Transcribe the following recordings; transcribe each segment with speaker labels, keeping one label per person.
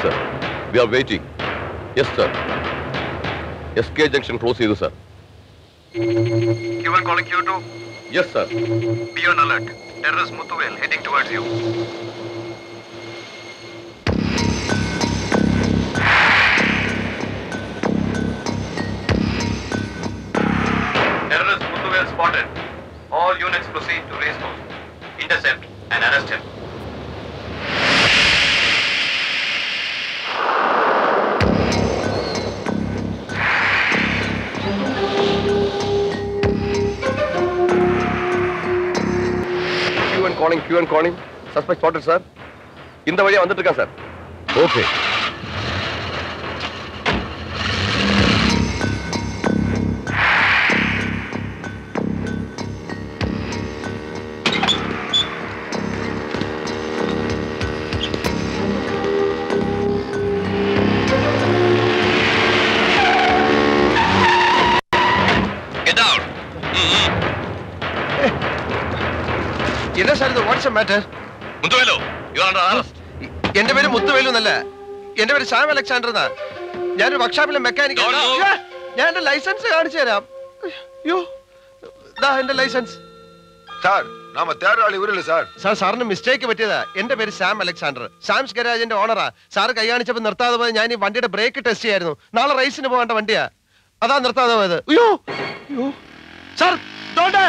Speaker 1: sir. We are waiting. Yes, sir. SK junction close ചെയ്തു sir.
Speaker 2: Q1 calling Q2.
Speaker 1: Yes, sir.
Speaker 2: Be on alert. Terrorist Muthuvel heading towards you. Terrorist Muthuvel spotted. All units proceed to race course. Intercept and arrest him.
Speaker 1: Q1 calling. Suspect spotted, sir. இந்த வழியா வந்துட்டு இருக்கா sir. Okay.
Speaker 2: Get out.
Speaker 3: என்ன sir இது? What's matter?
Speaker 2: Muthuvelu, you are under arrest.
Speaker 3: എന്റെ പേര് മുത്തുവേലു എന്നല്ല, എന്റെ പേര് സാം അലക്സാണ്ടർ എന്നാ. ഞാനൊരു വർക്ക്ഷോപ്പിലെ മെക്കാനിക്. ഞാൻ എന്റെ ലൈസൻസ് കാണിച്ചു തരാം. അയ്യോ, ദാ എന്റെ ലൈസൻസ്.
Speaker 4: സാർ നാമ തേരാളി ഊരില്ല സാർ.
Speaker 3: സാറിന് മിസ്റ്റേക്ക് പറ്റിയതാ. എന്റെ പേര് സാം അലക്സാണ്ടർ, സാംസ് ഗരാജിന്റെ ഓണറാ. സാറ് കൈ കാണിച്ചപ്പോ നിർത്താതെ പോയത് ഞാൻ ഈ വണ്ടിയുടെ ബ്രേക്ക് ടെസ്റ്റ് ചെയ്യായിരുന്നു. നാളെ റേസിന് പോകേണ്ട വണ്ടിയാ, അതാ നിർത്താതെ പോയത്. അയ്യോ അയ്യോ സാർ, ഡോണ്ടേ.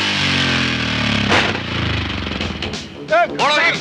Speaker 2: Follow him.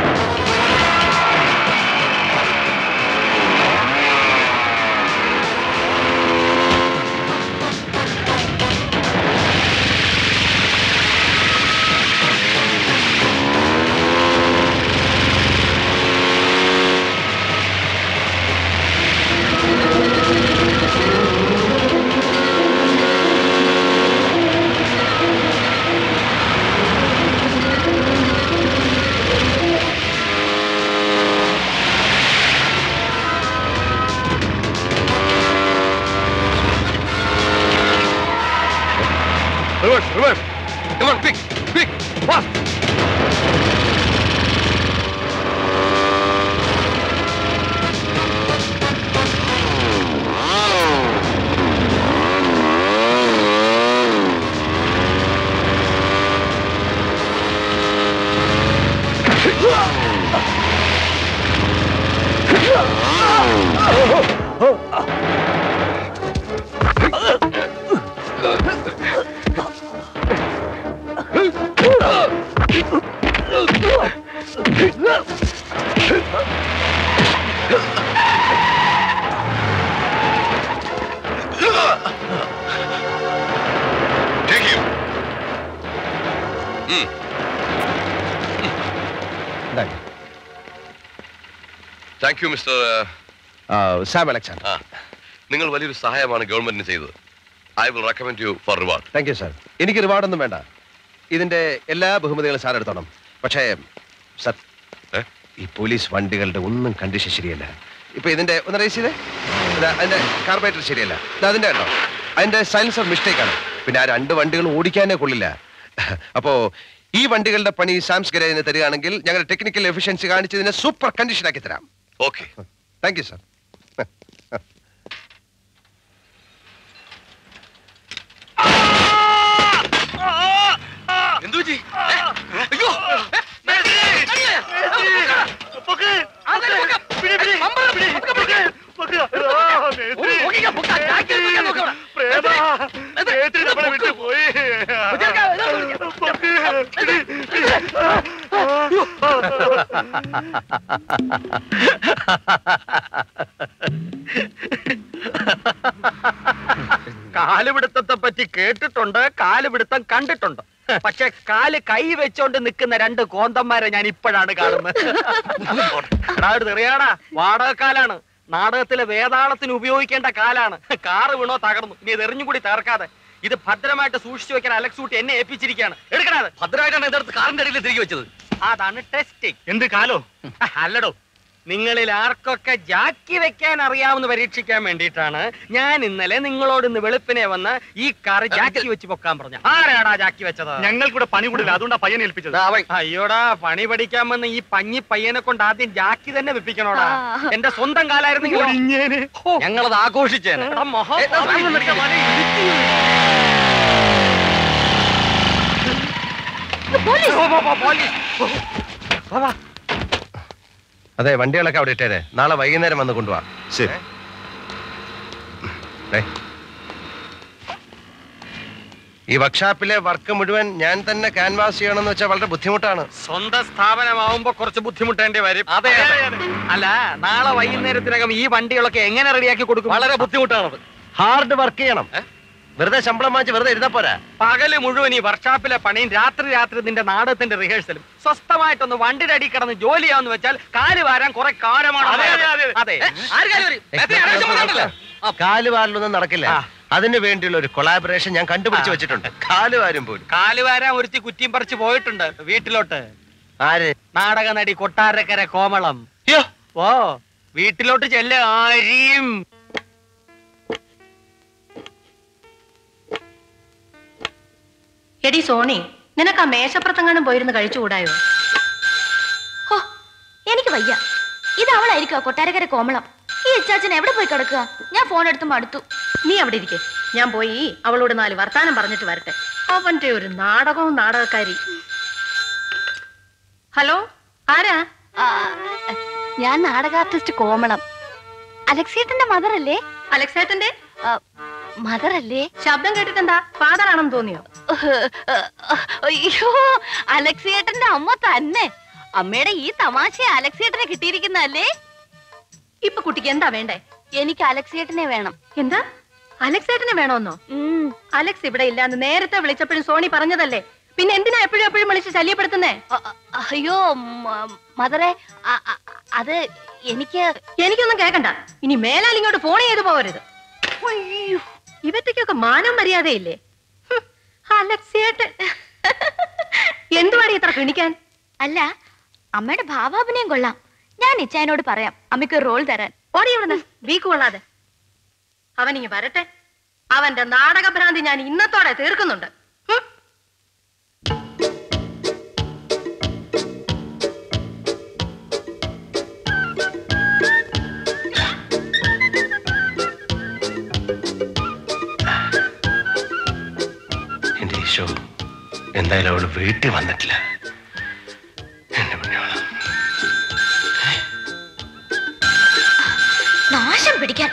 Speaker 1: Reverse. Come on, quick, fast.
Speaker 2: Take him.
Speaker 1: Thank you, Mr.
Speaker 3: Sam Alexander.
Speaker 1: നിങ്ങൾ വലിയൊരു സഹായമാണ് ഗവൺമെന്റിന് ചെയ്തത്. I will recommend you for reward.
Speaker 3: Thank you sir. എനിക്ക് റിവാർഡൊന്നും വേണ്ട. ഇതിന്റെ എല്ലാ ബഹുമതികളും സാർ എടുത്തോണം. പക്ഷേ സാർ, ഈ പോലീസ് വണ്ടികളുടെ ഒന്നും കണ്ടീഷൻ ശരിയല്ല. ഇപ്പൊ ഇതിന്റെ ഒന്ന് റേസ് ചെയ്തേ. അതിന്റെ കാർബറേറ്റർ ശരിയല്ല. അതിന്റെ കേട്ടോ, അതിന്റെ സൈലൻസർ മിസ്റ്റേക്ക് ആണ്. പിന്നെ ആ രണ്ട് വണ്ടികളും ഓടിക്കാനേ കൊള്ളില്ല. അപ്പോ ഈ വണ്ടികളുടെ പണി സാംസ് ഗരാജിന് തരികയാണെങ്കിൽ ഞങ്ങളുടെ ടെക്നിക്കൽ എഫിഷ്യൻസി കാണിച്ചതിനെ സൂപ്പർ കണ്ടീഷൻ ആക്കി തരാം.
Speaker 1: Okay.
Speaker 3: Thank you sir.
Speaker 2: എന്തുപറ്റി? അയ്യോ,
Speaker 5: കാലുപിടുത്തത്തെ പറ്റി കേട്ടിട്ടുണ്ട്, കാലുപിടുത്തം കണ്ടിട്ടുണ്ട്. പക്ഷെ കാല് കൈ വെച്ചോണ്ട് നിൽക്കുന്ന രണ്ട് കോന്തന്മാരെ ഞാൻ ഇപ്പോഴാണ് കാണുന്നത്. തെറിയാടാ, വാടകക്കാലാണ്. നാടകത്തിലെ വേതാളത്തിന് ഉപയോഗിക്കേണ്ട കാലാണ്. കാറ് വീണോ തകർന്നു, ഇനി ഇത് എറിഞ്ഞും കൂടി തകർക്കാതെ. ഇത് ഭദ്രമായിട്ട് സൂക്ഷിച്ചു വെക്കാൻ അലക്സ് ഊട്ടി എന്നെ ഏൽപ്പിച്ചിരിക്കുകയാണ്. എടുക്കണത്
Speaker 2: ഭദ്രമായിട്ടാണ് ഇതെടുത്ത് കാറിന്റെ അടിയിൽ തിരികെ വെച്ചത്.
Speaker 5: അതാണ് ടെസ്റ്റിംഗ്.
Speaker 2: എന്ത് കാലോ?
Speaker 5: അല്ലടോ, നിങ്ങളിൽ ആർക്കൊക്കെ ജാക്കി വെക്കാൻ അറിയാമെന്ന് പരീക്ഷിക്കാൻ വേണ്ടിയിട്ടാണ് ഞാൻ ഇന്നലെ നിങ്ങളോട് ഇന്ന് വെളുപ്പിനെ വന്ന് ഈ കാർ ജാക്കി വെച്ച് പൊക്കാൻ പറഞ്ഞു. ആരാടാ ജാക്കി വെച്ചത്?
Speaker 6: ഞങ്ങൾക്കൂടെ പണി കൂടില്ല, അതുകൊണ്ടാ പയ്യനെ ഏൽപ്പിച്ചത്.
Speaker 5: അയ്യോടാ, പണി പഠിക്കാൻ വന്ന് ഈ പഞ്ഞി പയ്യനെ കൊണ്ട് ആദ്യം ജാക്കി തന്നെ വെപ്പിക്കണോടാ. എന്റെ സ്വന്തം കാലായിരുന്നെങ്കിൽ ഞങ്ങളത് ആഘോഷിച്ചേനെ.
Speaker 3: അതെ, വണ്ടികളൊക്കെ അവിടെ ഇട്ടേരെ. നാളെ വൈകുന്നേരം വന്ന് കൊണ്ടുപോവാ.
Speaker 4: ശരി.
Speaker 3: ഈ വർക്ക്ഷോപ്പിലെ വർക്ക് മുഴുവൻ ഞാൻ തന്നെ ക്യാൻവാസ് ചെയ്യണമെന്ന് വെച്ചാൽ വളരെ ബുദ്ധിമുട്ടാണ്.
Speaker 5: സ്വന്തം സ്ഥാപനമാവുമ്പോ കുറച്ച് ബുദ്ധിമുട്ടേണ്ടി വരും. അതെ, അല്ല, നാളെ വൈകുന്നേരത്തിനകം ഈ വണ്ടികളൊക്കെ എങ്ങനെ റെഡിയാക്കി കൊടുക്കും? വളരെ ബുദ്ധിമുട്ടാണത്.
Speaker 3: ഹാർഡ് വർക്ക് ചെയ്യണം. വെറുതെ ശമ്പളം വാങ്ങിച്ച് വെറുതെ എഴുതാ പോരാ.
Speaker 5: പകല് മുഴുവൻ ഈ വർക്ക്ഷോപ്പിലെ പണിയും രാത്രി നിന്റെ നാടകത്തിന്റെ റിഹേഴ്സലും. സ്വസ്ഥമായിട്ടൊന്ന് വണ്ടിയുടെ അടി കിടന്ന് ജോലിയാന്ന് വെച്ചാൽ കാല് വാരാൻ കുറെ കാലമാണ്. അതെ,
Speaker 3: കാലുവാരലൊന്നും നടക്കില്ല. അതിനു വേണ്ടിയുള്ള ഒരു കൊളാബറേഷൻ ഞാൻ കണ്ടുപിടിച്ച് വെച്ചിട്ടുണ്ട്. കാലുവാരും പോലും.
Speaker 5: കാലുവാരാൻ ഒരുത്തി കുറ്റിയും പറിച്ച് പോയിട്ടുണ്ട് വീട്ടിലോട്ട്.
Speaker 3: ആര്?
Speaker 5: നാടക നടി കൊട്ടാരക്കര കോമളം. ഓ, വീട്ടിലോട്ട് ചെല്ല ആരെയും.
Speaker 7: എടി സോണി, നിനക്ക് ആ മേശപ്പുറത്തെങ്ങാനും പോയിരുന്ന് കഴിച്ചുകൂടായോ?
Speaker 8: ഹോ, എനിക്ക് വയ്യ. ഇത് അവളായിരിക്കോ കൊട്ടാരക്കര കോമളം? ഈ ഇച്ചാച്ചൻ എവിടെ പോയി കിടക്കുക? ഞാൻ ഫോൺ എടുത്ത് മടുത്തു.
Speaker 7: നീ അവിടെ ഇരിക്കെ, ഞാൻ പോയി അവളോട് 4 വർത്താനം പറഞ്ഞിട്ട് വരട്ടെ. അവന്റെ ഒരു നാടകവും നാടകക്കാരി. ഹലോ, ആരാ?
Speaker 8: ഞാൻ നാടക ആർട്ടിസ്റ്റ് കോമളം. അലക്സേട്ടന്റെ മദർ അല്ലേ?
Speaker 7: അലക്സേട്ടന്റെ
Speaker 8: മദർ അല്ലേ?
Speaker 7: ശബ്ദം കേട്ടിട്ടെന്താ ഫാദർ ആണെന്ന് തോന്നിയോ?
Speaker 8: അയ്യോ, അലക്സേട്ടന്റെ അമ്മ തന്നെ. അമ്മയുടെ ഈ തമാശ അലക്സേട്ടനെ കിട്ടിയിരിക്കുന്നല്ലേ?
Speaker 7: ഇപ്പൊ കുട്ടിക്ക് എന്താ വേണ്ടേ?
Speaker 8: എനിക്ക് അലക്സേട്ടനെ വേണം.
Speaker 7: എന്താ? അലക്സേട്ടനെ വേണോന്നോ? അലക്സ് ഇവിടെ ഇല്ലാന്ന് നേരത്തെ വിളിച്ചപ്പോഴും സോണി പറഞ്ഞതല്ലേ, പിന്നെ എന്തിനാ എപ്പോഴും വിളിച്ച് ശല്യപ്പെടുത്തുന്നേ?
Speaker 8: അയ്യോ മദറെ, അത്
Speaker 7: എനിക്കൊന്നും കേക്കണ്ട. ഇനി മേലാൽ ഇങ്ങോട്ട് ഫോൺ ചെയ്ത് പോകരുത്. ഇവറ്റയ്ക്കൊക്കെ മാനം മര്യാദയില്ലേ? അലക്സേട്ടൻ എന്തുവാടി ഇത്ര കിണിക്കാൻ?
Speaker 8: അല്ല, അമ്മയുടെ ഭാവാഭിനയം കൊള്ളാം. ഞാൻ ഇച്ചായനോട് പറയാം അമ്മയ്ക്ക് റോൾ തരാൻ.
Speaker 7: ഓടി ഇവിടുന്ന് വീക്ക് കൊള്ളാതെ. അവനിങ്ങ് വരട്ടെ. അവന്റെ നാടകഭ്രാന്തി ഞാൻ ഇന്നത്തോടെ തീർക്കുന്നുണ്ട്.
Speaker 3: എന്റെ ഈശോ, എന്തായാലും അവള് വീട്ടിൽ വന്നിട്ടില്ല.
Speaker 8: നാശം പിടിക്കാൻ.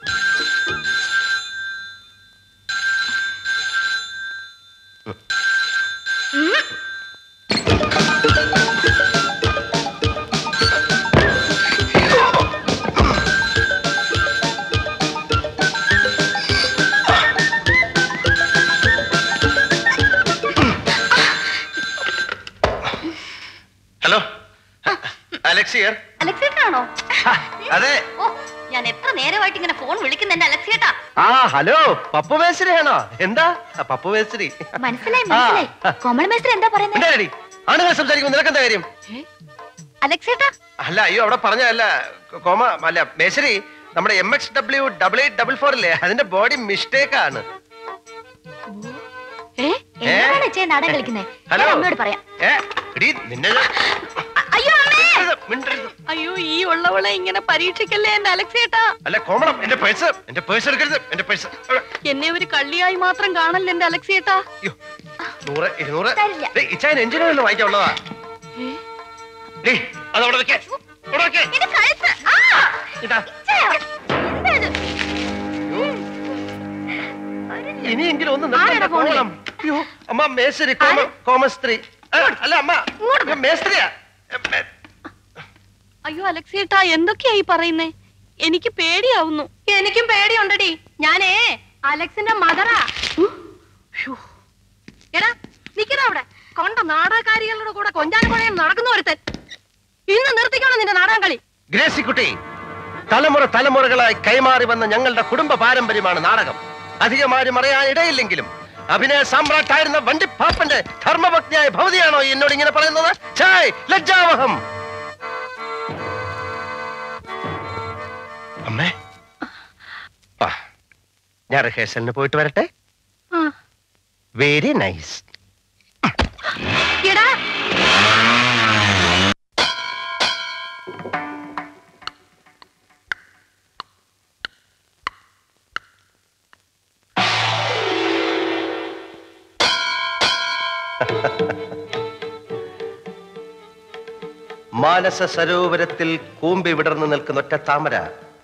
Speaker 3: ഹലോ, അലക്സിയർ.
Speaker 8: അലക്സേട്ടനാണോ?
Speaker 3: അതെ.
Speaker 8: ഓ, ഞാൻ എത്ര നേരമായിട്ട് ഇങ്ങനെ ഫോൺ വിളിക്കുന്നുണ്ട് അലക്സേട്ടാ.
Speaker 3: ഹലോ, പപ്പു മേസ്ത്രിയാണോ? എന്താ പപ്പു മേസ്ത്രി?
Speaker 8: മനസ്സിലായി. കോമള മേസ്ത്രി എന്താ പറയുന്നത്?
Speaker 3: ആണുങ്ങൾ സംസാരിക്കുമ്പോൾ നിനക്കെന്താ കാര്യം?
Speaker 8: അലക്സേട്ടാ?
Speaker 3: അല്ല, അയ്യോ, അവിടെ പറഞ്ഞതല്ല കോമ, അല്ല മേശ്രി. നമ്മുടെ MXW8844 ഇല്ലേ, അതിന്റെ ബോഡി മിസ്റ്റേക്ക് ആണ്.
Speaker 8: നാടകം കളിക്കുന്നേ? അമ്മയോട് പറയാം. അയ്യോ, ഈ ഉള്ളവളെ ഇങ്ങനെ പരീക്ഷിക്കല്ലേ എന്റെ അലക്സേട്ടാ.
Speaker 3: അല്ല കോമളം, എന്റെ പേഴ്സ് എടുക്കരുത്. എന്റെ പേഴ്സ്
Speaker 8: എന്നെ ഒരു കള്ളിയായി മാത്രം കാണല്ലേ എന്റെ അലക്സേട്ടാ.
Speaker 3: 100 200 ഇച്ചായൻ എഞ്ചിനീയറിൽ വാങ്ങിക്കാനുള്ളതാ. അതവിടെ വെക്കേ. ഇനിയെങ്കിലും ഒന്ന് കോമളം. അയ്യോ അമ്മ, മേശ്രി കോമസ്ത്രീ. അല്ല അമ്മ, മേസ്ത്രിയാ.
Speaker 8: അയ്യോ അലക്സേട്ടാ, എന്തൊക്കെയായി പറയുന്നേ? എനിക്ക് പേടിയാവുന്നു.
Speaker 7: എനിക്കും പേടിയുണ്ടടി. ഞാനേ അലക്സിന്റെ മദറാ. എടാ നിക്കണ അവിടെ. കൊണ്ട നാടകക്കാരികളുടെ കൂടെ കൊഞ്ചാനും നടക്കുന്ന ഒരുത്തൻ. ഇന്ന് നിർത്തിക്കണം നിന്റെ നാടകം കളി.
Speaker 3: ഗ്രേസിക്കുട്ടി, തലമുറകളായി കൈമാറി വന്ന ഞങ്ങളുടെ കുടുംബ പാരമ്പര്യമാണ് നാടകം. അധികമാരും അറിയാൻ ഇടയില്ലെങ്കിലും അഭിനയ സാമ്രാട്ടായിരുന്ന വണ്ടിപ്പാപ്പന്റെ ധർമ്മഭക്തിയായ ഭവതിയാണോ എന്നോട് ഇങ്ങനെ പറയുന്നത്? ലജ്ജാവഹം. അമ്മേ ഞാൻ റിഹേഴ്സലിന് പോയിട്ട് വരട്ടെ. Very nice.
Speaker 7: എടാ
Speaker 3: മാനസ സരോവരത്തിൽ കൂമ്പി വിടർന്നു നിൽക്കുന്ന ഒറ്റ താമര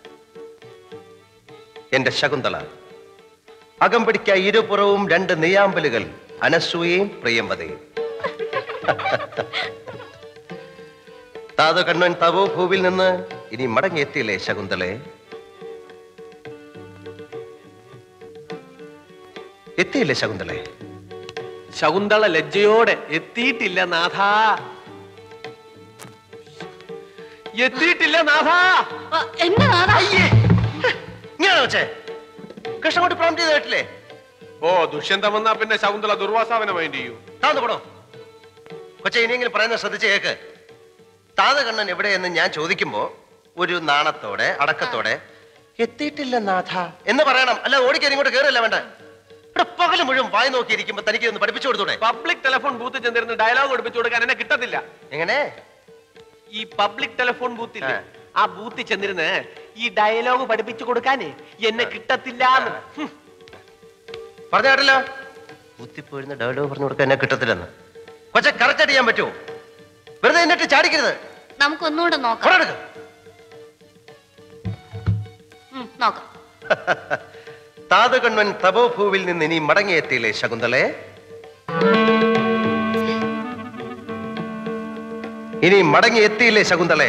Speaker 3: എന്റെ ശകുന്തള. അകമ്പടിക്ക ഇരുപുറവും 2 നെയ്യാമ്പലുകൾ, അനസൂയയും പ്രിയംവതയും. താതു കണ്ണൻ തവോ ഭൂവിൽ നിന്ന് ഇനി മടങ്ങിയെത്തിയില്ലേ ശകുന്തളെ? എത്തിയില്ലേ ശകുന്തളെ?
Speaker 9: ശകുന്തള ലജ്ജയോടെ എത്തിയിട്ടില്ല നാഥാ, എത്തിയിട്ടില്ല നാഥാ.
Speaker 7: എന്നെ
Speaker 3: ഇങ്ങനെ വെച്ചേ കൃഷ്ണൻകുട്ടി പ്രോംപ്റ്റ് ചെയ്ത് കേട്ടില്ലേ?
Speaker 9: ഓ ദുഷ്യന്തം വന്നാ പിന്നെ ശകുന്തള ദുർവാസാവനെ മൈൻഡ് ചെയ്യൂ.
Speaker 3: താന്ന് പോടോ കൊച്ചെ. ഇനിയെങ്കിലും പറയുന്നത് ശ്രദ്ധിച്ച് കേക്ക്. താത് കണ്ണൻ എവിടെയെന്ന് ഞാൻ ചോദിക്കുമ്പോ ഒരു നാണത്തോടെ അടക്കത്തോടെ എത്തിയിട്ടില്ല നാഥ എന്ന് പറയണം. അല്ല ഓടിക്കാൻ ഇങ്ങോട്ട് കയറില്ല വേണ്ട. ഇവിടെ പകല് മുഴുവൻ വായി നോക്കിയിരിക്കുമ്പോ തനിക്ക് ഒന്ന് പഠിപ്പിച്ചു കൊടുത്തൂടെ?
Speaker 9: പബ്ലിക് ടെലിഫോൺ ബൂത്തിൽ ചെന്നിരുന്ന് ഡയലോഗ് പഠിപ്പിച്ചു കൊടുക്കാൻ എന്നെ കിട്ടത്തില്ല.
Speaker 3: എങ്ങനെ?
Speaker 9: ഈ പബ്ലിക് ടെലിഫോൺ ബൂത്തിൽ ആ ബൂത്തിൽ ചെന്നിരുന്ന് ഈ ഡയലോഗ് പഠിപ്പിച്ചു കൊടുക്കാനേ എന്നെ കിട്ടത്തില്ല.
Speaker 3: പറഞ്ഞ കേട്ടല്ലോ, കുത്തിപ്പോയിരുന്ന ഡയലോഗ് പറഞ്ഞു കൊടുക്കാൻ എന്നെ കിട്ടത്തില്ലെന്ന്. കൊച്ചെ കറക്റ്റ് ചെയ്യാൻ പറ്റുമോ? വെറുതെ എന്നിട്ട് ചാടിക്കരുത്.
Speaker 8: നമുക്കൊന്നുകൂടെ നോക്കാം. നോക്കാം.
Speaker 3: താത് കണ്ണൻ തപോഭൂവിൽ നിന്ന് ഇനി മടങ്ങിയെത്തിയില്ലേ ശകുന്തളെ? ഇനി മടങ്ങിയെത്തിയില്ലേ ശകുന്തളെ?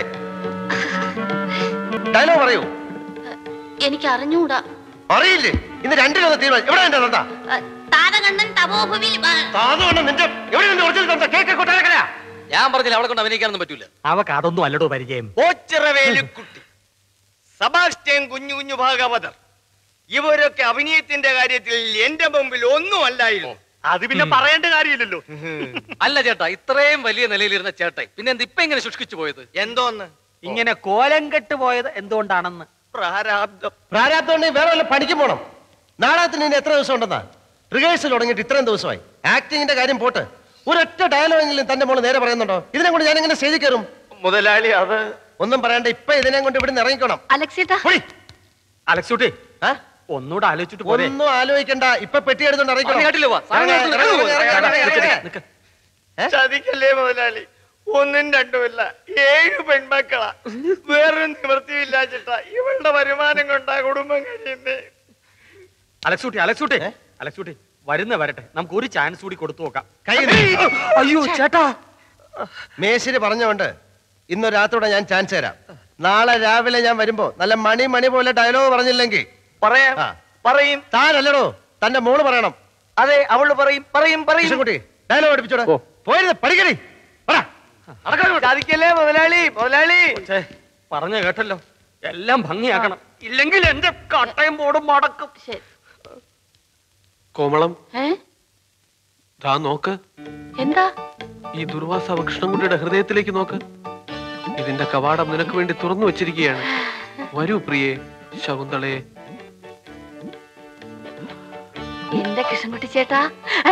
Speaker 3: ഡയലോഗ് പറയൂ.
Speaker 8: എനിക്ക് അറിഞ്ഞൂടാ.
Speaker 3: അറിയില്ലേ? ഇന്ന് രണ്ടിലൊന്ന് തീരുമാനം. എവിടെ എന്റെ തന്ത?
Speaker 8: താതകണ്ണൻ തപോഭൂവിൽ
Speaker 3: താതുകണ്ണൻ നിന്റെ എവിടെ ഒറിജിനൽ തന്ത? കേക്ക് കൊട്ടാരക്കര.
Speaker 5: ഞാൻ പറഞ്ഞില്ല അവളെ കൊണ്ട് അഭിനയിക്കാനൊന്നും പറ്റൂല.
Speaker 6: അവക്ക് അതൊന്നും അല്ലടോ പരിചയം.
Speaker 5: ഓച്ചിറവേലുക്കുട്ടി, സബാസ്റ്റ്യൻ കുഞ്ഞു കുഞ്ഞു ഭാഗവതർ, ഇവരൊക്കെ അഭിനയത്തിന്റെ കാര്യത്തിൽ എന്റെ മുമ്പിൽ ഒന്നും അല്ലായിരുന്നു.
Speaker 6: അത് പിന്നെ പറയേണ്ട കാര്യമില്ലല്ലോ.
Speaker 5: അല്ല ചേട്ടാ, ഇത്രയും വലിയ നിലയിലിരുന്ന ചേട്ടൻ പിന്നെ എന്ത് ഇപ്പൊ ഇങ്ങനെ ശുഷ്കിച്ചു പോയത്? എന്തോന്ന്
Speaker 6: ഇങ്ങനെ കോലം കെട്ട് പോയത് എന്തുകൊണ്ടാണെന്ന്.
Speaker 5: പ്രാരാബ്ദം.
Speaker 3: പ്രാരാബ്ദം ഉണ്ടെങ്കിൽ വേറെ വല്ല പണിക്കും പോണം. നാടകത്തിന് ഇനി എത്ര ദിവസം ഉണ്ടെന്നാ? റിഹേഴ്സൽ തുടങ്ങിയിട്ട് ഇത്രയും ദിവസമായി. ആക്ടിങ്ങിന്റെ കാര്യം പോട്ട്, ഒരൊറ്റ ഡയലോഗെങ്കിലും തന്റെ മോള് നേരെ പറയുന്നുണ്ടോ? ഇതിനെ കൊണ്ട് ഞാൻ എങ്ങനെ സ്റ്റേജിൽ കയറും?
Speaker 5: മുതലാളി അത്
Speaker 3: ഒന്നും പറയണ്ട. ഇപ്പൊ ഇതിനെ കൊണ്ട് ഇവിടുന്ന് ഇറങ്ങിക്കോണം.
Speaker 7: അലക്സേട്ടാ
Speaker 6: അലക്സൂട്ടി ഒന്നുകൂടെ ആലോചിച്ചിട്ട് പോരെ.
Speaker 3: ഒന്നും ആലോചിക്കണ്ട. ഇപ്പൊ പെട്ടി എടുത്തോണ്ട് ഇറങ്ങിക്കോണം.
Speaker 5: ചതിക്കല്ലേ മുതലാളി, ഒന്നും രണ്ടുമില്ല, 7 പെൺമക്കളാ. വേറൊരു നിവൃത്തിയില്ല ചേട്ടാ. ഇവളുടെ വരുമാനം കൊണ്ടാ കുടുംബം കഴിയുന്നേ.
Speaker 6: അലക്സൂട്ടി വരുന്ന വരട്ടെ, നമുക്ക് ഒരു ചാൻസ് കൂടി കൊടുത്തു നോക്കാം.
Speaker 3: അയ്യോ ചേട്ടാ, മേശിരി പറഞ്ഞോണ്ട് ഇന്ന് രാത്രിയോടെ ഞാൻ ചാൻസ് തരാം. നാളെ രാവിലെ ഞാൻ വരുമ്പോ നല്ല മണി പോലെ ഡയലോഗ് പറഞ്ഞില്ലെങ്കിൽ
Speaker 5: പറയാം. പറയും.
Speaker 3: താനല്ലടോ, തന്റെ മോള് പറയണം.
Speaker 5: അതെ, അവള് പറയും.
Speaker 3: കുട്ടി ഡയലോഗ് പഠിപ്പിച്ചോടെ പോയത് പഠിക്കണേ.
Speaker 5: ചതിക്കല്ലേ മുതലാളി.
Speaker 6: പറഞ്ഞ കേട്ടല്ലോ, എല്ലാം ഭംഗിയാക്കണം, ഇല്ലെങ്കിൽ എന്റെ കട്ടയും പോടും മടക്കും.
Speaker 9: കോമളം ദാ നോക്ക്.
Speaker 7: എന്താ?
Speaker 9: ഈ ദുർവാസാവ കൃഷ്ണൻകുട്ടിയുടെ ഹൃദയത്തിലേക്ക് നോക്ക്. ഇതിന്റെ കവാടം നിനക്ക് വേണ്ടി തുറന്നു വെച്ചിരിക്കുകയാണ്. വരൂ പ്രിയേ ശകുന്തളയെ.
Speaker 7: എന്റെ കൃഷ്ണൻകുട്ടി ചേട്ടാ,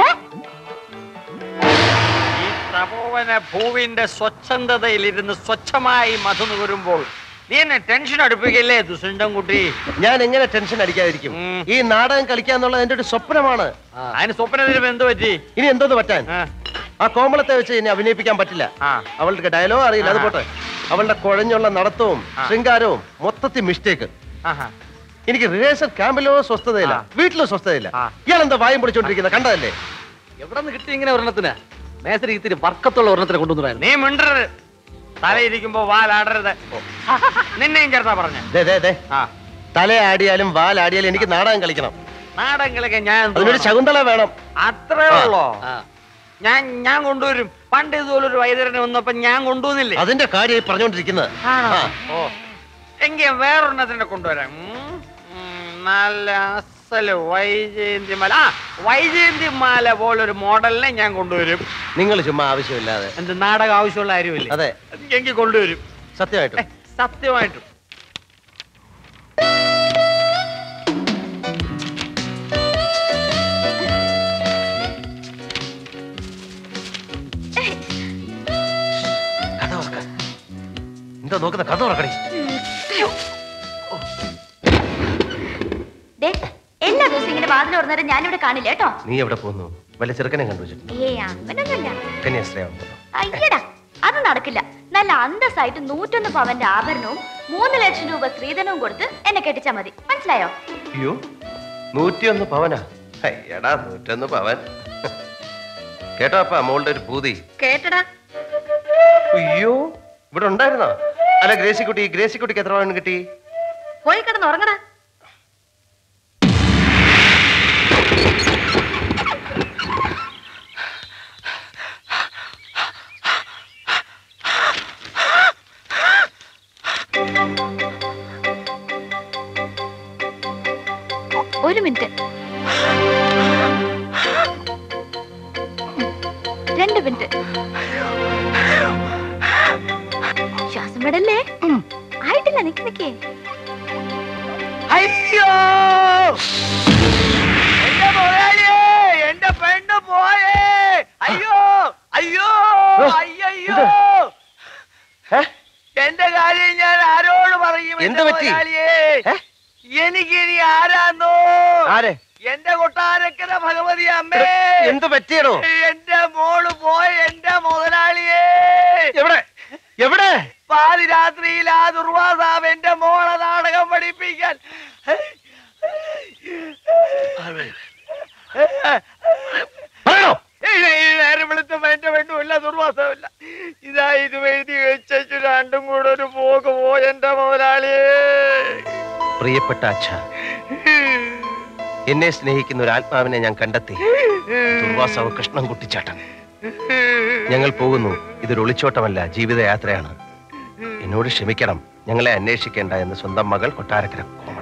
Speaker 5: ഈ തപോവന ഭൂവിന്റെ സ്വച്ഛന്തതയിലിരുന്ന് സ്വച്ഛമായി മധു നുകരുമ്പോൾ നീ എന്നെ ടെൻഷൻ അടുപ്പിക്കല്ലേ ദുഷ്യന്തം കുട്ടി?
Speaker 3: ഞാൻ എങ്ങനെ ടെൻഷൻ അടിക്കാതിരിക്കും? ഈ നാടകം കളിക്കാന്നുള്ളത് എന്റെ ഒരു സ്വപ്നമാണ്.
Speaker 5: അതിന് സ്വപ്നത്തിന് എന്ത് പറ്റി?
Speaker 3: ഇനി എന്തോന്ന് പറ്റാൻ? ആ കോമളത്തെ വെച്ച് ഇനി അഭിനയിപ്പിക്കാൻ പറ്റില്ല. അവളുടെ ഡയലോഗ് അറിയില്ല, അത് പോട്ടെ. അവളുടെ കുഴഞ്ഞുള്ള നടത്തവും ശൃംഗാരവും മൊത്തത്തിൽ മിസ്റ്റേക്ക്. എനിക്ക് റിഹേഴ്സൽ ക്യാമ്പിലോ സ്വസ്ഥതയില്ല, വീട്ടിലോ സ്വസ്ഥതയില്ല. ഇയാളെന്താ വായും പൊളിച്ചോണ്ടിരിക്കുന്ന കണ്ടതല്ലേ?
Speaker 5: എവിടെ നിന്ന് കിട്ടി ഇങ്ങനെ ഒരെണ്ണത്തിന്? മേസരി ഇത്തിരി വർക്കത്തുള്ള ഒരെണ്ണത്തിന് കൊണ്ടുവന്നു. നീ മിണ്ടരുത്, തലയിരിക്കുമ്പോ വാലാടരുത്. നിന്നെയും ചേർത്താ പറഞ്ഞ
Speaker 3: തലയാടിയാലും വാലാടിയാലും എനിക്ക് നാടകം കളിക്കണം.
Speaker 5: നാടകം കളിക്കാൻ ഞാൻ
Speaker 3: അതിനൊരു ശകുന്തള വേണം.
Speaker 5: അത്രേ ഉള്ളോ? ഞാൻ കൊണ്ടുവരും. പണ്ട് ഇതുപോലൊരു വൈദ്യരനെ വന്നപ്പോ ഞാൻ കൊണ്ടുവന്നില്ലേ?
Speaker 3: അതിന്റെ കാര്യം പറഞ്ഞോണ്ടിരിക്കുന്നത്.
Speaker 5: എങ്കിൽ വേറൊരെണ്ണത്തിനെ കൊണ്ടുവരാം. നല്ല അസല് വൈജയന്തിമാല. വൈജയന്തിമാല പോലൊരു മോഡലിനെ ഞാൻ കൊണ്ടുവരും.
Speaker 3: നിങ്ങൾ ചുമ്മാ ആവശ്യമില്ലാതെ.
Speaker 5: എന്ത് നാടകം ആവശ്യമുള്ള കാര്യമില്ല.
Speaker 3: അതെ,
Speaker 5: എങ്കിൽ കൊണ്ടുവരും.
Speaker 3: സത്യമായിട്ടും.
Speaker 5: സത്യമായിട്ടും.
Speaker 3: എന്താ നോക്കുന്ന? കഥ തുറക്കടി.
Speaker 8: എല്ലാ ദിവസവും ഇങ്ങനെ വാതിൽ തുറന്നിട്ട് ഞാനിവിടെ കാണില്ല കേട്ടോ.
Speaker 3: നീ എവിടെ പോകുന്നു? വല്ല ചെറുക്കനെ കണ്ടുവച്ചിട്ടുണ്ട്?
Speaker 8: അങ്ങനൊന്നുമില്ല.
Speaker 3: കന്യാസ്ത്രീയാവുമ്പോ
Speaker 8: അയ്യടാ, അത് നടക്കില്ല. നല്ല അന്തസ്സായിട്ട് 101 പവന്റെ ആഭരണവും 3 ലക്ഷം രൂപ സ്ത്രീധനവും കൊടുത്ത് എന്നെ കെട്ടിച്ചാ മതി. മനസ്സിലായോ?
Speaker 3: അയ്യോ, 101 പവനാ? അയ്യടാ, 101 പവൻ. കേട്ടോ അപ്പ മോളുടെ ഒരു പൂതി?
Speaker 7: കേട്ടടാ.
Speaker 3: അയ്യോ, ഇവിടെ ഉണ്ടായിരുന്നോ? അല്ല ഗ്രേസിക്കുട്ടിക്ക് എത്ര പവൻ കിട്ടി?
Speaker 7: പോയി കിടന്ന് ഉറങ്ങടാ.
Speaker 8: ഒരു മിനിറ്റ്, 2 മിനിറ്റ്. ശ്വാസം വിടല്ലേ. ആയിട്ടില്ല, നിക്കേ.
Speaker 5: അയ്യോ, എന്റെ മുതലാളിയേ, എന്റെ പെണ്ണ് പോയേ. അയ്യോ അയ്യോ അയ്യോ, എന്റെ കാര്യം ഞാൻ ആരോട് പറയും?
Speaker 3: എന്ത് പറ്റി?
Speaker 5: എനിക്കിനി ആരാന്നോ?
Speaker 3: ആരെ?
Speaker 5: എന്റെ കൊട്ടാരക്കര ഭഗവതി അമ്മേ.
Speaker 3: എന്ത് പറ്റിയടോ?
Speaker 5: എന്റെ മോള് പോയ എന്റെ മുതലാളിയേ.
Speaker 3: എവിടെ എവിടെ?
Speaker 5: പാതിരാത്രിയിൽ ആ ദുർവാസാവ് എന്റെ മോളെ നാടകം പഠിപ്പിക്കാൻ നേരം വിളിച്ചപ്പോ എന്റെ പെണ്ണുമില്ല, ദുർവാസമില്ല. ഇതാ ഇത് എഴുതി വെച്ചു, രണ്ടും കൂടെ ഒരു പോക്ക് പോയ എന്റെ മുതലാളിയേ.
Speaker 3: പ്രിയപ്പെട്ട അച്ഛ, എന്നെ സ്നേഹിക്കുന്ന ഒരു ആത്മാവിനെ ഞാൻ കണ്ടെത്തി. ദുർവാസാവ് കൃഷ്ണൻകുട്ടിച്ചാട്ടൻ. ഞങ്ങൾ പോകുന്നു. ഇതൊരു ഒളിച്ചോട്ടമല്ല, ജീവിതയാത്രയാണ്. എന്നോട് ക്ഷമിക്കണം. ഞങ്ങളെ അന്വേഷിക്കേണ്ട എന്ന് സ്വന്തം മകൾ കൊട്ടാരക്കര കോമള.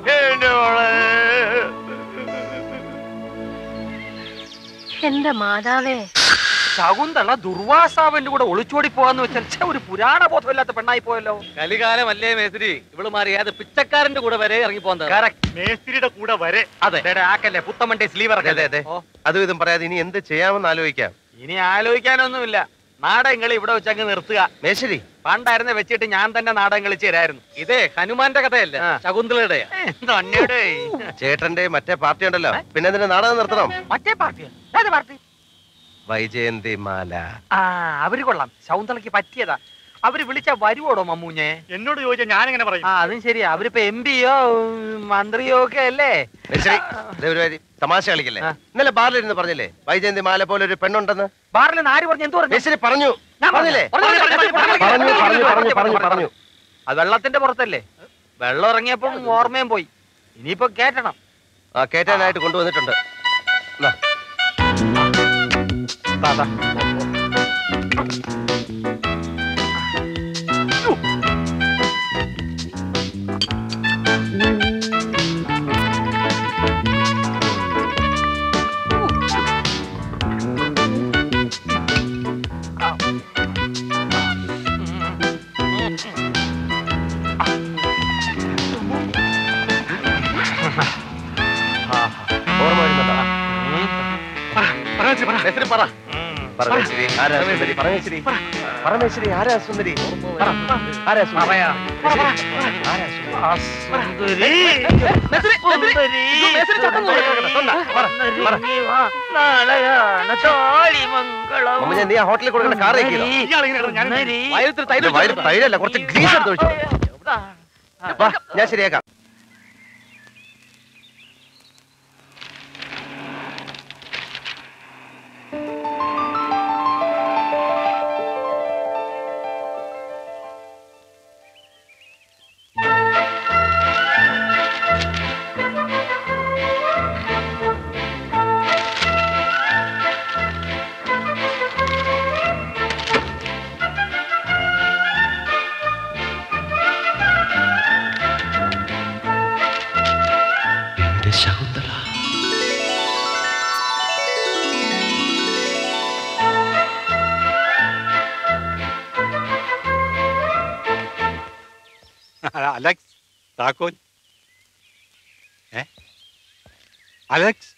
Speaker 7: എന്റെ മാതാവേ,
Speaker 5: ശകുന്തള ദുർവാസാവിന്റെ കൂടെ ഒളിച്ചോടി പോവാന്ന് വെച്ചാൽ ഒരു പുരാണ ബോധമില്ലാത്ത പെണ്ണായി പോയല്ലോ.
Speaker 6: കലികാലമല്ലേ മേസ്ത്രി, ഇവള് മാറി അത് പിച്ചക്കാരന്റെ കൂടെ വരെ ഇറങ്ങി പോകുന്നത്.
Speaker 5: മേസ്ത്രിയുടെ കൂടെ വരെ. അതെ, ആക്കല്ലേ പുത്തമണ്ടേ സ്ലീവർ.
Speaker 3: അതെ, അതും ഇതും പറയാതെ ഇനി എന്ത് ചെയ്യാമെന്ന് ആലോചിക്കാം.
Speaker 5: ഇനി ആലോചിക്കാനൊന്നുമില്ല. നാടകങ്ങൾ ഇവിടെ വെച്ചങ്ങ് നിർത്തുക.
Speaker 3: മേശ്ശേരി,
Speaker 5: പണ്ടായിരുന്നെ വെച്ചിട്ട് ഞാൻ തന്നെ നാടകം കളിച്ചു തരായിരുന്നു.
Speaker 6: ഇതേ ഹനുമാന്റെ കഥയല്ല, ശകുന്തളയുടെ.
Speaker 3: ചേട്ടന്റെ മറ്റേ പാർട്ടി ഉണ്ടല്ലോ, പിന്നെ എന്തിനാ നാടകം നിർത്തണം?
Speaker 5: മറ്റേ പാർട്ടിയോ? ഏത് പാർട്ടി?
Speaker 3: വൈജയന്തി മാല.
Speaker 5: ആ, അവര് കൊള്ളാം. ശകുന്തളയ്ക്ക് പറ്റിയതാ. അവര് വിളിച്ച വരുവോടോ മമ്മൂഞ്ഞെ? എന്നോട് ചോദിച്ചാൽ ഞാൻ എങ്ങനെ പറയും? അതും ശരിയാ. അവരിപ്പോ MP യോ മന്ത്രിയോ ഒക്കെ അല്ലേ?
Speaker 3: തമാശ കളിക്കല്ലേ? ഇന്നലെ ബാറിലിരുന്ന് പറഞ്ഞില്ലേ വൈജയന്തി മാല പോലെ ഒരു പെണ്ണുണ്ടെന്ന്?
Speaker 5: ബാറിൽ ആര് പറഞ്ഞു? എന്ത് പറഞ്ഞു?
Speaker 3: പറഞ്ഞില്ലേ? പറഞ്ഞു.
Speaker 5: അത് വെള്ളത്തിന്റെ പുറത്തല്ലേ? വെള്ളം ഇറങ്ങിയപ്പോൾ ഓർമ്മയും പോയി. ഇനിയിപ്പോ കേറ്റണം.
Speaker 3: ആ, കേറ്റാനായിട്ട് കൊണ്ടുവന്നിട്ടുണ്ട്. ഓർമ്മ വരുന്നുണ്ടോ? പരമേശ്വരി ആരാ സുന്ദരി? നീ ആ ഹോട്ടലിൽ കൊടുക്കുന്ന കാർ തൈരല്ല, കുറച്ച് ഗ്രീസ് എടുത്ത് ഒഴിച്ചോ. ഞാൻ ശരിയാക്കാം. ശകുന്തള,
Speaker 10: അലക്സ് താക്കോൽ. അലക്സ്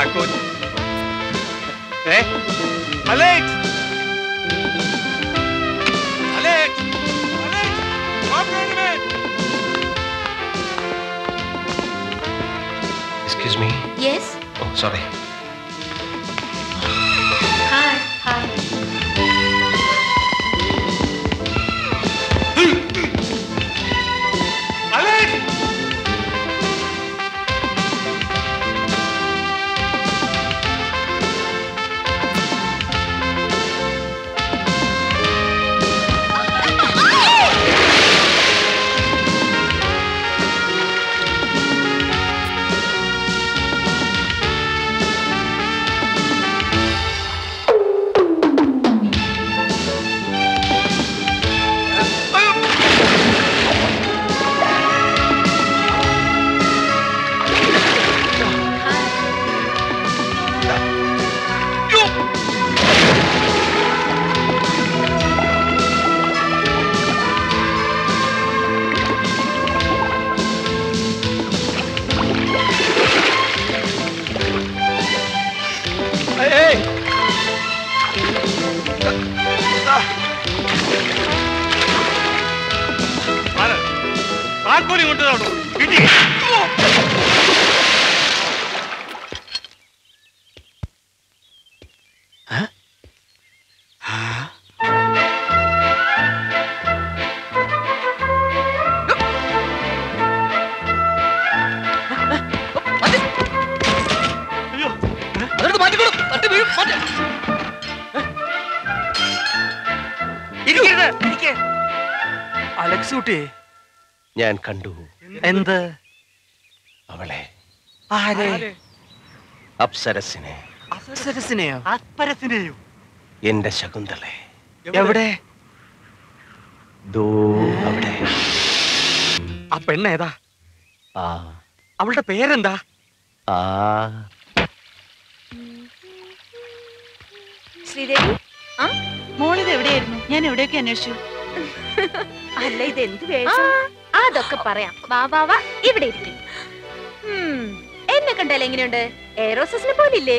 Speaker 10: താക്കോൽ. Alex, Alex, Alex,
Speaker 3: excuse me.
Speaker 8: Yes.
Speaker 3: ഓ സോറി.
Speaker 7: Hi hi.
Speaker 10: അലക്സ്. താക്കോൽ ഇങ്ങോട്ട് തന്നു. കിട്ടി.
Speaker 5: അലക്സ് കുട്ടി,
Speaker 3: ഞാൻ കണ്ടു.
Speaker 5: എന്ത്?
Speaker 3: അവളെ,
Speaker 5: ആരെ?
Speaker 3: അപ്സരസിനെ.
Speaker 5: അപ്സരസിനെയോ?
Speaker 10: അപ്പരത്തിനെയോ?
Speaker 3: എന്റെ ശകുന്തളെ.
Speaker 5: എവിടെ?
Speaker 3: ദോ അവിടെ.
Speaker 5: ആ പെണ്ണ് ഏതാ?
Speaker 3: ആ.
Speaker 5: അവളുടെ പേരെന്താ?
Speaker 3: ആ.
Speaker 7: ശ്രീദേവി, ആ മോളിത് എവിടെയായിരുന്നു? ഞാൻ എവിടെയൊക്കെ അന്വേഷിച്ചു. അല്ല, ഇത് എന്ത് വേഷം?
Speaker 8: അതൊക്കെ പറയാം. വാ വാ വാ, ഇവിടെ ഇരിക്കും. എന്നെ കണ്ടാൽ എങ്ങനെയുണ്ട്? എയറോസസിനെ പോലില്ലേ?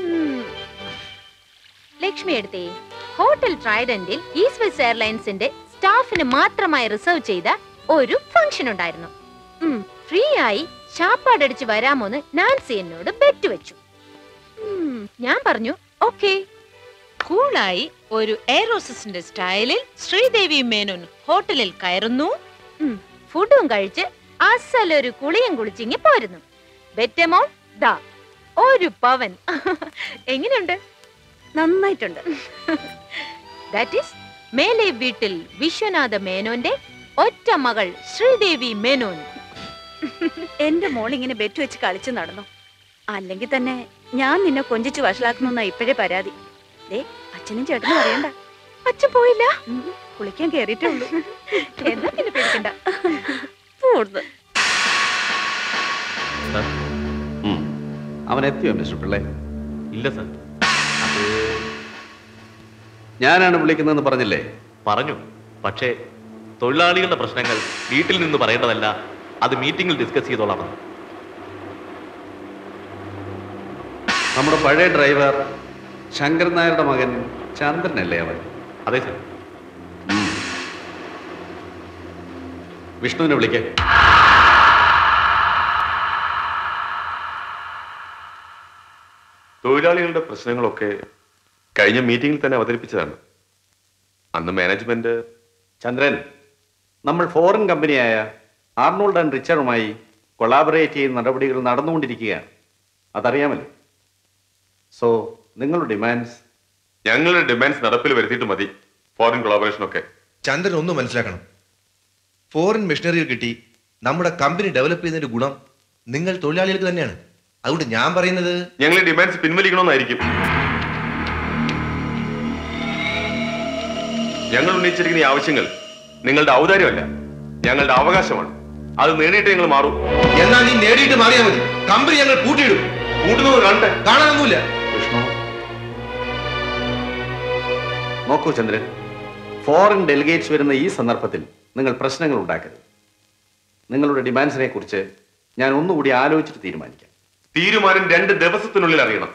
Speaker 8: ലക്ഷ്മി എടുത്തേ, ഹോട്ടൽ ട്രൈഡന്റിൽ ഈസ്റ്റ് വെസ്റ്റ് എയർലൈൻസിന്റെ സ്റ്റാഫിന് മാത്രമായി റിസർവ് ചെയ്ത ഒരു ഫംഗ്ഷൻ ഉണ്ടായിരുന്നു. ഫ്രീ ആയി ചാപ്പാടടിച്ച് വരാമോന്ന് നാൻസി എന്നോട് ബെറ്റ് വെച്ചു. ഞാൻ പറഞ്ഞു ഓക്കെ.
Speaker 7: കൂളായി ഒരു എയറോസസിന്റെ സ്റ്റൈലിൽ ശ്രീദേവി മേനോൻ ഹോട്ടലിൽ കയറുന്നു.
Speaker 8: ഫുഡും കഴിച്ച് അസലൊരു കുളിയും കുളിച്ചിങ്ങി പോരുന്നു. ബെറ്റ് എമൗണ്ട് ദാ 1 പവൻ. എങ്ങനെയുണ്ട്? നന്നായിട്ടുണ്ട്. ദാറ്റ് ഈസ് മേലെ വീട്ടിൽ വിശ്വനാഥ മേനോന്റെ ഒറ്റ മകൾ ശ്രീദേവി മേനോൻ.
Speaker 7: എന്റെ മോൾ ഇങ്ങനെ ബെറ്റ് വെച്ച് കളിച്ചു നടന്നു. അല്ലെങ്കിൽ തന്നെ ഞാൻ നിന്നെ കൊഞ്ചിച്ച് വഷളാക്കുന്ന ഇപ്പോഴേ പരാതി. അച്ഛനും ചേട്ടനും അറിയണ്ട.
Speaker 8: അച്ഛൻ പോയില്ല,
Speaker 7: കുളിക്കാൻ കേറിയിട്ടേ ഉള്ളൂ.
Speaker 8: എന്നാ പിന്നെ പേടിക്കണ്ട.
Speaker 10: അവൻ എത്തിയോ മിസ്റ്റർ പിള്ളേ?
Speaker 2: ഇല്ല സർ.
Speaker 10: ഞാനാണ് വിളിക്കുന്നതെന്ന് പറഞ്ഞില്ലേ?
Speaker 2: പറഞ്ഞു. പക്ഷേ തൊഴിലാളികളുടെ പ്രശ്നങ്ങൾ വീട്ടിൽ നിന്ന് പറയേണ്ടതല്ല, അത് മീറ്റിംഗിൽ ഡിസ്കസ് ചെയ്തോളാമെന്ന്.
Speaker 10: നമ്മുടെ പഴയ ഡ്രൈവർ ശങ്കരൻ നായരുടെ മകൻ ചന്ദ്രനല്ലേ അവൻ?
Speaker 2: അതെ സർ.
Speaker 10: വിഷ്ണുവിനെ വിളിക്കേ.
Speaker 1: തൊഴിലാളികളുടെ പ്രശ്നങ്ങളൊക്കെ കഴിഞ്ഞ മീറ്റിംഗിൽ തന്നെ അവതരിപ്പിച്ചതാണ്. അന്ന് മാനേജ്മെന്റ്
Speaker 10: ചന്ദ്രൻ, നമ്മൾ ഫോറിൻ കമ്പനിയായ ആർണോൾഡ് ആൻഡ് റിച്ചറുമായി കൊളാബറേറ്റ് ചെയ്യുന്ന നടപടികൾ നടന്നുകൊണ്ടിരിക്കുകയാണ്. അതറിയാമല്ലോ. സോ നിങ്ങളുടെ ഡിമാൻഡ്സ്?
Speaker 1: ഞങ്ങളുടെ ഡിമാൻഡ്സ് നടപ്പിൽ വരുത്തിയിട്ട് മതി ഫോറിൻ കൊളാബറേഷൻ ഒക്കെ.
Speaker 11: ചന്ദ്രൻ ഒന്ന് മനസ്സിലാക്കണം. ഫോറിൻ മെഷീനറികൾ കിട്ടി നമ്മുടെ കമ്പനി ഡെവലപ്പ് ചെയ്യുന്നതിന്റെ ഗുണം നിങ്ങൾ തൊഴിലാളികൾക്ക് തന്നെയാണ്. അതുകൊണ്ട് ഞാൻ പറയുന്നത്
Speaker 1: ഞങ്ങളെ ഡിമാൻഡ്സ് പിൻവലിക്കണമെന്നായിരിക്കും. ഞങ്ങൾ ഉന്നയിച്ചിരിക്കുന്ന ഈ ആവശ്യങ്ങൾ നിങ്ങളുടെ ഔദാര്യമല്ല, ഞങ്ങളുടെ അവകാശമാണ്. അത് നേടിയിട്ട് ഞങ്ങൾ മാറും.
Speaker 11: എന്നാൽ നീ നേടിയിട്ട് മാറിയാൽ മതി. കമ്പനി ഞങ്ങൾ പൂട്ടിയിടും.
Speaker 1: കൂട്ടുന്നത് കാണട്ടെ.
Speaker 11: കാണാനൊന്നുമില്ല.
Speaker 10: വിഷ്ണു നോക്കൂ ചന്ദ്രൻ, ഫോറിൻ ഡെലിഗേറ്റ്സ് വരുന്ന ഈ സന്ദർഭത്തിൽ നിങ്ങൾ പ്രശ്നങ്ങൾ ഉണ്ടാക്കരുത്. നിങ്ങളുടെ ഡിമാൻഡ്സിനെ കുറിച്ച് ഞാൻ ഒന്നുകൂടി ആലോചിച്ചിട്ട് തീരുമാനിക്കാം.
Speaker 12: തീരുമാനം 2 ദിവസത്തിനുള്ളിൽ അറിയണം.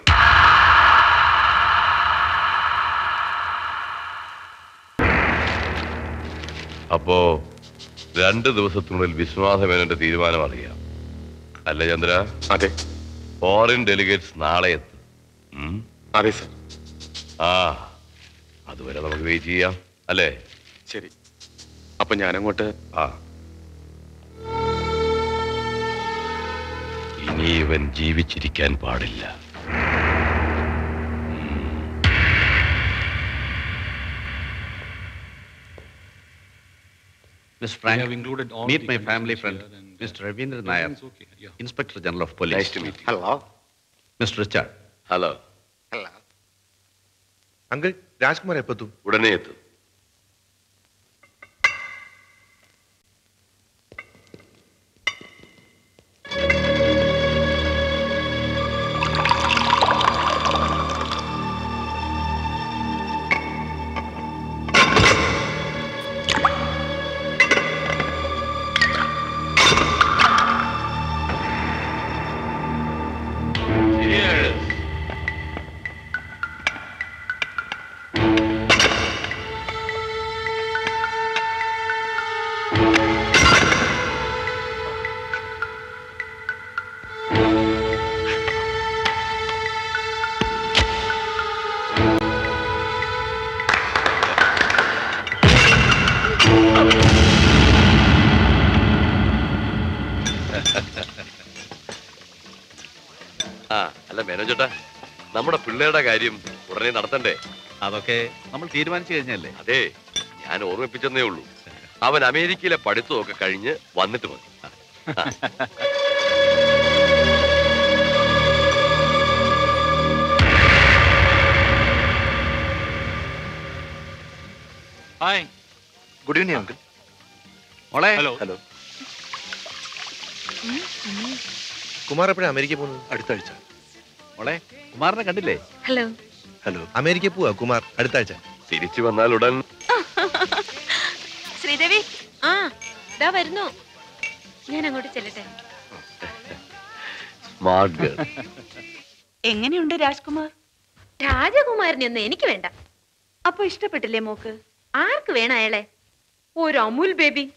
Speaker 1: അപ്പോ 2 ദിവസത്തിനുള്ളിൽ വിശ്വനാഥമേനോന്റെ തീരുമാനം അറിയാം അല്ലേ ചന്ദ്ര?
Speaker 12: അതെ.
Speaker 1: ഫോറിൻ ഡെലിഗേറ്റ്സ് നാളെ എത്തും.
Speaker 12: അതെ സർ.
Speaker 1: ആ, അതുവരെ നമുക്ക് വെയിറ്റ് ചെയ്യാം അല്ലേ?
Speaker 12: ശരി, അപ്പൊ ഞാനങ്ങോട്ട്.
Speaker 1: ഇനി ഇവൻ ജീവിച്ചിരിക്കാൻ പാടില്ല.
Speaker 10: Mr. Frank, meet my family friend, Mr. Ravindra Nair, Inspector General of Police.
Speaker 1: Nice to meet you.
Speaker 10: Hello. Mr. Richard.
Speaker 1: Hello.
Speaker 11: Uncle, Rajkumar എപ്പത്തും?
Speaker 1: ഉടനെ എത്തും. അല്ല മേനോജേട്ടാ, നമ്മുടെ പിള്ളേരുടെ കാര്യം ഉടനെ നടത്തണ്ടേ?
Speaker 10: അതൊക്കെ നമ്മൾ തീരുമാനിച്ചു കഴിഞ്ഞല്ലേ?
Speaker 1: അതെ, ഞാൻ ഓർമ്മിപ്പിച്ചെന്നേ ഉള്ളൂ. അവൻ അമേരിക്കയിലെ പഠിത്തമൊക്കെ കഴിഞ്ഞ് വന്നിട്ട് മതി.
Speaker 10: Hi,
Speaker 11: good evening uncle.
Speaker 10: മോളെ.
Speaker 11: ഹലോ. കുമാർ എപ്പോഴാണ് അമേരിക്ക പോകുന്നത്?
Speaker 10: അടുത്ത ആഴ്ച. മോളെ, കുമാറിനെ കണ്ടില്ലേ?
Speaker 7: ഹലോ.
Speaker 11: ഹലോ. അമേരിക്ക പോവാ കുമാർ അടുത്ത ആഴ്ച.
Speaker 1: തിരിച്ചു വന്നാൽ ഉടൻ.
Speaker 8: ശ്രീദേവി, ആ ദാ വരുന്നു. ഞാൻ അങ്ങോട്ട് ചെല്ലട്ടെ.
Speaker 1: Smart girl.
Speaker 7: എങ്ങനെയുണ്ട് രാജ്കുമാർ?
Speaker 8: രാജകുമാരനെ ഒന്നും എനിക്ക് വേണ്ട.
Speaker 7: അപ്പൊ ഇഷ്ടപ്പെട്ടില്ലേ മോക്ക്?
Speaker 8: ആർക്ക് വേണം അയാളെ? ഒരു അമൂൽ ബേബി.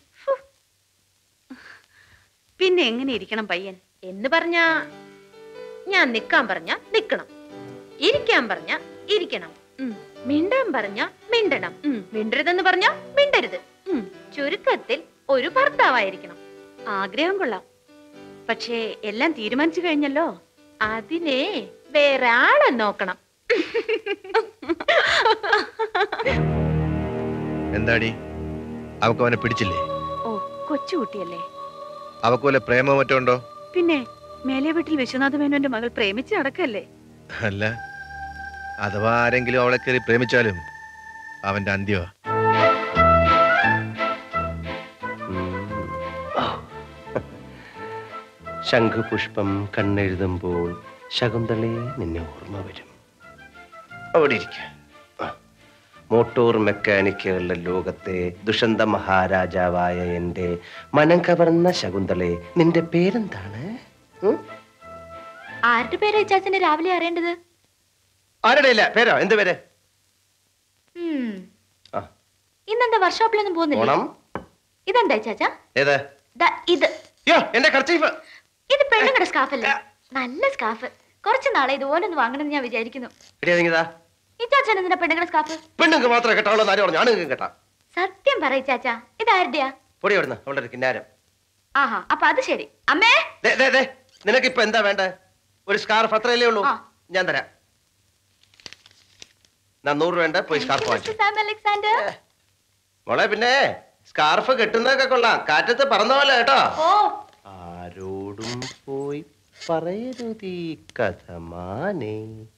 Speaker 7: പിന്നെ എങ്ങനെ ഇരിക്കണം പയ്യൻ
Speaker 8: എന്ന് പറഞ്ഞാ, ഞാൻ നിക്കാൻ പറഞ്ഞ നിക്കണം, ഇരിക്കാൻ പറഞ്ഞ ഇരിക്കണം, മിണ്ടാൻ പറഞ്ഞ മിണ്ടണം, മിണ്ടരുതെന്ന് പറഞ്ഞ മിണ്ടരുത്. ചുരുക്കത്തിൽ ഒരു ഭർത്താവായിരിക്കണം.
Speaker 7: ആഗ്രഹം കൊള്ളാം, പക്ഷേ എല്ലാം തീരുമാനിച്ചു കഴിഞ്ഞല്ലോ.
Speaker 8: അതിനെ വേറെ ആളെ നോക്കണം.
Speaker 11: എന്താടി, അവക്ക് അവനെ പിടിച്ചില്ലേ?
Speaker 7: ഓ, കൊച്ചുകുട്ടിയല്ലേ.
Speaker 11: അവക്ക് വല്ല പ്രേമോ മറ്റോ ഉണ്ടോ?
Speaker 7: പിന്നെ മേലെ വീട്ടിൽ വിശ്വനാഥ മേനോന്റെ മകൾ പ്രേമിച്ച് നടക്കല്ലേ.
Speaker 11: അല്ല, അഥവാ ആരെങ്കിലും അവളെ കയറി പ്രേമിച്ചാലും അവന്റെ അന്ത്യമാ.
Speaker 3: ശംഖുപുഷ്പം കണ്ണെഴുതുമ്പോൾ ശകുന്തളെ നിന്നെ ഓർമ്മ വരും. അവിടെ ഇരിക്ക. മോട്ടോർ മെക്കാനിക്കുകളുടെ ലോകത്തെ ദുഷന്ത മഹാരാജാവായ എന്റെ മനം കവർന്ന ശകുന്തളെ, നിന്റെ പേരെന്താണ്?
Speaker 8: ആരുടെ പേരാ ചാച്ചന് രാവിലെ അറിയേണ്ടത്?
Speaker 3: ആരുടെ ഇല്ല പേരോ? എന്ത് പേര്?
Speaker 8: ഇന്നെന്താ വർക്ക്ഷോപ്പിലൊന്നും പോകുന്നില്ല? ഇതെന്താ ചാച്ചാ?
Speaker 3: ഏത്?
Speaker 8: ഇത്
Speaker 3: എന്റെ കർച്ചീഫ്.
Speaker 8: ഇത് പെണ്ണുങ്ങളുടെ സ്കാർഫല്ലേ? നല്ല സ്കാർഫ്. കുറച്ച് നാളെ ഇതുപോലെ ഒന്ന് വാങ്ങണമെന്ന് ഞാൻ വിചാരിക്കുന്നു. ഈ ചാച്ചൻ എന്തിനാ പെണ്ണുങ്ങളുടെ സ്കാർഫ്?
Speaker 3: പെണ്ണുങ്ങൾക്ക് മാത്രമേ കേട്ടാളോ? ആരും പറഞ്ഞു ആണുങ്ങൾക്ക് കേട്ടാ?
Speaker 8: സത്യം പറയ് ചാച്ചാ, ഇതാരുടെയാ?
Speaker 3: പൊടി അവിടുന്ന്, അവളുടെ ഒരു കിന്നാരം.
Speaker 8: ആഹാ, അപ്പൊ അത് ശരി. അമ്മേ,
Speaker 3: നിനക്ക് ഇപ്പൊ എന്താ വേണ്ട? ഒരു സ്കാർഫ് അത്രയല്ലേ ഉള്ളൂ? ഞാൻ തരാം. 100 രൂപ ഉണ്ട്, പോയി സ്കാർഫ് വാങ്ങിച്ചു.
Speaker 8: അലക്സാണ്ടർ
Speaker 3: മോളെ, പിന്നെ സ്കാർഫ് കെട്ടുന്നതൊക്കെ കൊള്ളാം, കാറ്റത്ത് പറന്ന പോലെ കേട്ടോ. ആരോടും പോയി പറയരുതീ കഥ മാനേ,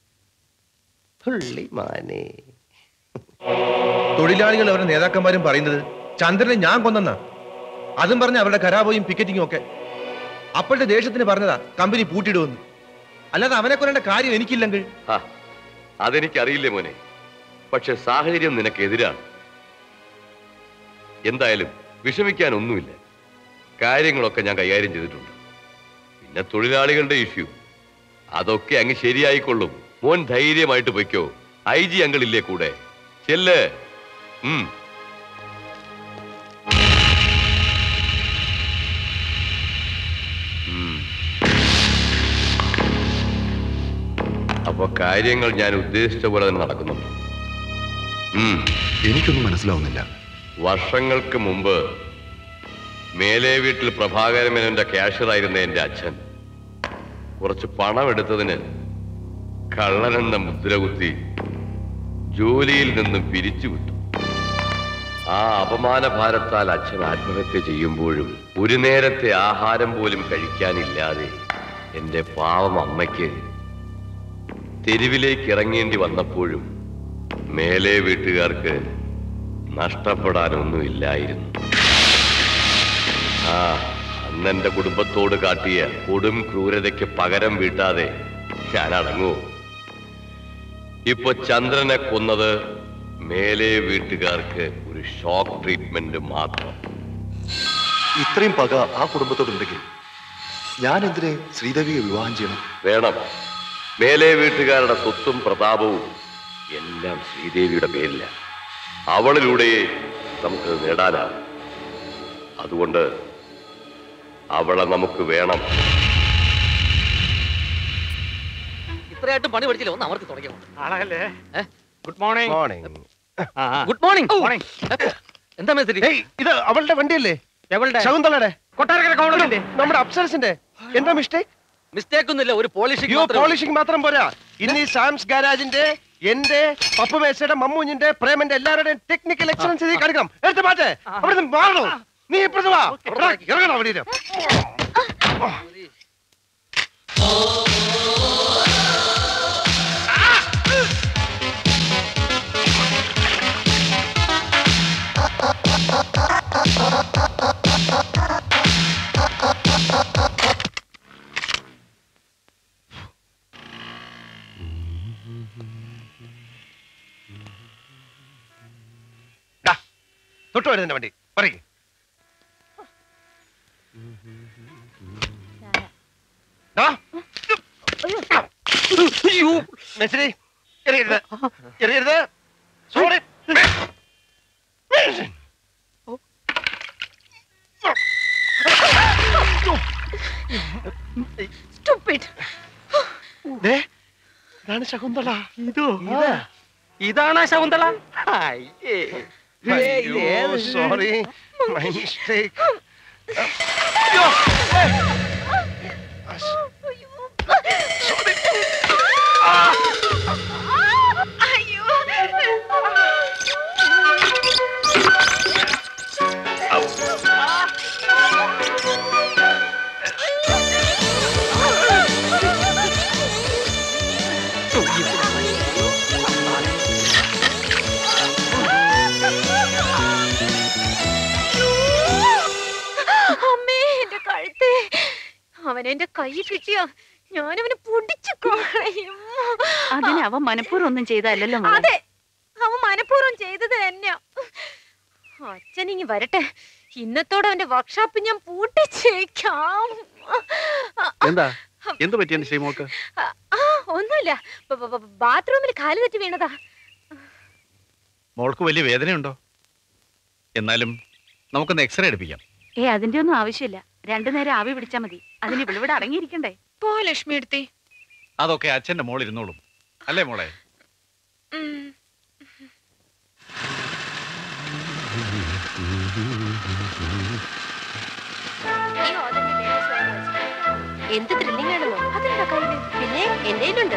Speaker 3: പുള്ളിമാനേ.
Speaker 11: തൊഴിലാളികൾ അവരുടെ നേതാക്കന്മാരും പറയുന്നത് ചന്ദ്രനെ ഞാൻ കൊന്നെന്നാ. അതും പറഞ്ഞ് അവരുടെ കരാബോയും പിക്കറ്റിങ്ങും ഒക്കെ. അപ്പോഴത്തെ ദേഷ്യത്തിന് പറഞ്ഞതാ കമ്പനി പൂട്ടിയിടുമെന്ന്. അല്ലാതെ അവനെ കൊല്ലേണ്ട കാര്യം എനിക്കില്ലെങ്കിൽ.
Speaker 1: അതെനിക്കറിയില്ലേ മോനെ, പക്ഷെ സാഹചര്യം നിനക്കെതിരാണ്. എന്തായാലും വിഷമിക്കാനൊന്നുമില്ല, കാര്യങ്ങളൊക്കെ ഞാൻ കൈകാര്യം ചെയ്തിട്ടുണ്ട്. പിന്നെ തൊഴിലാളികളുടെ ഇഷ്യൂ അതൊക്കെ അങ്ങ് ശരിയായിക്കൊള്ളും. മോൻ ധൈര്യമായിട്ട് പൊയ്ക്കോ. IG അങ്കിൾ ഇല്ലേ കൂടെ? ചെല്ല്. അപ്പൊ കാര്യങ്ങൾ ഞാൻ ഉദ്ദേശിച്ച പോലെ തന്നെ നടക്കുന്നുണ്ട്.
Speaker 13: എനിക്കൊന്നും മനസ്സിലാവുന്നില്ല.
Speaker 1: വർഷങ്ങൾക്ക് മുമ്പ് മേലെ വീട്ടിൽ പ്രഭാകരമേനോന്റെ ക്യാഷ്യറായിരുന്ന എന്റെ അച്ഛൻ കുറച്ച് പണം എടുത്തതിന് കള്ളനെന്ന മുദ്ര കുത്തി ജോലിയിൽ നിന്നും പിരിച്ചുവിട്ടു. ആ അപമാന ഭാരത്താൽ അച്ഛൻ ആത്മഹത്യ ചെയ്യുമ്പോഴും ഒരു നേരത്തെ ആഹാരം പോലും കഴിക്കാനില്ലാതെ എന്റെ പാവം അമ്മയ്ക്ക് തെരുവിലേക്ക് ഇറങ്ങേണ്ടി വന്നപ്പോഴും മേലെ വീട്ടുകാർക്ക് നഷ്ടപ്പെടാനൊന്നുമില്ലായിരുന്നു. അന്നെന്റെ കുടുംബത്തോട് കാട്ടിയ കൊടും ക്രൂരതയ്ക്ക് പകരം വീട്ടാതെ ഞാൻ അടങ്ങൂ. ഇപ്പൊ ചന്ദ്രനെ കൊന്നത് മേലെ വീട്ടുകാർക്ക് ഒരു ഷോക്ക് ട്രീറ്റ്മെന്റ് മാത്രം.
Speaker 13: ഇത്രയും പക ആ കുടുംബത്തോടുണ്ടെങ്കിൽ ഞാൻ എന്തിനെ ശ്രീദേവിയെ വിവാഹം ചെയ്യണം?
Speaker 1: വേണം. മേലെ വീട്ടുകാരുടെ സ്വത്തും പ്രതാപവും എല്ലാം ശ്രീദേവിയുടെ പേരില്ല. അവളിലൂടെ നമുക്ക് നേടാനാവും. അതുകൊണ്ട് അവളെ നമുക്ക് വേണം.
Speaker 5: ഇത്രയായിട്ടും പണി പഠിച്ചില്ല, ഒന്ന് അവർക്ക് തുടങ്ങിയോ?
Speaker 6: ആളല്ലേ? Good morning.
Speaker 5: Good morning. എന്താ മെസ്സേജ്?
Speaker 3: ഇത് അവളുടെ വണ്ടിയല്ലേ?
Speaker 5: എവളുടെ?
Speaker 3: ശകുന്തളയുടെ.
Speaker 5: കൊട്ടാരക്കര കൗണ്ടറിന്റെ.
Speaker 3: നമ്മുടെ അപ്സരസിന്റെ. എന്താ മിസ്റ്റേക്ക്?
Speaker 5: മിസ്റ്റേക്ക് ഒന്നുമില്ല, ഒരു പോളിഷിംഗ്.
Speaker 3: പോളിഷിംഗ് മാത്രം പോരാ. ഇന്ന് ഈ സാംസ് ഗാരാജിന്റെ, എന്റെ, പപ്പു മേസയുടെ, മമ്മൂഞ്ഞിന്റെ, പ്രേമന്റെ എല്ലാവരുടെയും ടെക്നിക്കൽ എക്സലൻസ് ഇതിൽ കാണിക്കണം. എടുത്ത് മാറ്റേ. അവിടുന്ന് മാറണോ? നീ ഇപ്പുറത്ത് വാ. ഇറങ്ങണം അവിടെ. തൊട്ട് വരുന്ന വണ്ടി പറയേ. എറിയരുത്. സോറി. ഇതാണ് ശകുന്തള.
Speaker 5: ഇതാണ് ശകുന്തള.
Speaker 3: Sorry, my mistake.
Speaker 8: അവനെന്റെ കൈ കിട്ടിയ ഞാനവനെ പൊടിച്ചു കളയും.
Speaker 7: അതിന് അവൻ മനഃപൂർവ്വം ഒന്നും ചെയ്തല്ലോ.
Speaker 8: അതെ, അവൻ മനഃപൂർവ്വം ചെയ്തത് തന്നെയാ. അച്ഛനിങ്ങി വരട്ടെ, ഇന്നത്തോടെ അവന്റെ വർക്ക്ഷോപ്പ് ഞാൻ പൂട്ടിച്ചേക്കാം.
Speaker 10: എന്താ എന്ത് പറ്റി എന്റെ ശ്രീമോക്ക്?
Speaker 8: ഒന്നുമില്ല, ബാത്റൂമിൽ കാല് തെറ്റി വീണതാ.
Speaker 10: മോൾക്ക് വലിയ വേദനയുണ്ടോ? എന്നാലും നമുക്കൊന്ന് എക്സ്റേ എടുപ്പിക്കാം.
Speaker 7: അതിന്റെ ഒന്നും ആവശ്യമില്ല. 2 നേരം ആവി പിടിച്ചാ മതി. അതിന് ഇവിടെ അടങ്ങിയിരിക്കണ്ടേ?
Speaker 8: പോ ലക്ഷ്മി എടുത്തേ.
Speaker 10: അതൊക്കെ അച്ഛന്റെ മോൾ ഇരുന്നോളും, അല്ലേ മോളെ?
Speaker 8: എന്ത് ത്രില്ലിംഗ് ആണെന്നോ? അതെന്താ കയ്യില്? പിന്നെ എന്റെ കയ്യിലുണ്ട്.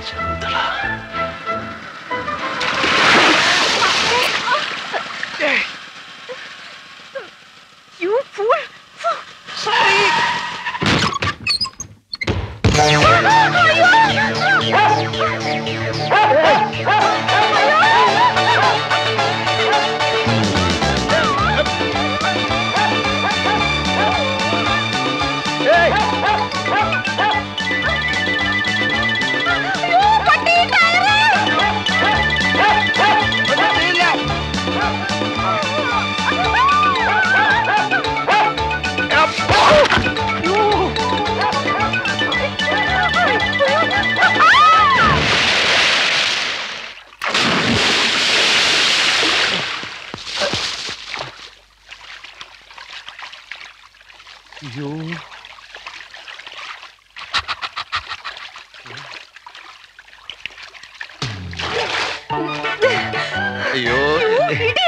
Speaker 8: You fool! Sorry!
Speaker 3: Hey!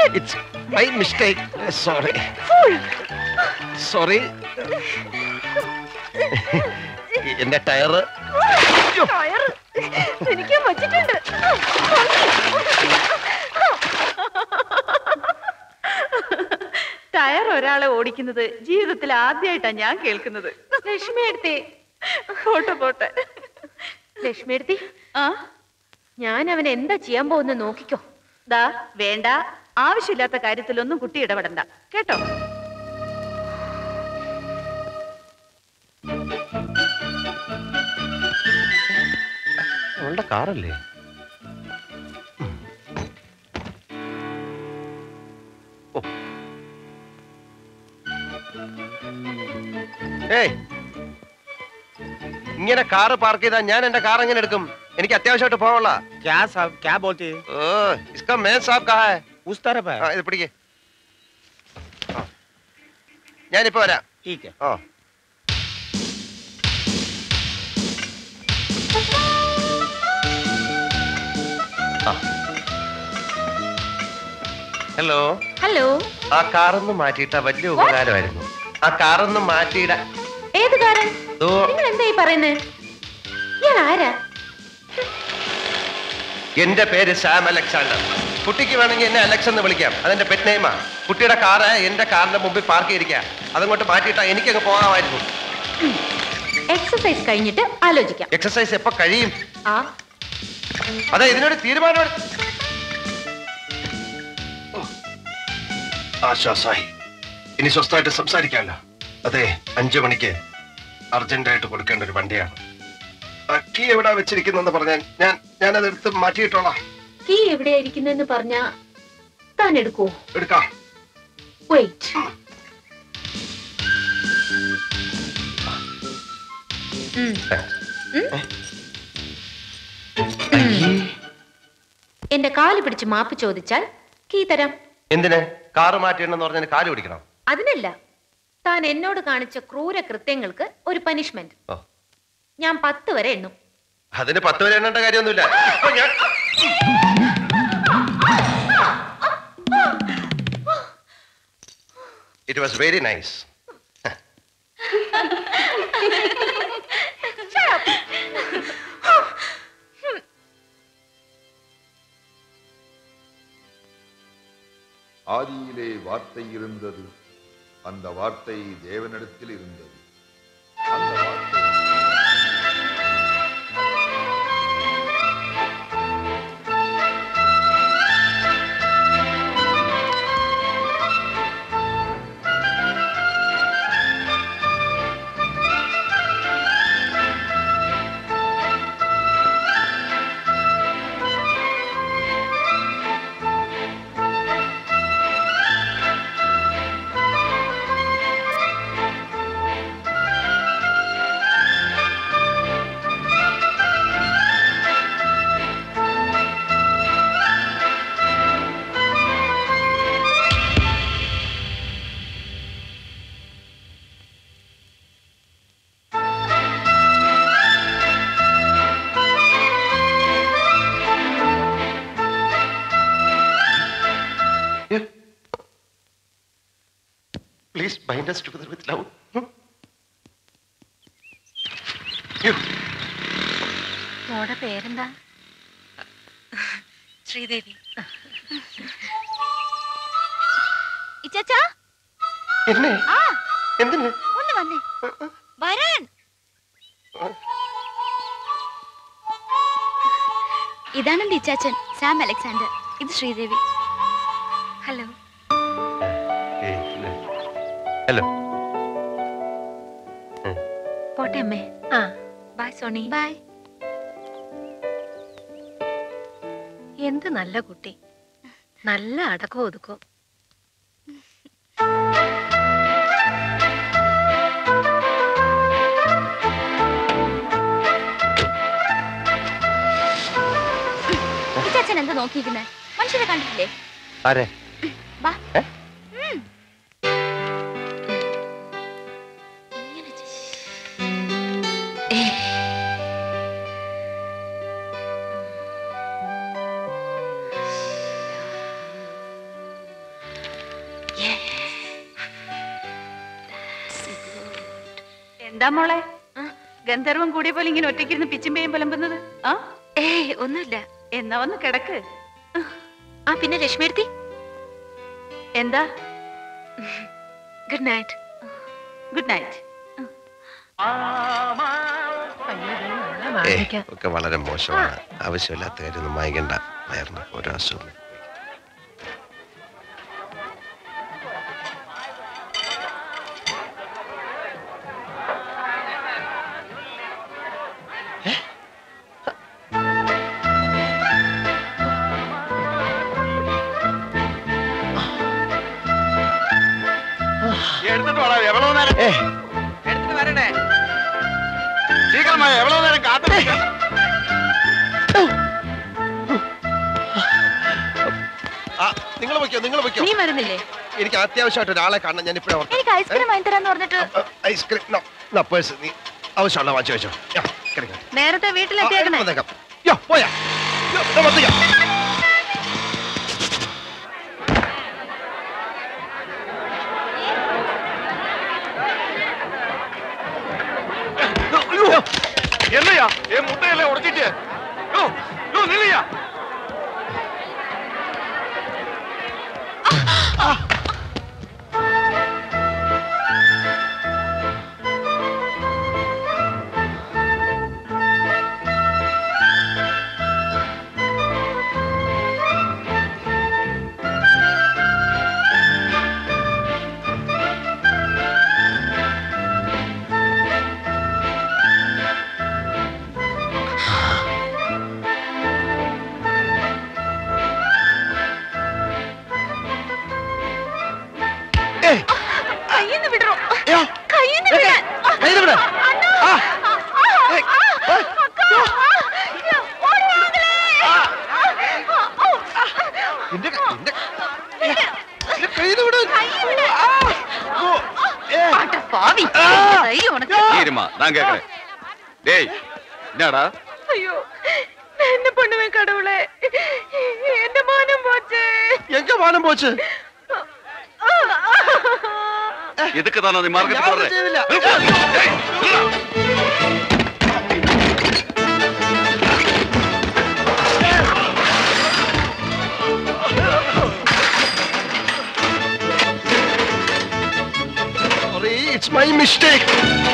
Speaker 8: idiot!
Speaker 3: It's my mistake. Sorry.
Speaker 8: Fool!
Speaker 3: Sorry. എന്റെ ടയറ്
Speaker 8: ടയർ എനിക്ക് വച്ചിട്ടുണ്ട്.
Speaker 7: ടയർ ഒരാളെ ഓടിക്കുന്നത് ജീവിതത്തിൽ ആദ്യമായിട്ടാണ് ഞാൻ കേൾക്കുന്നത്.
Speaker 8: ലക്ഷ്മി എടുത്തേ.
Speaker 7: പോട്ടെ പോട്ടെ.
Speaker 8: ലക്ഷ്മി എടുത്തി, ഞാൻ അവൻ എന്താ ചെയ്യാൻ പോകുന്ന നോക്കിക്കോ.
Speaker 7: ദാ വേണ്ട, ആവശ്യമില്ലാത്ത കാര്യത്തിലൊന്നും കുട്ടി ഇടപെടണ്ട കേട്ടോ.
Speaker 3: അവളുടെ കാറല്ലേ? ഇങ്ങനെ കാറ് പാർക്ക് ചെയ്താൽ ഞാൻ എന്റെ കാർ എങ്ങനെ എടുക്കും? എനിക്ക് അത്യാവശ്യമായിട്ട് പോകാനുള്ള. ഇത് പിടിക്കേ, ഞാനിപ്പോ വരാം. ഓ ഹലോ.
Speaker 8: ഹലോ.
Speaker 3: ആ കാറൊന്ന് മാറ്റിയിട്ട വലിയ ഉപകാരമായിരുന്നു. ആ കാറൊന്ന് മാറ്റിയിട.
Speaker 8: ഏത് കാരൻ? നിങ്ങൾ എന്താ ഈ പറയുന്നത്? ഞാൻ ആരാ?
Speaker 3: എന്റെ പേര് സാം അലക്സാണ്ടർ. കുട്ടിക്ക് വേണമെങ്കിൽ എന്നെ അലക്സ് എന്ന് വിളിക്കാം, അതെന്റെ പെറ്റ് നെയിമാ. കുട്ടിയുടെ കാറ് എന്റെ കാറിന്റെ മുമ്പിൽ പാർക്ക് ചെയ്തിരിക്കാം, അതങ്ങോട്ട് മാറ്റിയിട്ടാ എനിക്കങ്ങ് പോകാമായിരുന്നു.
Speaker 8: എക്സസൈസ് കഴിഞ്ഞിട്ട് ആലോചിക്കാം.
Speaker 3: എക്സസൈസ് എപ്പോ കഴിയും? അതെ, ഇതിനൊരു തീരുമാനം. ആശ്വാസമായി, ഇനി സ്വസ്ഥമായിട്ട് സംസാരിക്കാമല്ലോ. അതെ, 5 മണിക്ക് അർജന്റായിട്ട് കൊടുക്കേണ്ട ഒരു വണ്ടിയാണ്. കീ എവിടാ വെച്ചിരിക്കുന്നെന്ന് പറഞ്ഞാൽ ഞാനത് എടുത്ത് മാറ്റിയിട്ടോളാം.
Speaker 8: കീ എവിടെയായിരിക്കുന്നെന്ന് പറഞ്ഞാ താൻ എടുക്കൂ?
Speaker 3: എടുക്കാം.
Speaker 8: വെയിറ്റ്. എന്റെ കാല് പിടിച്ച് മാപ്പ് ചോദിച്ചാൽ കീ തരാം.
Speaker 3: എന്തിന്? കാറ് മാറ്റിയെന്ന് പറഞ്ഞാൽ കാല് പിടിക്കണം?
Speaker 8: അതിനല്ല, താൻ എന്നോട് കാണിച്ച ക്രൂര കൃത്യങ്ങൾക്ക് ഒരു പനിഷ്മെന്റ്. ഞാൻ 10 വരെ എണ്ണും.
Speaker 3: അതിന് 10 വരെ എണ്ണേണ്ട കാര്യമൊന്നുമില്ല. It was very nice.
Speaker 4: ஆதியிலே வார்த்தை இருந்தது, அந்த வார்த்தை தேவனிடத்தில் இருந்தது, அந்த வார்த்தை
Speaker 3: Please bind us together with love.
Speaker 8: മോടെ പേരെന്താ?
Speaker 14: ശ്രീദേവി. ഇച്ചാച്ചാ,
Speaker 3: എന്നെ
Speaker 14: ആ
Speaker 3: എന്തിന്?
Speaker 14: ഒന്ന് വന്നേ, വരാൻ. ഇതാണ് എന്റെ ഇച്ചാച്ചൻ സാം അലക്സാണ്ടർ. ഇത് ശ്രീദേവി. ഹലോ.
Speaker 3: ഹലോ.
Speaker 8: പോട്ടെ അമ്മേ.
Speaker 14: Bye Sony.
Speaker 8: ബൈ.
Speaker 14: എന്ത് നല്ല കുട്ടി, നല്ല അടക്കം ഒതുക്കും. ഇച്ചാച്ചൻ എന്താ നോക്കിയിരിക്കുന്നേ? മനുഷ്യരെ കണ്ടിട്ടില്ലേ?
Speaker 3: ആരെ?
Speaker 14: വാ.
Speaker 7: എന്താ മോളെ ഗന്ധർവം കൂടിയ പോലെ ഇങ്ങനെ ഒറ്റയ്ക്കിരുന്ന് പിച്ചിമ്പയും പുലമ്പുന്നത്? ആ
Speaker 8: ഒന്നുമില്ല.
Speaker 7: എന്നാ വന്ന് കിടക്ക്.
Speaker 8: പിന്നെ രശ്മിയെടുത്തി
Speaker 7: എന്താ?
Speaker 8: Good night.
Speaker 7: Good night.
Speaker 3: ഒക്കെ വളരെ മോശമാണ്. ആവശ്യമില്ലാത്ത കാര്യമൊന്നും വായിക്കണ്ട. വയറിന് ഓരോ അസുഖം.
Speaker 6: എടുത്തിട്ട് വരണേ. ശീഘ്രമായി എவ்வளவு നേരം കാത്തു.
Speaker 3: നിങ്ങൾ വയ്ക്കോ.
Speaker 8: നീ വരുന്നില്ലേ?
Speaker 3: എനിക്ക് അത്യാവശ്യമായിട്ട് ഒരാളെ കാണണം. ഞാൻ ഇപ്പഴേ
Speaker 8: എനിക്ക് ഐസ്ക്രീം വാങ്ങി തരാന്ന് പറഞ്ഞിട്ട്.
Speaker 3: ഐസ്ക്രീം നീ ആവശ്യമുള്ള വാങ്ങിച്ചു വെച്ചോ.
Speaker 8: നേരത്തെ വീട്ടിലെത്തിയേക്കണേ.
Speaker 3: പോയാ
Speaker 6: என்னையா என் முட்டையெல்லாம் உடைச்சிட்டு நில்லையா.
Speaker 8: കയ്യിന്ന് വിടറോ. കയ്യിന്ന് വിടാൻ.
Speaker 10: நான் கேக்குறேன். டேய் என்னடா?
Speaker 8: ஐயோ என்ன பண்ணுவேன் கடவுளே. என்ன மானம் போச்சு.
Speaker 3: எங்க மானம் போச்சு?
Speaker 10: எதுக்கு தானே நீ மார்க்கெட் போற?
Speaker 3: Sorry, it's my mistake.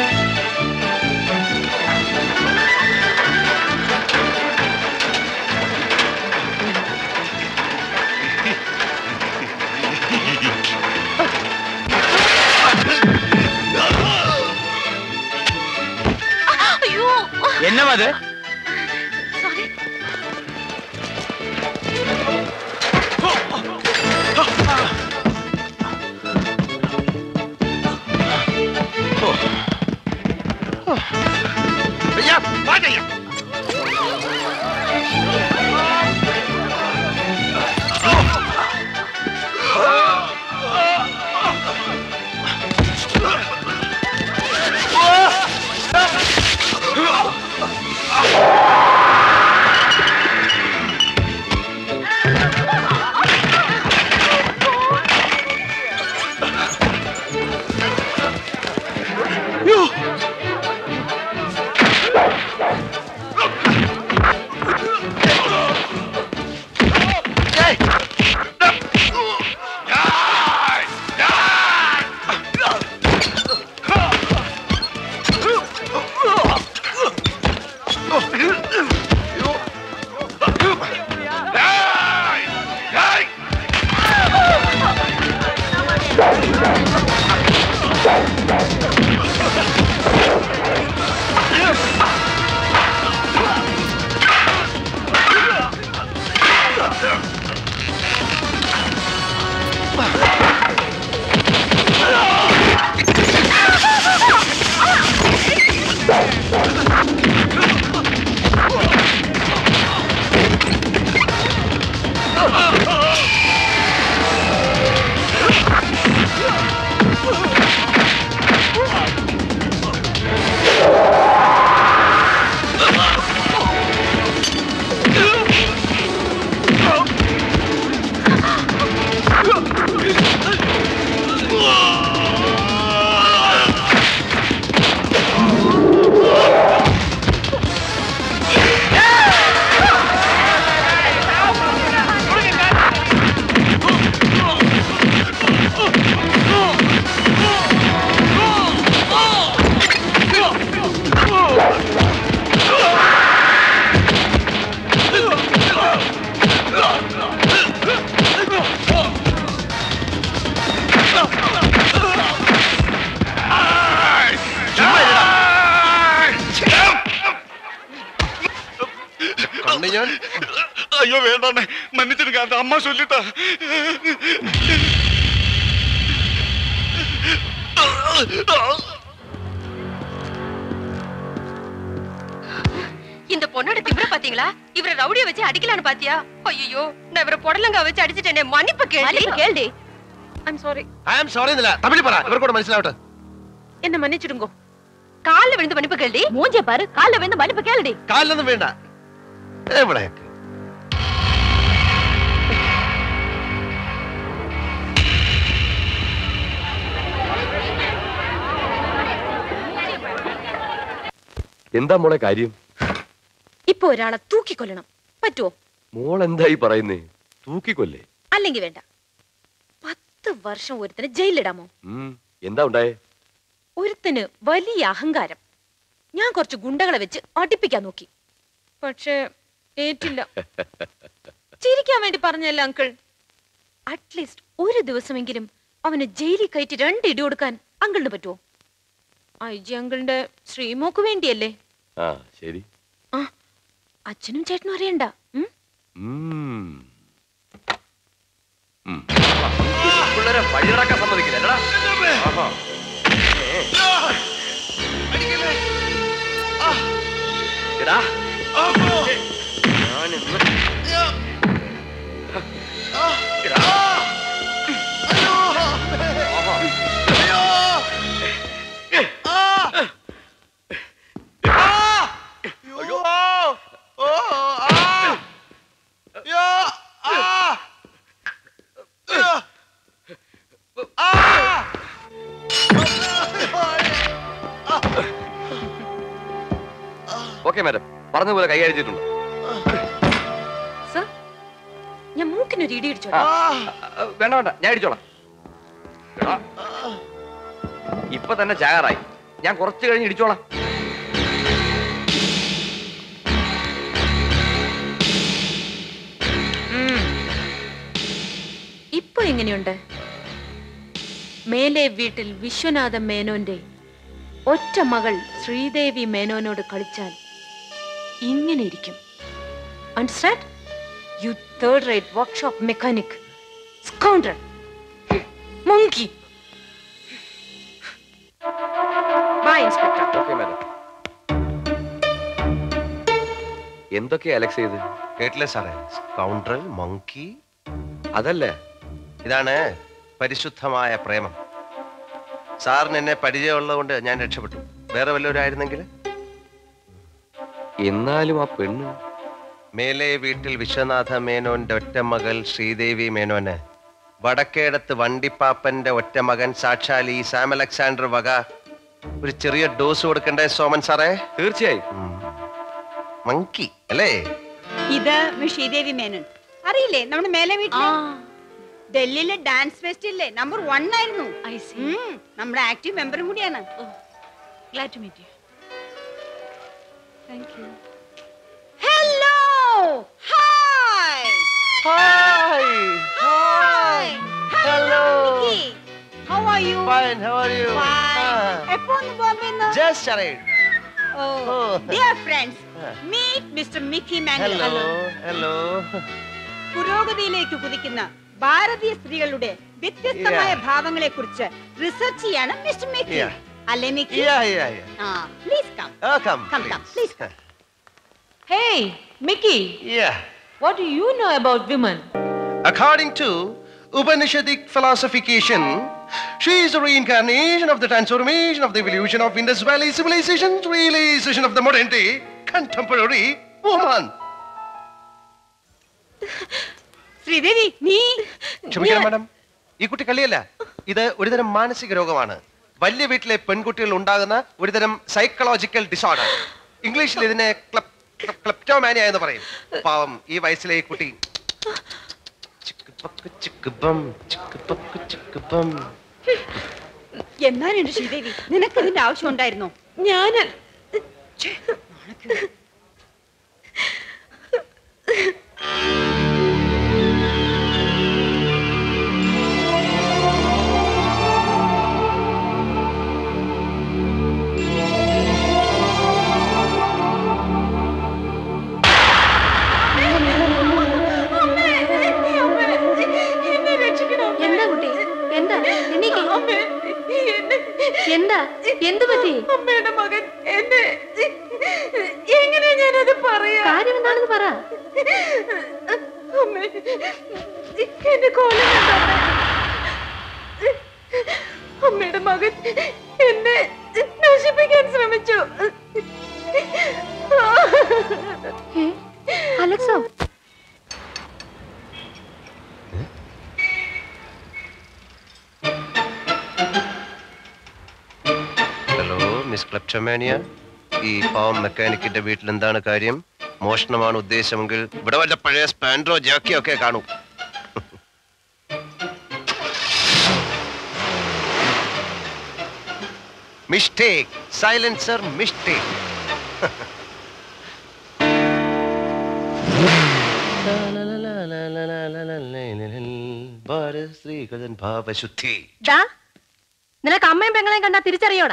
Speaker 6: என்னவா அது? ஐயா பாக்கையா.
Speaker 3: മേനോൻ
Speaker 15: അയ്യോ വേണ്ടേ, മன்னிச்சிருங்க, അമ്മ சொல்லிட்டா.
Speaker 16: இந்த பொண்ணோட திமிர பாத்தீங்களா? இவரை ரவுடிய வச்சு அடிக்கலான்னு பாத்தியா? ஐயோ, நான் இவரை புடலங்கா வச்சு அடிச்சிட்டேனே. மன்னிப்பு கேளு. I'm sorry.
Speaker 3: I am sorry എന്നല്ല തമിഴ് പറ, ഇവർക്കൂടെ മനസ്സിലാവട്ടെ.
Speaker 16: என்ன மன்னிச்சிடுங்கோ. கால்ல விழுந்து மன்னிப்பு கேளுடி. மூஞ்சே பாரு, கால்ல விழுந்து மன்னிப்பு கேளுடி.
Speaker 3: കാലിലൊന്നും വേണ്ട. എവിടെ
Speaker 1: എന്താ മോളെ കാര്യം?
Speaker 8: ഇപ്പൊ ഒരാളെ തൂക്കിക്കൊല്ലണം, പറ്റുമോ?
Speaker 1: മോൾ എന്തായി പറയുന്നേ? തൂക്കിക്കൊല്ലേ?
Speaker 8: അല്ലെങ്കിൽ വേണ്ട. 10 വർഷം ഒരുത്തന് ജയിലിലിടാമോ?
Speaker 1: എന്താ ഉണ്ടായേ?
Speaker 8: ഒരുത്തന് വലിയ അഹങ്കാരം. ഞാൻ കുറച്ച് ഗുണ്ടകളെ വെച്ച് അടിപ്പിക്കാൻ നോക്കി, പക്ഷേ ഏറ്റില്ല. ചിരിക്കാൻ വേണ്ടി പറഞ്ഞല്ല അങ്കിൾ. അറ്റ്ലീസ്റ്റ് ഒരു ദിവസമെങ്കിലും അവന് ജയിലിൽ കയറ്റി 2 ഇടി കൊടുക്കാൻ അങ്കിളിന് പറ്റുമോ? ഐ ജി അങ്കിളിന്റെ ശ്രീമോക്ക് വേണ്ടിയല്ലേ?
Speaker 1: ശരി.
Speaker 8: അച്ഛനും ചേട്ടനും അറിയണ്ട.
Speaker 1: പിള്ളേരെ വഴിയിറക്കാൻ സമ്മതിക്കില്ല. ഓക്കെ മാഡം, പറഞ്ഞതുപോലെ കൈകാര്യച്ചിട്ടുണ്ട്.
Speaker 8: ഞാൻ മൂക്കിനൊരു ഇടി ഇടിച്ചോ?
Speaker 1: വേണ്ട വേണ്ട, ഞാൻ ഇടിച്ചോളാം. ഇപ്പൊ തന്നെ ചാകാറായി, ഞാൻ കുറച്ച് കഴിഞ്ഞ് ഇടിച്ചോളാം.
Speaker 8: ഇപ്പൊ എങ്ങനെയുണ്ട്? മേലെ വീട്ടിൽ വിശ്വനാഥ മേനോന്റെ ഒറ്റ മകൾ ശ്രീദേവി മേനോനോട് കളിച്ചാൽ ഇങ്ങനെ ഇരിക്കും. Understand? You third rate workshop mechanic, scoundrel, monkey. Bye, Inspector.
Speaker 1: Okay madam. എന്തൊക്കെയാ അലക്സ് ചെയ്ത്?
Speaker 3: കേട്ടില്ലേ സാറേ? Scoundrel, monkey.
Speaker 1: അതല്ല,
Speaker 3: ഇതാണ് പരിശുദ്ധമായ പ്രേമം. സാറിന് എന്നെ പരിചയമുള്ളത് കൊണ്ട് ഞാൻ രക്ഷപ്പെട്ടു. വേറെ വല്ലവരായിരുന്നെങ്കിൽ?
Speaker 1: എന്നാലും ആ പെണ്ണ്
Speaker 3: മേലെ വീട്ടിൽ വിശ്വനാഥ മേനോന്റെ ഒറ്റ മകൾ ശ്രീദേവി മേനോന് വടക്കേടത്ത് വണ്ടിപ്പാപ്പന്റെ ഒറ്റ മകൻ സാക്ഷാൽ ഈ സാം അലക്സാണ്ടർ വക ഒരു ചെറിയ ഡോസ് കൊടുക്കണ്ടേ സോമൻ സാറേ?
Speaker 1: തീർച്ചയായും.
Speaker 3: മങ്കി അല്ലേ?
Speaker 17: ഇത് ശ്രീദേവി മേനോൻ അറിയില്ലേ? നമ്മുടെ മേലെ വീട്ടിൽ ഡൽഹിയിലെ ഡാൻസ് ഫെസ്റ്റില്ലേ നമ്പർ 1 ആയിരുന്നു. നമ്മുടെ ആക്റ്റീവ് മെമ്പറും കൂടിയാണ്.
Speaker 8: Glad to meet you. Thank you.
Speaker 17: Hello. Hi.
Speaker 3: Hi.
Speaker 17: Hi.
Speaker 3: Hello.
Speaker 17: Nikki. How are you?
Speaker 3: Fine. How are you?
Speaker 17: Fine. എപ്പോ ഒന്ന് ബോംബെന്ന്?
Speaker 3: Just arrived.
Speaker 17: Oh, dear friends, meet Mr. Mickey Mangal.
Speaker 3: Hello.
Speaker 17: പുരോഗതിയിലേക്ക് കുതിക്കുന്ന ഭാരതീയ സ്ത്രീകളുടെ വ്യത്യസ്തമായ ഭാവങ്ങളെ കുറിച്ച് research ചെയ്യാണ് mister Mickey. അല്ലേ Mickey? Please come.
Speaker 3: Come,
Speaker 17: please come.
Speaker 8: Hey, Mickey.
Speaker 3: Yeah.
Speaker 8: What do you know about women?
Speaker 3: According to Upanishadic philosophication, she is the reincarnation of the transformation of the evolution of Indus Valley civilization's realization of the modern day contemporary woman.
Speaker 17: Sridevi, നീ
Speaker 3: ക്ഷമിക്കണം madam, ഈ കുട്ടി കളിയല്ല. ഇത് ഒരുതരം മാനസിക രോഗമാണ്. വലിയ വീട്ടിലെ പെൺകുട്ടികൾ ഉണ്ടാകുന്ന ഒരുതരം സൈക്കോളജിക്കൽ ഡിസോർഡർ. ഇംഗ്ലീഷിൽ ഇതിനെ ക്ലെപ്റ്റോമാനിയ എന്ന് പറയും. പാവം ഈ വയസ്സിലെ ഈ കുട്ടി
Speaker 17: എന്നാലുണ്ട് ശ്രീദേവി, നിനക്ക് ഇതിന്റെ ആവശ്യം ഉണ്ടായിരുന്നോ?
Speaker 8: ഞാൻ കാര്യം എന്താണെന്ന് പറ.
Speaker 16: അമ്മയുടെ മകൻ എന്നെ നശിപ്പിക്കാൻ ശ്രമിച്ചു.
Speaker 8: അലക്സോ,
Speaker 3: ഹലോ മിസ് ക്ലെപ്റ്റോമാനിയ, ഈ പാവം മെക്കാനിക്കിന്റെ വീട്ടിൽ എന്താണ് കാര്യം? മോഷണമാണ് ഉദ്ദേശമെങ്കിൽ ഇവിടെ വല്ല പഴയ സ്പാൻഡ്രോ ജാക്കിയോ ഒക്കെ കാണൂ. Mistake, silencer mistake. ഭാവശുദ്ധി.
Speaker 8: നിനക്ക് അമ്മയും പെങ്ങളെയും കണ്ടാ തിരിച്ചറിയോടാ?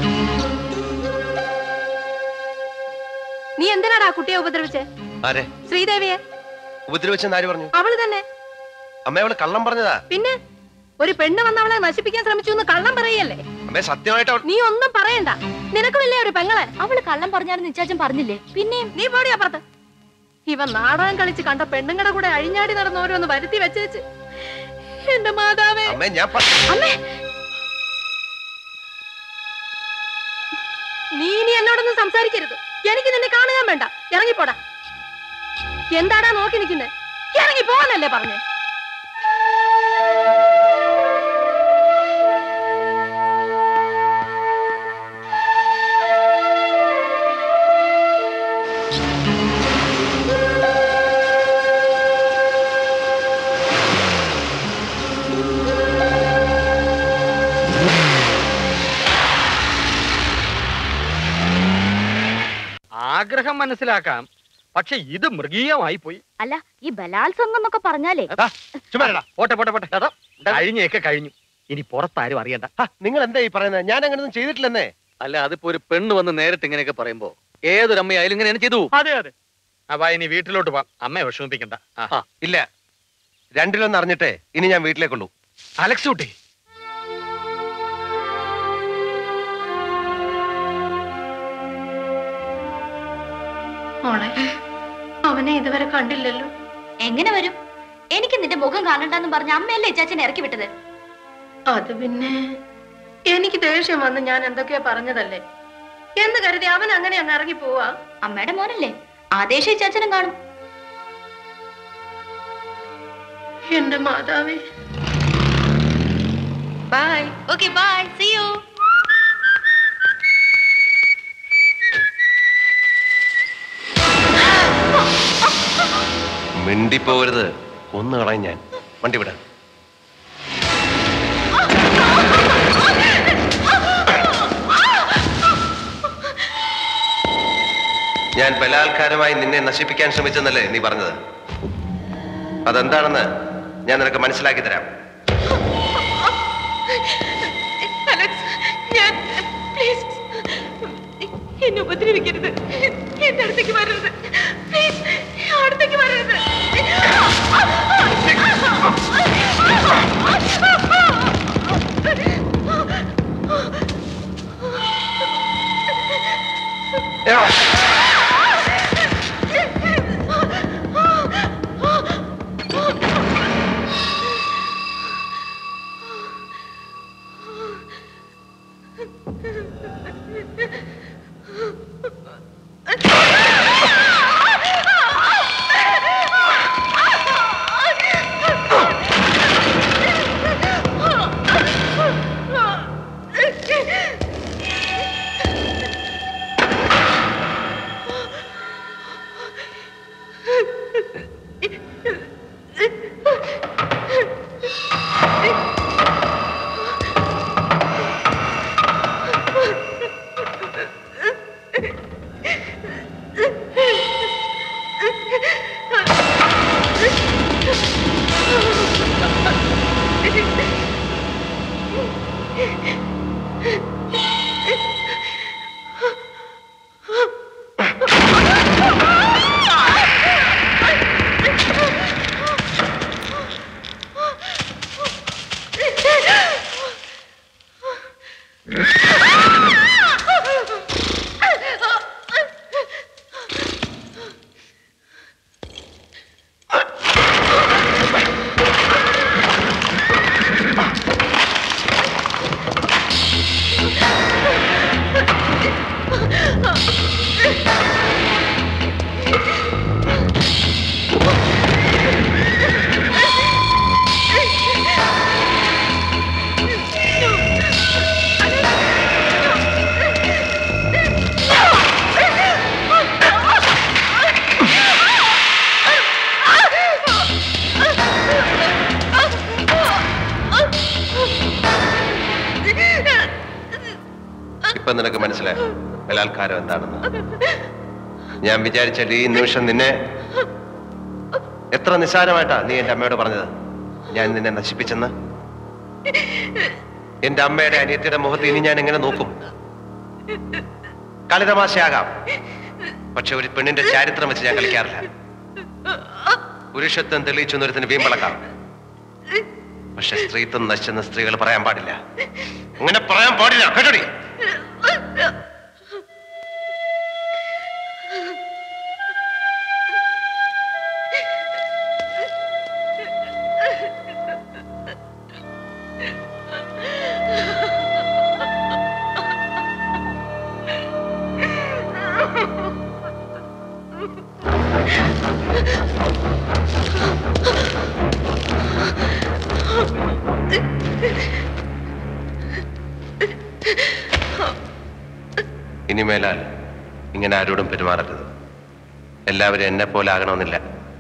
Speaker 8: നീ എന്തിനാടാ കുട്ടിയെ ഉപദ്രവിച്ചേ?
Speaker 3: ആരെ?
Speaker 8: ശ്രീദേവിയെ.
Speaker 3: ഉപദ്രവിച്ചെന്ന് ആര് പറഞ്ഞു?
Speaker 8: അവള് തന്നെ.
Speaker 3: അമ്മ അവള് കള്ളം പറഞ്ഞതാ.
Speaker 8: പിന്നെ ഒരു പെണ്ണ് വന്ന് അവളെ നശിപ്പിക്കാൻ ശ്രമിച്ചു എന്ന് കള്ളം പറയല്ലേ?
Speaker 3: അമ്മേ സത്യമായിട്ട്
Speaker 8: നീ ഒന്നും പറയണ്ട. നിനക്കുമില്ലേ ഒരു പെങ്ങളെ?
Speaker 14: അവള് കള്ളം പറഞ്ഞാലും നിച്ചാച്ചൻ പറഞ്ഞില്ലേ?
Speaker 8: പിന്നെയും നീ പോടി അപ്പുറത്ത്. ഇവൻ നാടകം കളിച്ച് കണ്ട പെണ്ണുങ്ങളുടെ കൂടെ അഴിഞ്ഞാടി നടന്ന് ഓരോന്ന് വരുത്തി വെച്ചേച്ച്. എന്റെ മാതാവേ.
Speaker 3: അമ്മേ
Speaker 8: നീ ഇനി എന്നോടൊന്നും സംസാരിക്കരുത്. എനിക്ക് നിന്നെ കാണുകയും വേണ്ട. ഇറങ്ങിപ്പോടാ. എന്താടാ നോക്കി നിൽക്കുന്നേ? ഇറങ്ങി പോവാനല്ലേ പറഞ്ഞേ?
Speaker 5: ആഗ്രഹം മനസ്സിലാക്കാം, പക്ഷെ ഇത് മൃഗീയമായി പോയി.
Speaker 14: അല്ല, ഈ ബലാത്സംഗം എന്നൊക്കെ പറഞ്ഞാലേ
Speaker 5: പോട്ടെ പോട്ടെ പോട്ടെ, കഴിഞ്ഞൊക്കെ കഴിഞ്ഞു. ഇനി പുറത്താരും അറിയണ്ട.
Speaker 3: നിങ്ങൾ എന്താ ഈ പറയുന്നത്? ഞാൻ അങ്ങനെയൊന്നും ചെയ്തിട്ടില്ലെന്നേ.
Speaker 2: അല്ല, അതിപ്പോ ഒരു പെണ്ണ് വന്ന് നേരിട്ട് ഇങ്ങനെയൊക്കെ പറയുമ്പോ ഏതൊരമ്മയായാലും ഇങ്ങനെയാണ് ചെയ്തു.
Speaker 5: അതെ അതെ. അപ്പൊ ഇനി വീട്ടിലോട്ട് പോവാം. അമ്മയെ വിഷമിപ്പിക്കണ്ട.
Speaker 3: ഇല്ല, രണ്ടിലൊന്ന് അറിഞ്ഞിട്ടേ ഇനി ഞാൻ വീട്ടിലേക്കുള്ളൂ.
Speaker 5: അലക്സ് കുട്ടി,
Speaker 8: അവനെ ഇതുവരെ കണ്ടില്ലല്ലോ.
Speaker 14: എങ്ങനെ വരും? എനിക്ക് നിന്റെ മുഖം കാണണ്ടെന്ന് പറഞ്ഞ അമ്മയല്ലേ ഇച്ചാച്ചനെ ഇറക്കി വിട്ടത്?
Speaker 8: അത് പിന്നെ എനിക്ക് ദേഷ്യം വന്ന് ഞാൻ എന്തൊക്കെയാ പറഞ്ഞതല്ലേ എന്ന് കരുതി അവൻ അങ്ങനെ അങ്ങ് ഇറങ്ങി പോവാ.
Speaker 14: അമ്മയുടെ മോനല്ലേ, ആ ദേഷ്യം ഇച്ചാച്ചനും കാണും.
Speaker 8: എന്റെ മാതാവേ.
Speaker 14: Bye. Okay bye, see you.
Speaker 3: മിണ്ടിപ്പോകരുത്, കൊന്നു കളയും ഞാൻ. വണ്ടി വിടാൻ. ഞാൻ ബലാത്കാരമായി നിന്നെ നശിപ്പിക്കാൻ ശ്രമിച്ചെന്നല്ലേ നീ പറഞ്ഞത്? അതെന്താണെന്ന് ഞാൻ നിനക്ക് മനസ്സിലാക്കി തരാം.
Speaker 16: എന്നെ ഉപദ്രവിക്കരുത്. എന്റെ അടുത്തേക്ക് വരരുത്. പ്ലീസ്, അടുത്തേക്ക് വരരുത്.
Speaker 3: നിനക്ക് മനസ്സിലായി ബലാത്കാരം എന്താണെന്ന്. ഞാൻ വിചാരിച്ചാൽ ഈ നിമിഷം നിന്നെ എത്ര നിസ്സാരമായിട്ടാ നീ എന്റെ അമ്മയോട് പറഞ്ഞത് ഞാൻ നിന്നെ നശിപ്പിച്ചെന്ന്. എന്റെ അമ്മയുടെ അനിയത്തിയുടെ മുഖത്ത് ഇനി ഞാൻ എങ്ങനെ നോക്കും? കളിതമാശയാകാം, പക്ഷെ ഒരു പെണ്ണിന്റെ ചരിത്രം വെച്ച് ഞാൻ കളിക്കാറില്ല. പുരുഷത്വം തെളിയിച്ചു എന്നൊരുത്തിന് വീമ്പളക്കാം, പക്ഷെ സ്ത്രീത്വം നശിച്ചെന്ന് സ്ത്രീകൾ പറയാൻ പാടില്ല. അങ്ങനെ പറയാൻ പാടില്ല, കേട്ടോടി. ഇനിമേലാൽ ഇങ്ങനെ ആരോടും പെരുമാറരുത്. എല്ലാവരും എന്നെ പോലെ ആകണമെന്നില്ല.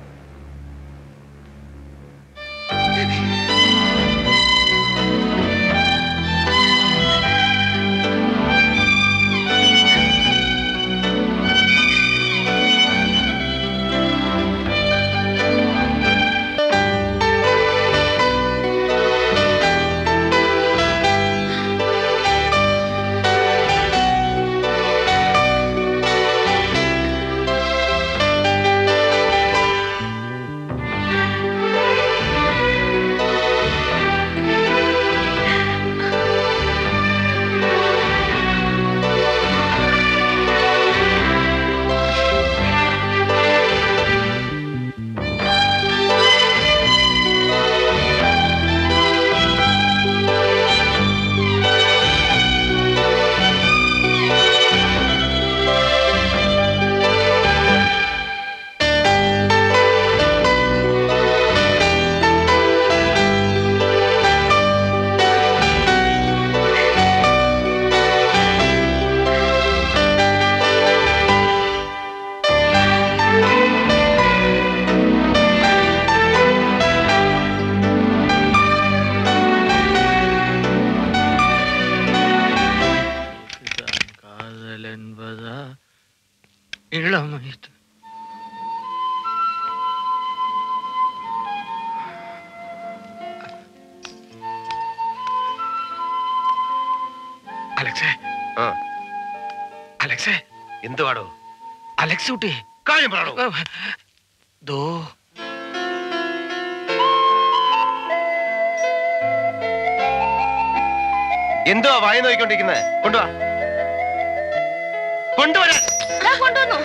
Speaker 5: അലക്സേ, അലക്സേ,
Speaker 3: എന്തുവാടോ?
Speaker 5: അലക്സ് കുട്ടി
Speaker 3: കാര്യം പറയണോ?
Speaker 5: ദോ
Speaker 3: എന്തുവാ വായി നോക്കിക്കൊണ്ടിരിക്കുന്നത്? കൊണ്ടുവാ, കൊണ്ടുവരാൻ.
Speaker 14: കൊണ്ടുവന്നു.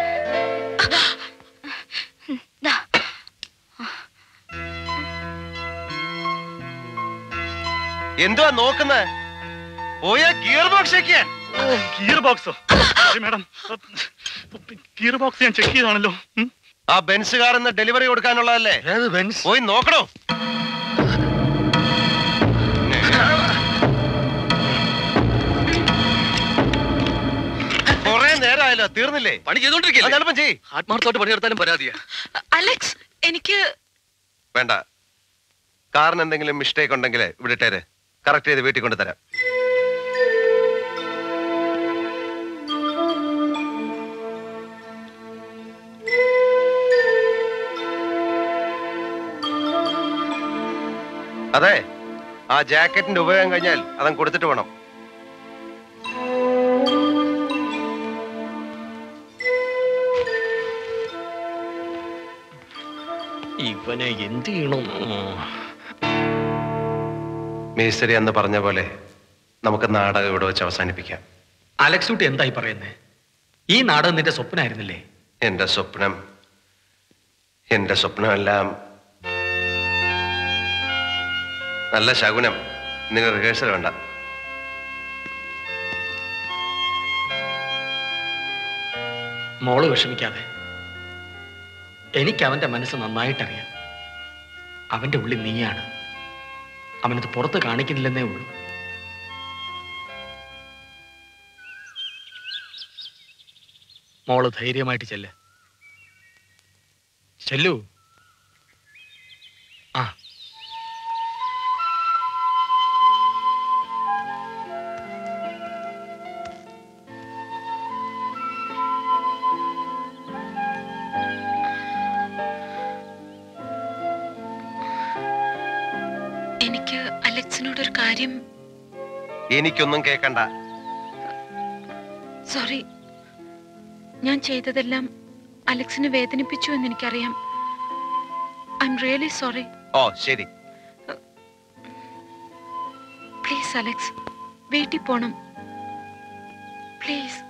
Speaker 3: എന്തുവാ നോക്കുന്നത്? പോയാ ഗിയർ ബോക്സ് ചെക്കിയാൻ.
Speaker 15: ഗിയർ ബോക്സോ? മാഡം, ഗിയർ ബോക്സ് ഞാൻ ചെക്ക് ചെയ്താണല്ലോ.
Speaker 3: ആ ബെൻസ് കാർ എന്ന് ഡെലിവറി കൊടുക്കാനുള്ളതല്ലേ? പോയി നോക്കണോ? കൊറേ നേരമായല്ലോ, തീർന്നില്ലേ?
Speaker 18: പണി ചെയ്തോണ്ടിരിക്കില്ല.
Speaker 3: എളുപ്പം ചെയ്യ്.
Speaker 18: ആത്മാർത്ഥമായിട്ട് പണിയെടുത്താലും പരാതിയാ.
Speaker 14: അലക്സ്, എനിക്ക്
Speaker 3: വേണ്ട, കാറിന് എന്തെങ്കിലും മിസ്റ്റേക്ക് ഉണ്ടെങ്കിൽ ഇവിടെ ഇട്ടേര്, കറക്റ്റ് ചെയ്ത് വീട്ടിൽ കൊണ്ടുതരാം. അതെ, ആ ജാക്കറ്റിന്റെ ഉപയോഗം കഴിഞ്ഞാൽ അതങ്ങ് കൊടുത്തിട്ട് വേണം.
Speaker 5: ഇവനെ എന്ത് ചെയ്യണം?
Speaker 3: മേസ്ത്രി എന്ന് പറഞ്ഞ പോലെ നമുക്ക് നാടകം ഇവിടെ വെച്ച് അവസാനിപ്പിക്കാം.
Speaker 5: അലക്സ് കുട്ടി എന്തായി പറയുന്നേ? ഈ നാടകം നിന്റെ സ്വപ്നമായിരുന്നില്ലേ?
Speaker 3: എന്റെ സ്വപ്നമെല്ലാം നല്ല ശകുനം. നിങ്ങൾ റിഹേഴ്സൽ വേണ്ട.
Speaker 5: മോള് വിഷമിക്കാതെ. എനിക്ക് അവന്റെ മനസ്സ് നന്നായിട്ടറിയാം. അവന്റെ ഉള്ളിൽ നീയാണ്. അവനത് പുറത്ത് കാണിക്കുന്നില്ലെന്നേ ഉള്ളൂ. മോള് ധൈര്യമായിട്ട് ചെല്ലു. ആ,
Speaker 19: കാര്യം
Speaker 3: എനിക്കൊന്നും കേക്കണ്ട.
Speaker 19: സോറി, ഞാൻ ചെയ്തതെല്ലാം അലക്സിനെ വേദനിപ്പിച്ചു എന്ന് എനിക്കറിയാം. I am really sorry.
Speaker 3: ഓ ശരി.
Speaker 19: പ്ലീസ് അലക്സ്, വീട്ടിൽ പോണം പ്ലീസ്.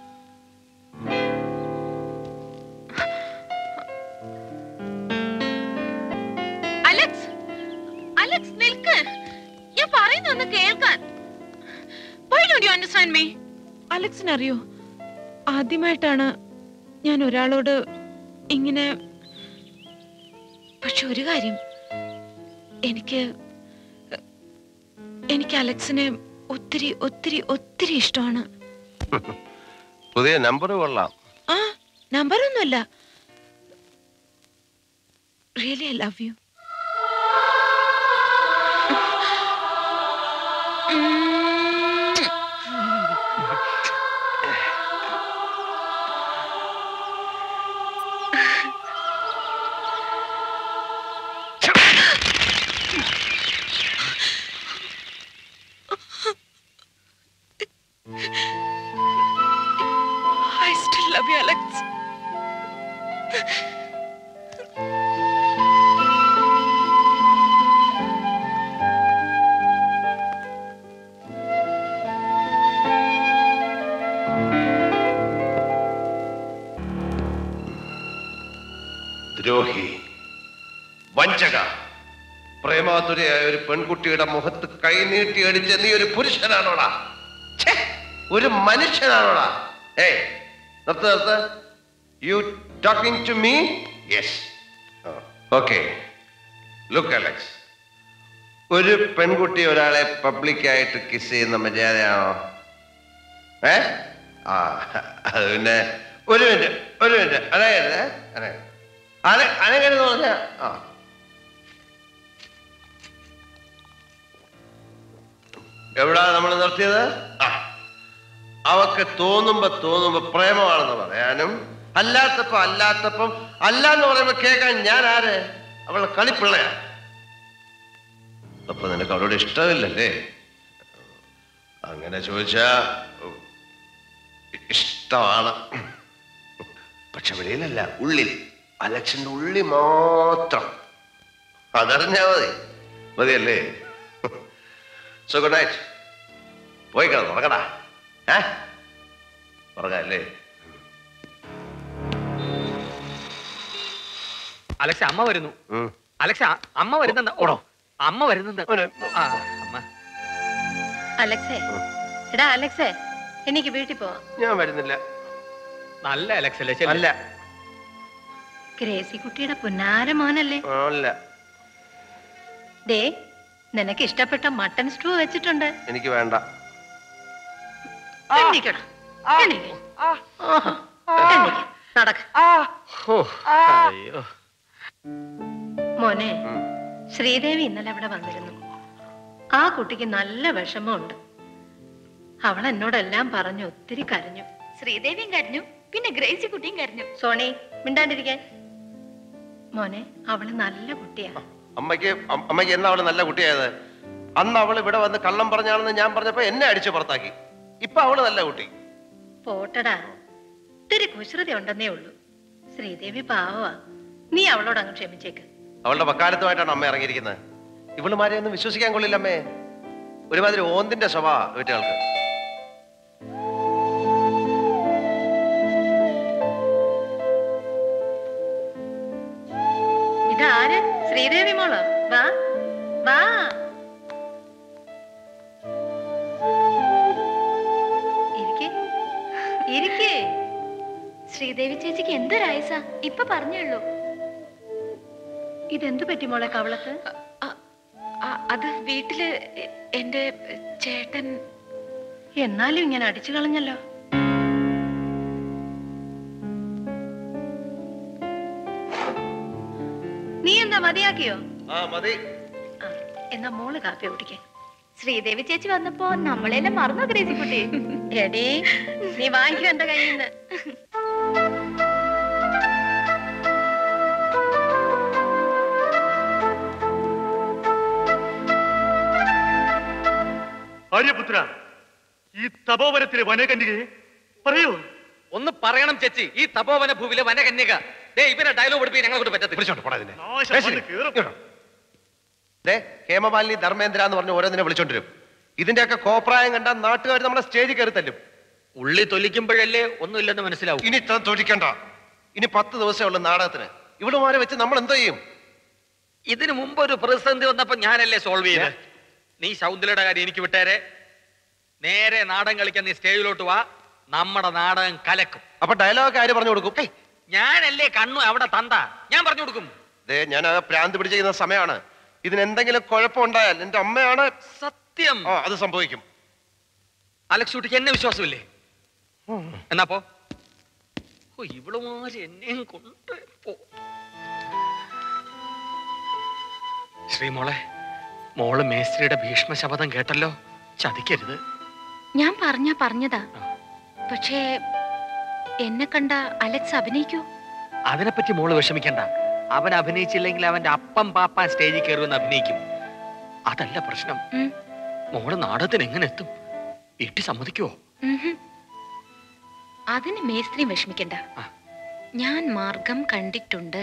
Speaker 19: അലക്സ്, അലക്സ് നിൽക്ക്, ഞാൻ പറയുന്നൊന്ന് കേൾക്കാൻ. Why don't you understand me? അലക്സിന് അറിയോ, ആദ്യമായിട്ടാണ് ഞാൻ ഒരാളോട് ഇങ്ങനെ. പക്ഷെ ഒരു കാര്യം, എനിക്ക് അലക്സിനെ ഒത്തിരി ഒത്തിരി ഒത്തിരി ഇഷ്ടമാണ്.
Speaker 3: പുതിയ നമ്പർ കൊള്ളാം.
Speaker 19: ആ നമ്പറൊന്നുമല്ല, really I love you. I still love you, Alex.
Speaker 3: ദ്രോഹി, വഞ്ചക, പ്രേമാതുരയായ ഒരു പെൺകുട്ടിയുടെ മുഖത്ത് കൈനീട്ടി അടിച്ച നീ ഒരു പുരുഷനാണോടാ? ഒരു മനുഷ്യനാണോടാ? ഏയ് നിർത്ത്. You talking to me? Yes. Okay. Look Alex, ഒരു പെൺകുട്ടി ഒരാളെ പബ്ലിക്കായിട്ട് കിസ് ചെയ്യുന്ന മര്യാദയാണോ? അത് പിന്നെ ഒരു മിനിറ്റ് അതായത് അനങ്ങനെ പറഞ്ഞ എവിടാ നമ്മൾ നിർത്തിയത്? അവക്ക് തോന്നുമ്പോ പ്രേമമാണെന്ന് പറയാനും, അല്ലാത്തപ്പം അല്ലാന്ന് പറയുമ്പോ കേൾക്കാൻ ഞാൻ ആര്? അവളെ കളിപ്പിള്ളയാ. അപ്പൊ നിനക്ക് അവളോട് ഇഷ്ടമില്ലല്ലേ? അങ്ങനെ ചോദിച്ചാ ഇഷ്ടമാണ്, പക്ഷെ വെളിയിലല്ല, ഉള്ളിൽ. അലക്സിന്റെ ഉള്ളി മാത്രം. അതറിഞ്ഞാ മതിയല്ലേ? So good night. പോയി കിടന്നു ഉറങ്ങടാ. ഉറങ്ങല്ലേ?
Speaker 5: അലക്സ, അമ്മ വരുന്നു. അലക്സ, അമ്മ വരുന്നുണ്ട്. ഓടോ, അമ്മ വരുന്നുണ്ട്.
Speaker 16: അലക്സേ, എടാ അലക്സേ, എനിക്ക് വീട്ടിൽ പോവാം.
Speaker 3: ഞാൻ വരുന്നില്ല.
Speaker 5: നല്ല അലക്സ് അല്ലേ?
Speaker 3: അല്ല,
Speaker 16: ഗ്രേസി കുട്ടിയുടെ പുന്നാര മോനല്ലേ?
Speaker 3: അല്ല.
Speaker 16: ദേ, നിനക്ക് ഇഷ്ടപ്പെട്ട മട്ടൺ സ്റ്റൂ വെച്ചിട്ടുണ്ട്.
Speaker 3: എനിക്ക് വേണ്ട.
Speaker 16: മോനെ, ശ്രീദേവി ഇന്നലെ അവിടെ വന്നിരുന്നു. ആ കുട്ടിക്ക് നല്ല വിഷമമുണ്ട്. അവൾ എന്നോടെല്ലാം പറഞ്ഞു, ഒത്തിരി കരഞ്ഞു.
Speaker 14: ശ്രീദേവിയും കരഞ്ഞു, പിന്നെ ഗ്രേസി കുട്ടിയും കരഞ്ഞു.
Speaker 16: സോണി, മിണ്ടാണ്ടിരിക്കാൻ. മോനെ, അവള് നല്ല കുട്ടിയാ.
Speaker 3: അമ്മയ്ക്ക് എന്നാ അവള് നല്ല കുട്ടിയായത്? അന്ന് അവൾ ഇവിടെ വന്ന് കള്ളം പറഞ്ഞാണെന്ന് ഞാൻ പറഞ്ഞപ്പോ എന്നെ അടിച്ചു പുറത്താക്കി. ഇപ്പൊ അവള് നല്ല കുട്ടി.
Speaker 16: പോട്ടടാ, ഇത്തിരി കുശൃതി ഉണ്ടെന്നേ ഉള്ളൂ. ശ്രീദേവി പാവമാ, നീ അവളോട് അങ്ങ് ക്ഷമിച്ചേക്ക്.
Speaker 3: അവളുടെ വക്കാലത്തുമായിട്ടാണ് അമ്മ ഇറങ്ങിയിരിക്കുന്നത്. ഇവളുമാരെ ഒന്നും വിശ്വസിക്കാൻ കൊള്ളില്ല അമ്മേ. ഒരുമാതിരി ഓന്തിന്റെ സ്വഭാവ വീട്ടുകൾക്ക്.
Speaker 16: ഇതാര്? ശ്രീദേവി മോളോ? വാ വാ. ഇരിക്കേ.
Speaker 14: ശ്രീദേവി ചേച്ചിക്ക് എന്തൊരായസ, ഇപ്പൊ പറഞ്ഞുള്ളൂ.
Speaker 16: ഇതെന്തു പറ്റി മോളെ കവളത്ത്?
Speaker 19: അത് വീട്ടില് എന്റെ ചേട്ടൻ.
Speaker 16: എന്നാലും ഇങ്ങനെ അടിച്ചു കളഞ്ഞല്ലോ. നീ എന്താ മതിയാക്കിയോ?
Speaker 3: മതി.
Speaker 16: എന്നാ മോള് കാപ്പി കുടിക്കേ.
Speaker 14: ശ്രീദേവി ചേച്ചി വന്നപ്പോ നമ്മളെല്ലാം മറന്നോ ഗ്രേസി കുട്ടി?
Speaker 16: എടീ, നീ വാങ്ങിക്കോ എന്റെ കയ്യിൽ നിന്ന്.
Speaker 15: ആര്യപുത്ര, ഈ തപോവനത്തിലെ വനകന്യകയെ പറയൂ.
Speaker 5: ഒന്ന് പറയണം ചേച്ചി, ഈ തപോവന ഭൂവിലെ വനകന്യക. ഇവരെ ഡയലോഗ് പഠിപ്പിക്കാൻ ഞങ്ങളെ കൊണ്ട് പറ്റത്തില്ല.
Speaker 3: ഹേമമാലിനി ധർമ്മേന്ദ്ര എന്ന് പറഞ്ഞ് ഓരോന്നിനെ വിളിച്ചോണ്ടിരും. ഇതിന്റെയൊക്കെ കോപ്രായം കണ്ടാൽ നാട്ടുകാർ നമ്മളെ സ്റ്റേജിൽ കയറി തല്ലും.
Speaker 5: ഉള്ളി തൊലിക്കുമ്പോഴല്ലേ ഒന്നുമില്ലെന്ന് മനസ്സിലാവും.
Speaker 3: ഇനി തൊലിക്കണ്ട. ഇനി 10 ദിവസമേ ഉള്ളൂ നാടകത്തിന്. ഇവിടുമാരെ വെച്ച് നമ്മൾ എന്തോ ചെയ്യും?
Speaker 5: ഇതിനു മുമ്പ് ഒരു പ്രതിസന്ധി വന്നപ്പോ ഞാനല്ലേ സോൾവ് ചെയ്ത്. നീ ശൗന്ദര്യയുടെ കാര്യം എനിക്ക് വിട്ടേരെ. നേരെ നാടകം കളിക്കാൻ നീ സ്റ്റേജിലോട്ട് വാ, നമ്മുടെ നാടകം കലക്കും.
Speaker 3: അപ്പൊ ഡയലോഗ് ആര് പറഞ്ഞു കൊടുക്കും?
Speaker 5: ഞാനല്ലേ കണ്ണു അവിടെ തന്ത, ഞാൻ പറഞ്ഞു കൊടുക്കും.
Speaker 3: ഞാൻ പ്രാന്ത് പിടിച്ചിരിക്കുന്ന സമയമാണ്. ഇതിനെന്തെങ്കിലും കുഴപ്പമുണ്ടായാൽ എന്റെ അമ്മയാണ്
Speaker 5: സത്യം.
Speaker 3: അത് സംഭവിക്കും.
Speaker 5: അലക്സ് കുട്ടിക്ക് എന്നെ വിശ്വാസമില്ലേ? എന്നാ പോ. ഇവളുമാര് എന്നെയും കൊണ്ട് പോ. ശ്രീമോളെ, മോള് മേസ്ത്രിയുടെ ഭീഷ്മ ശപഥം കേട്ടല്ലോ, ചതിക്കരുത്.
Speaker 19: ഞാൻ പറഞ്ഞതാ. പക്ഷേ എന്നെ കണ്ട അലക്സ് അഭിനയിക്കൂ?
Speaker 5: അതിനെപ്പറ്റി മോള് വിഷമിക്കണ്ട. അവൻ അഭിനയിച്ചില്ലെങ്കിൽ അവന്റെ അപ്പം പാപ്പാൻ സ്റ്റേജിൽ കയറുമെന്ന് അഭിനയിക്കും. അതല്ല പ്രശ്നം. മോള് നാടകത്തിന് എങ്ങനെ എത്തും? വീട്ടിൽ സമ്മതിക്കുവോ?
Speaker 19: അതിന് മേസ്ത്രിയും വിഷമിക്കണ്ട. ഞാൻ മാർഗം കണ്ടിട്ടുണ്ട്.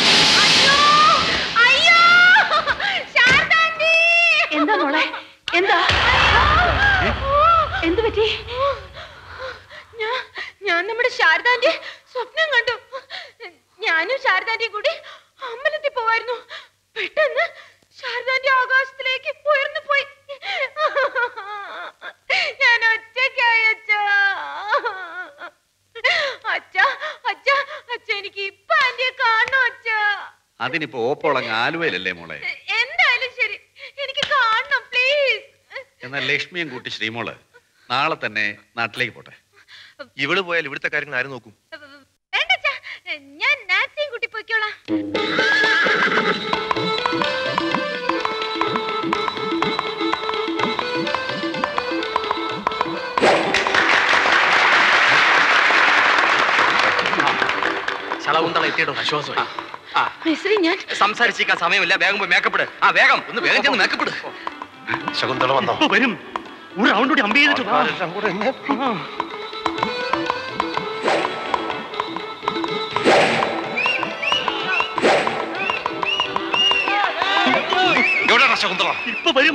Speaker 19: എന്താ മോളെ? എന്താ എന്ത് പറ്റി?
Speaker 8: ഞാൻ നമ്മുടെ ശാരദാന്റെ സ്വപ്നം കണ്ടു. ഞാനും ശാരദാന്റെയും കൂടി അമ്പലത്തിൽ പോവായിരുന്നു. പെട്ടെന്ന് ശാരദാന്റെ ആകാശത്തിലേക്ക് ഉയർന്നു പോയി. ഞാൻ ഒറ്റയ്ക്കായി. അച്ഛ എനിക്ക് ഇപ്പൊ ആന്റിയെ കാണണോ അച്ഛ?
Speaker 10: അതിനിപ്പോ ഓപ്പോളങ്ങ് ആലുവയിലല്ലേ മോളെ?
Speaker 8: എന്തായാലും ശരി, എനിക്ക് കാണണം പ്ലീസ്.
Speaker 10: എന്നാൽ ലക്ഷ്മിയും കൂട്ടി ശ്രീമോള് നാളെ തന്നെ നാട്ടിലേക്ക് പോട്ടെ.
Speaker 11: ഇവള് പോയാൽ ഇവിടുത്തെ കാര്യങ്ങൾ ആരും നോക്കും?
Speaker 8: വേണ്ട, ഞാൻ നാൻസിയും കൂട്ടി പോയിക്കോളാം.
Speaker 5: ശലകുന്തള എത്തിയിട്ടോ? ആശ്വാസമായി.
Speaker 19: ഞാൻ
Speaker 5: സംസാരിച്ചിരിക്കാൻ സമയമില്ല. വേഗം പോയി മേക്കപ്പെട്. വേഗം ഒന്ന് വേഗം ചെന്ന് മേക്കപ്പെട്.
Speaker 3: ശകുന്തള വന്നോ?
Speaker 15: വരും. ഒരു റൗണ്ട് കൂടി അമ്പ് ചെയ്തിട്ട് വാ. ഇപ്പൊ വരും.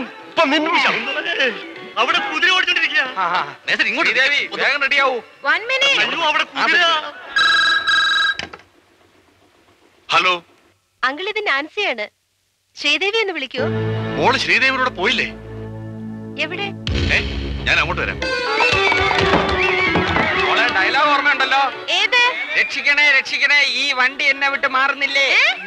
Speaker 15: അവിടെ കുതിര ഓടിച്ചോണ്ടിരിക്കുക.
Speaker 5: ഇങ്ങോട്ട് ദേവി, വേഗം റെഡിയാവൂ.
Speaker 15: അവിടെ കുതിര.
Speaker 10: ഹലോ
Speaker 16: അങ്കിൾ, ഇത് നാൻസിയാണ്. ശ്രീദേവി എന്ന് വിളിക്കൂ.
Speaker 10: മോള് ശ്രീദേവിയോടെ പോയില്ലേ?
Speaker 16: എവിടെ?
Speaker 10: ഞാൻ അങ്ങോട്ട് വരാം.
Speaker 5: ഡയലോഗ് ഓർമ്മയുണ്ടല്ലോ?
Speaker 16: ഏത്?
Speaker 5: രക്ഷിക്കണേ രക്ഷിക്കണേ, ഈ വണ്ടി എന്നെ വിട്ട് മാറുന്നില്ലേ?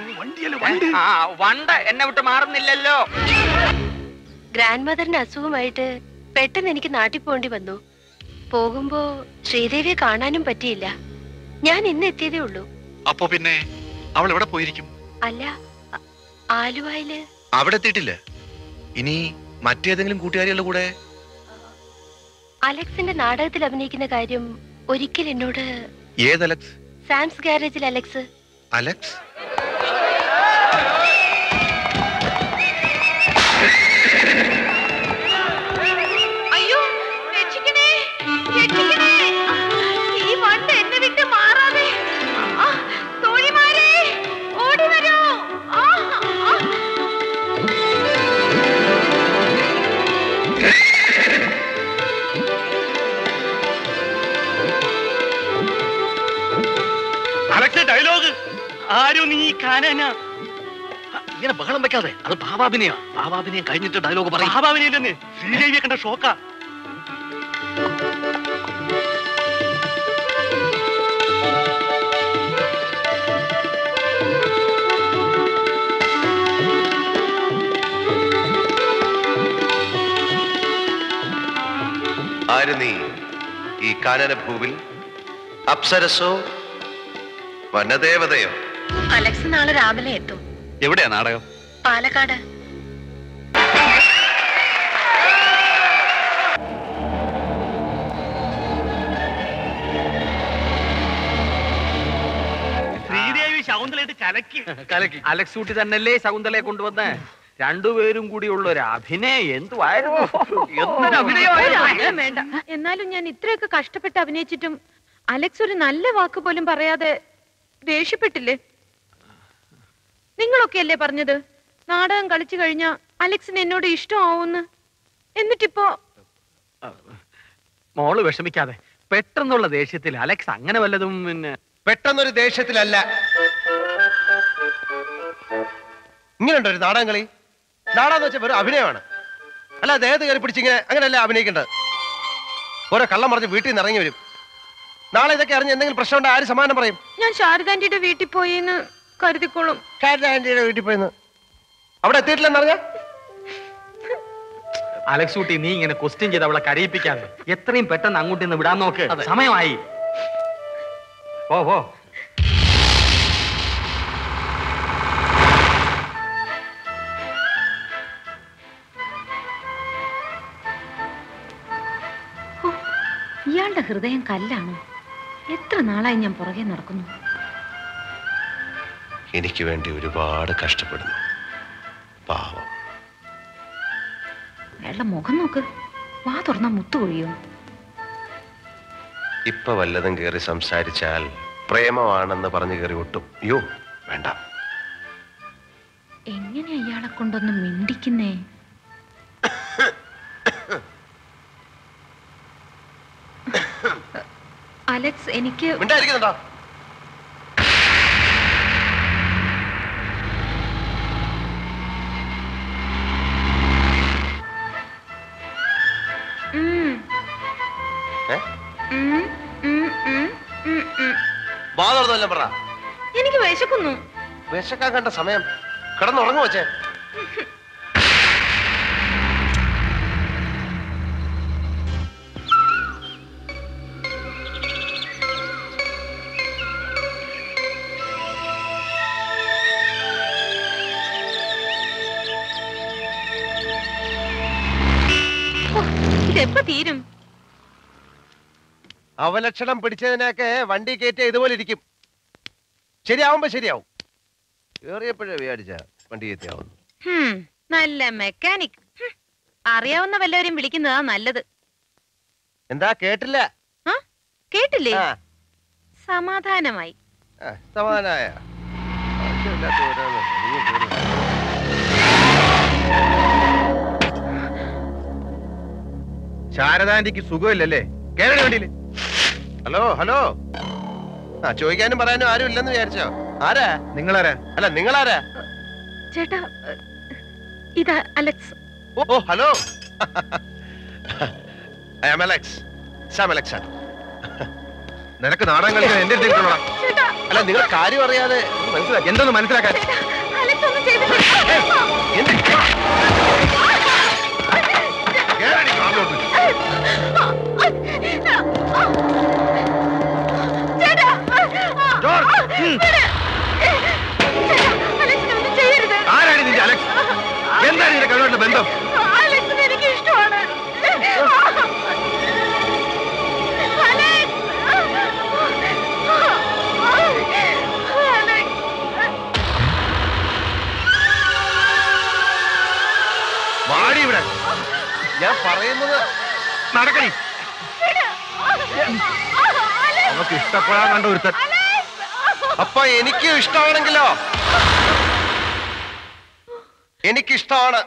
Speaker 5: വണ്ട എന്നെ വിട്ട് മാറുന്നില്ലല്ലോ.
Speaker 16: ഗ്രാൻഡ് മദറിന്റെ അസുഖമായിട്ട് പെട്ടെന്ന് എനിക്ക് നാട്ടിൽ പോകേണ്ടി വന്നു. പോകുമ്പോ ശ്രീദേവിയെ കാണാനും പറ്റിയില്ല. ഞാൻ ഇന്ന് എത്തിയതേ ഉള്ളൂ.
Speaker 10: അപ്പോ പിന്നെ അവൾ എവിടെ പോയിരിക്കും?
Speaker 16: അല്ല, ആലുവയില്.
Speaker 11: അവിടെ എത്തിയിട്ടില്ല. ഇനി മറ്റേതെങ്കിലും കൂട്ടുകാരികളുടെ കൂടെ?
Speaker 16: അലക്സിന്റെ നാടകത്തിൽ അഭിനയിക്കുന്ന കാര്യം ഒരിക്കൽ എന്നോട്.
Speaker 11: ഏത് അലക്സ്?
Speaker 16: സാംസ് ഗാരേജിൽ അലക്സ്.
Speaker 11: അലക്സ്?
Speaker 8: അയ്യോ, രക്ഷിക്കണേ രക്ഷിക്കണേ, ഈ വണ്ട് എന്നെ വിട്ട് മാറാതെ. തോഴിമാരെ ഓടി വരൂ.
Speaker 15: Alex, dialogue. ആരും നീ കാനാന.
Speaker 5: ഇങ്ങനെ ബഹളം വെക്കാതെ. അത് ഭാവാഭിനയ. ഭാവാഭിനയം കഴിഞ്ഞിട്ട് ഡയലോഗ് പറയും.
Speaker 15: ഭാവാഭിനയില്ലെന്ന് ശ്രീദേവിയെ കണ്ട ഷോക്കാ.
Speaker 3: ആര് നീ? ഈ കാനന ഭൂവിൽ അപ്സരസോ വനദേവതയോ?
Speaker 19: അലക്സ് നാളെ രാവിലെ എത്തും.
Speaker 10: എവിടെയാ നാടകം?
Speaker 19: പാലക്കാട്.
Speaker 15: ശ്രീദേവി ശകുന്തളയായിട്ട് കലക്കി.
Speaker 5: അലക്സ് കുട്ടി തന്നെയല്ലേ ശകുന്തളയെ കൊണ്ടുവന്ന്.
Speaker 6: രണ്ടുപേരും കൂടിയുള്ള ഒരു അഭിനയം എന്തുവായിരുന്നു? എന്തൊരു അഭിനയമായിരുന്നു.
Speaker 19: വേണ്ട. എന്നാലും ഞാൻ ഇത്രയൊക്കെ കഷ്ടപ്പെട്ട് അഭിനയിച്ചിട്ടും അലക്സ് ഒരു നല്ല വാക്ക് പോലും പറയാതെ ദേഷ്യപ്പെട്ടില്ലേ? നിങ്ങളൊക്കെയല്ലേ പറഞ്ഞത് നാടകം കളിച്ചു കഴിഞ്ഞാ അലക്സിന് എന്നോട് ഇഷ്ടമാവുന്ന്? എന്നിട്ടിപ്പോ
Speaker 5: മോള് വിഷമിക്കാതെ. പെട്ടെന്നുള്ള ദേഷ്യത്തിൽ അലക്സ് അങ്ങനെ വല്ലതും പിന്നെ
Speaker 3: പെട്ടെന്നൊരു ദേഷ്യത്തിലല്ല. ഇങ്ങനെയുണ്ടോ ഒരു നാടകം കളി? നാടകം എന്ന് വെച്ചാൽ വെറും അഭിനയമാണ്. അല്ല ദേഹത്ത് കയറി പിടിച്ചിങ്ങനെ അങ്ങനെയല്ല അഭിനയിക്കേണ്ടത്. ഓരോ കള്ളം പറഞ്ഞ് വീട്ടിൽ നിന്ന് ഇറങ്ങി വരും. നാളെ ഇതൊക്കെ അറിഞ്ഞ് എന്തെങ്കിലും പ്രശ്നം ഉണ്ടെങ്കിൽ ആര് സമാധാനം പറയും?
Speaker 19: ഞാൻ ശാരദാന്റിയുടെ വീട്ടിൽ പോയിന്ന് കരുതിക്കോളും.
Speaker 3: ശാരദാന്റിയുടെ വീട്ടിൽ പോയിന്ന് അവിടെ എത്തിയിട്ടില്ലെന്നറിഞ്ഞ
Speaker 5: അലക്സ് കുട്ടി, നീ ഇങ്ങനെ ക്വസ്റ്റ്യൻ ചെയ്ത് അവളെ കരയിപ്പിക്കാതെ എത്രയും പെട്ടെന്ന് അങ്ങോട്ട് നിന്ന് വിടാൻ നോക്ക്. സമയമായി. ഓ
Speaker 8: ഇയാളുടെ ഹൃദയം കല്ലാണോ? എത്ര നാളായി ഞാൻ പുറകെ നടക്കുന്നു.
Speaker 3: എനിക്ക് വേണ്ടി ഒരുപാട് കഷ്ടപ്പെടുന്നു. പാവം.
Speaker 8: അയാളുടെ മുഖം നോക്ക്. വാ തുറന്നാ മുത്തുകൊഴിയോ?
Speaker 3: ഇപ്പൊ വല്ലതും കയറി സംസാരിച്ചാൽ പ്രേമമാണെന്ന് പറഞ്ഞു കയറി ഒട്ടും. അയ്യോ വേണ്ട.
Speaker 8: എങ്ങനെ അയാളെ കൊണ്ടൊന്ന് മിണ്ടിക്കുന്നേ? അലക്സ്, എനിക്ക്
Speaker 3: മിണ്ടായിരിക്കുന്നുണ്ടോ? പറ.
Speaker 19: എനിക്ക് വിശക്കുന്നു.
Speaker 3: വിശക്കാൻ കണ്ട സമയം. കിടന്നുറങ്ങു വച്ചേ.
Speaker 19: ഇതെപ്പോ തീരും?
Speaker 3: അവലക്ഷണം പിടിച്ചതിനൊക്കെ വണ്ടി കയറ്റിയ ഇതുപോലെ ഇരിക്കും. ശരിയാവുമ്പോ ശരിയാവും. കേറിയപ്പോഴേ വിചാരിച്ച വണ്ടി കയറ്റിയാവുന്നു.
Speaker 8: നല്ല മെക്കാനിക്. അറിയാവുന്ന വല്ലവരും വിളിക്കുന്നതാ നല്ലത്.
Speaker 3: എന്താ കേട്ടില്ല?
Speaker 8: കേട്ടില്ലേ? സമാധാനമായി.
Speaker 3: സമാധാനായ
Speaker 11: ശാരദാന്റിക്ക് സുഖമില്ലല്ലേ? കേരള വേണ്ടിയില്ലേ?
Speaker 3: Hello hello. ചോദിക്കാനും പറയാനും ആരും ഇല്ലെന്ന് വിചാരിച്ചോ? ആരാ?
Speaker 11: നിങ്ങളാരാ?
Speaker 3: അല്ല നിങ്ങളാരാ?
Speaker 19: ചേട്ടാ, ഇതാ അലക്സ്.
Speaker 3: ഓ hello. I am Alex. Sam Alexander.
Speaker 11: നിനക്ക് നാടകം കളിക്കാൻ എന്റെ അടുത്ത്.
Speaker 3: അല്ല നിങ്ങൾ കാര്യം അറിയാതെ മനസ്സിലാക്കി.
Speaker 11: എന്തൊന്ന് മനസ്സിലാക്കാൻ? ആരാണ് നിന്റെ അലക്സ്? എന്താണ് നിന്റെ കഴിവുള്ള ബന്ധം?
Speaker 19: എനിക്ക് ഇഷ്ടമാണ്.
Speaker 11: വാടി ഇവിടെ.
Speaker 3: ഞാൻ പറയുന്നത്
Speaker 11: നടക്കണി. നമുക്ക് ഇഷ്ടപ്പെടാൻ കണ്ട ഒരുത്തൻ.
Speaker 3: അപ്പൊ എനിക്കും ഇഷ്ടമാണെങ്കിലോ? എനിക്കിഷ്ടമാണ്.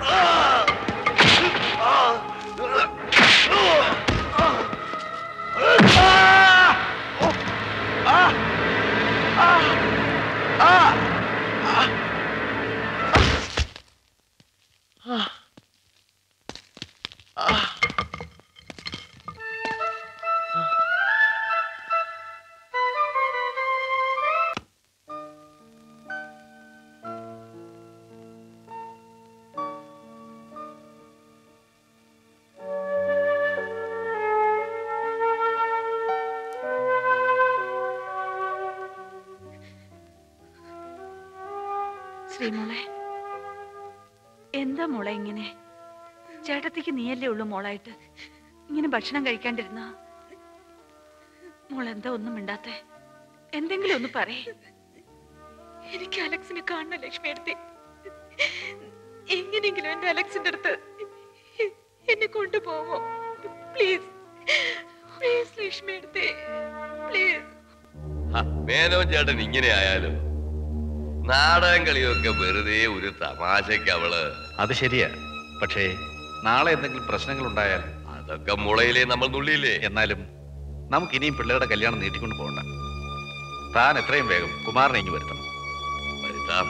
Speaker 7: ശ്രീമോളെ, എന്താ മോളെ ഇങ്ങനെ? ചേട്ടത്തിക്ക് നീയല്ലേ ഉള്ളു മോളായിട്ട്. ഇങ്ങനെ ഭക്ഷണം കഴിക്കാണ്ടിരുന്ന മോളെന്താ ഒന്നും മിണ്ടാത്തെ? എന്തെങ്കിലും ഒന്ന് പറയേ.
Speaker 19: എനിക്ക് അലക്സിനെ കാണണം ലക്ഷ്മി എടുത്തി. എങ്ങനെയെങ്കിലും എന്റെ അലക്സിന്റെ അടുത്ത് എന്നെ കൊണ്ടുപോവോ? പ്ലീസ് പ്ലീസ് ലക്ഷ്മി എടുത്തി, പ്ലീസ്.
Speaker 1: മേനോൻ ചേട്ടൻ ഇങ്ങനെ ആയാലും നാടകം കളിയൊക്കെ വെറുതെ ഒരു തമാശക്ക് അവള്.
Speaker 10: അത് ശരിയാ, പക്ഷേ നാളെ എന്തെങ്കിലും പ്രശ്നങ്ങൾ ഉണ്ടായാൽ
Speaker 1: അതൊക്കെ മുളയിലേ നമ്മൾ നുള്ളിയില്ലേ.
Speaker 10: എന്നാലും നമുക്ക് ഇനിയും പിള്ളേരുടെ കല്യാണം നീട്ടിക്കൊണ്ട് പോകണ്ട. താൻ എത്രയും വേഗം കുമാരനെ ഇങ്ങ് വരുത്തണം.
Speaker 1: വരുത്താം.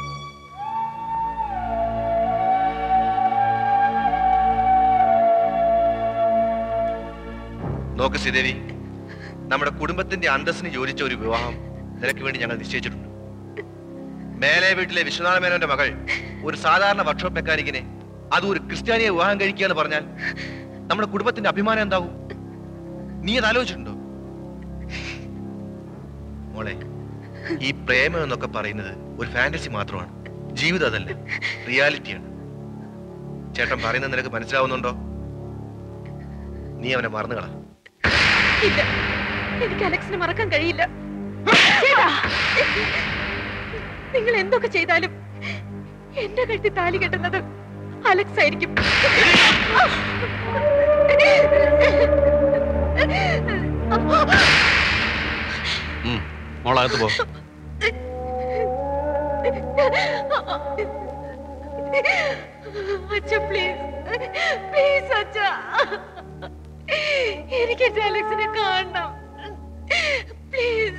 Speaker 11: നോക്ക് ശ്രീദേവി, നമ്മുടെ കുടുംബത്തിന്റെ അന്തസ്സിന് യോജിച്ച ഒരു വിവാഹം നിനക്ക് വേണ്ടി ഞങ്ങൾ നിശ്ചയിച്ചിട്ടുണ്ട്. മേലെ വീട്ടിലെ വിശ്വനാഥ മേനോന്റെ മകൾ ഒരു സാധാരണ വർക്ക്ഷോപ്പ് മെക്കാനിക്കിനെ, അത് ഒരു ക്രിസ്ത്യാനിയെ വിവാഹം കഴിക്കുക എന്ന് പറഞ്ഞാൽ നമ്മുടെ കുടുംബത്തിന്റെ അഭിമാനം എന്താവും? നീ അത് ആലോചിച്ചിട്ടുണ്ടോ മോളെ? ഈ പ്രേമം എന്നൊക്കെ പറയുന്നത് ഒരു ഫാന്റസി മാത്രമാണ്. ജീവിതം അതല്ല, റിയാലിറ്റിയാണ്. ചേട്ടൻ പറയുന്നത് നിനക്ക് മനസ്സിലാവുന്നുണ്ടോ? നീ അവനെ മറന്നുകളാ.
Speaker 19: ഇല്ല, എനിക്ക് അലക്സിനെ മറക്കാൻ കഴിയില്ല. നിങ്ങൾ എന്തൊക്കെ ചെയ്താലും എന്റെ കഴുത്തിൽ താലി കെട്ടുന്നത് അലക്സ് ആയിരിക്കും.
Speaker 10: മോളകത്ത് പോ.
Speaker 19: അച്ഛ പ്ലീസ്, പ്ലീസ് അച്ഛ, എനിക്ക് എന്റെ അലക്സിനെ കാണണം please.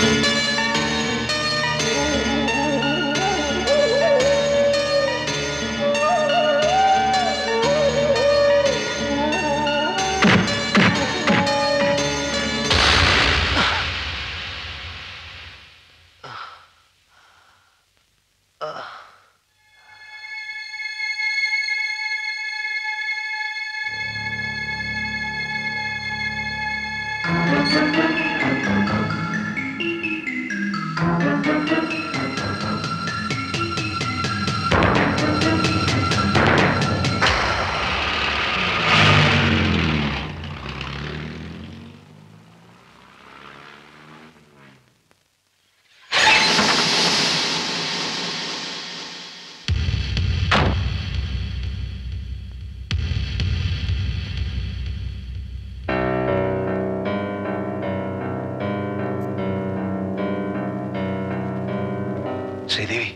Speaker 11: Sridevi,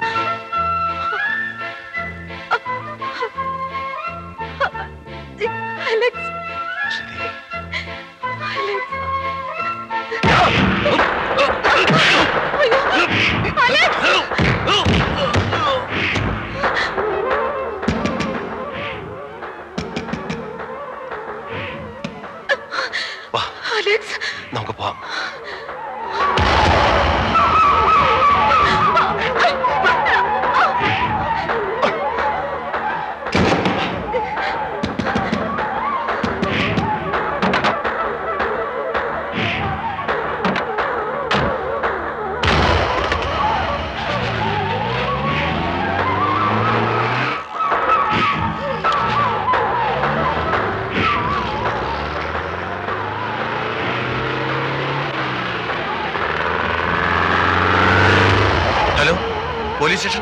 Speaker 19: Alex,
Speaker 11: Sridevi,
Speaker 19: Alex, Alex, Alex,
Speaker 11: നമുക്ക് പോവാം. Hello, police station.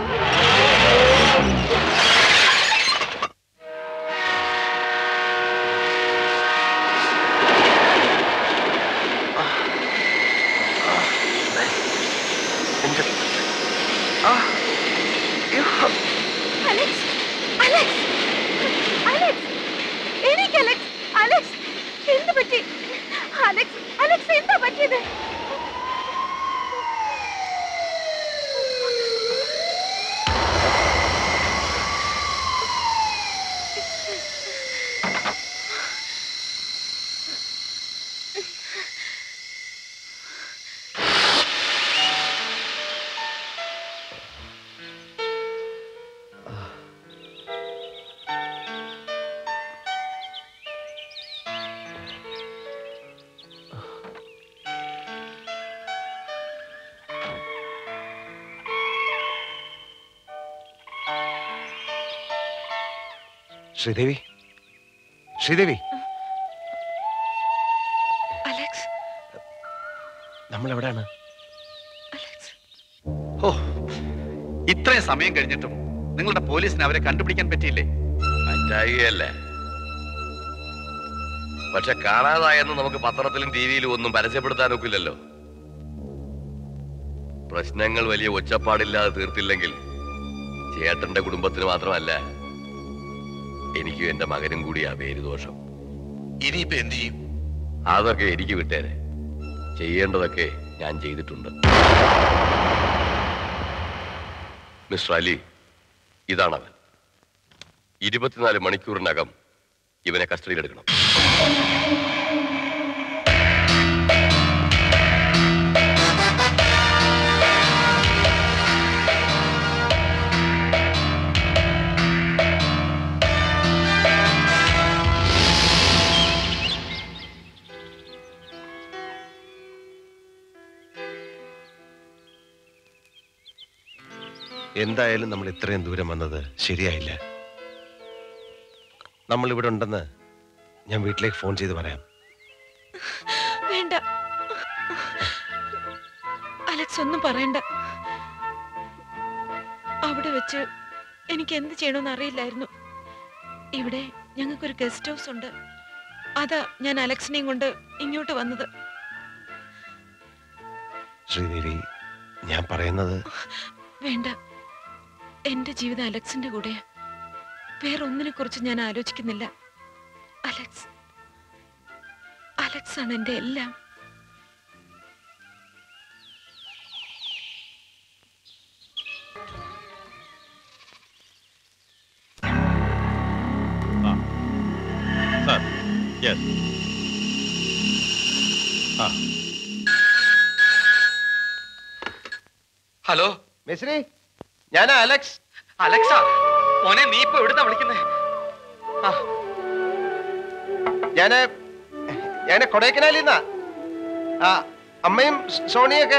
Speaker 19: Alex, Alex Alex എനിക്ക് അലക്സ് അലക്സ് എന്ത് പറ്റി അലക്സ് അലക്സ് എന്താ പറ്റിയത്
Speaker 3: ശ്രീദേവി ശ്രീദേവി
Speaker 19: അലക്സ്
Speaker 3: നമ്മൾ എവിടെയാണ്?
Speaker 10: ഓ, ഇത്രയും സമയം കഴിഞ്ഞിട്ടും നിങ്ങളുടെ പോലീസിന് അവരെ കണ്ടുപിടിക്കാൻ പറ്റിയില്ലേ?
Speaker 1: പറ്റായികയല്ല, പക്ഷെ കാണാതായെന്ന് നമുക്ക് പത്രത്തിലും ടിവിയിലും ഒന്നും പരസ്യപ്പെടുത്താനൊക്കില്ലല്ലോ. പ്രശ്നങ്ങൾ വലിയ ഒച്ചപ്പാടില്ലാതെ തീർത്തില്ലെങ്കിൽ ചേട്ടന്റെ കുടുംബത്തിന് മാത്രമല്ല, എനിക്കും എന്റെ മകനും കൂടി ആ പേരുദോഷം.
Speaker 11: ഇനിയിപ്പോ എന്ത് ചെയ്യും?
Speaker 1: അതൊക്കെ എനിക്ക് വിട്ടേരെ. ചെയ്യേണ്ടതൊക്കെ ഞാൻ ചെയ്തിട്ടുണ്ട്. മിസ്റ്റർ അലി, ഇതാണവൻ. 24 മണിക്കൂറിനകം ഇവനെ കസ്റ്റഡിയിലെടുക്കണം.
Speaker 3: എന്തായാലും നമ്മൾ ഇത്രയും ദൂരം വന്നത് ശരിയായില്ല. നമ്മൾ ഇവിടെ ഉണ്ടെന്ന് ഞാൻ വീട്ടിലേക്ക് ഫോൺ ചെയ്ത് പറയാം.
Speaker 19: വേണ്ട അലക്സ് ഒന്നും പറയണ്ട. അവിടെ വെച്ച് എനിക്ക് എന്ത് ചെയ്യണമെന്ന് അറിയില്ലായിരുന്നു. ഇവിടെ ഞങ്ങൾക്കൊരു ഗസ്റ്റ് ഹൗസ് ഉണ്ട്. അതാ ഞാൻ അലക്സിനെയും കൊണ്ട് ഇങ്ങോട്ട് വന്നത്.
Speaker 3: ശ്രീദേവി, ഞാൻ പറയുന്നത്
Speaker 19: വേണ്ട, എന്റെ ജീവിതം അലക്സിന്റെ കൂടെ. വേറെ ഒന്നിനെ കുറിച്ച് ഞാൻ ആലോചിക്കുന്നില്ല. അലക്സ് അലക്സ് ആണ് എന്റെ എല്ലാം.
Speaker 15: Sir, yes.
Speaker 5: ഹലോ
Speaker 3: മിസ്രി, ഞാനാ അലക്സ്.
Speaker 5: അലക്സാ മോനെ, നീ ഇപ്പൊ എവിടുന്നാ വിളിക്കുന്നേ?
Speaker 3: ഞാന് കൊടൈക്കനാലിൽ നിന്നാ. അമ്മയും സോണിയൊക്കെ.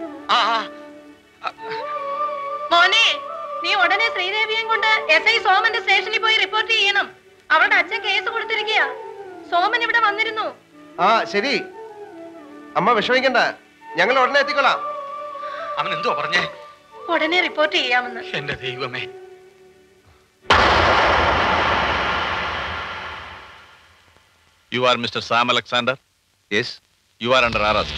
Speaker 8: മോനെ, നീ ഉടനെ ശ്രീദേവിയെയും കൊണ്ട് SI സോമന്റെ സ്റ്റേഷനിൽ പോയി റിപ്പോർട്ട് ചെയ്യണം. അവളുടെ അച്ഛൻ കേസ് കൊടുത്തിരിക്കുക. സോമൻ ഇവിടെ വന്നിരുന്നു.
Speaker 3: ശരി അമ്മ, വിഷമിക്കണ്ട, ഞങ്ങൾ ഉടനെ എത്തിക്കൊള്ളാം.
Speaker 5: അവൻ എന്തോ പറഞ്ഞേ?
Speaker 8: ഉടനെ റിപ്പോർട്ട് ചെയ്യാമെന്ന്.
Speaker 5: എന്റെ ദൈവമേ.
Speaker 10: You are Mr. Sam Alexander?
Speaker 3: Yes.
Speaker 10: You are under arrest.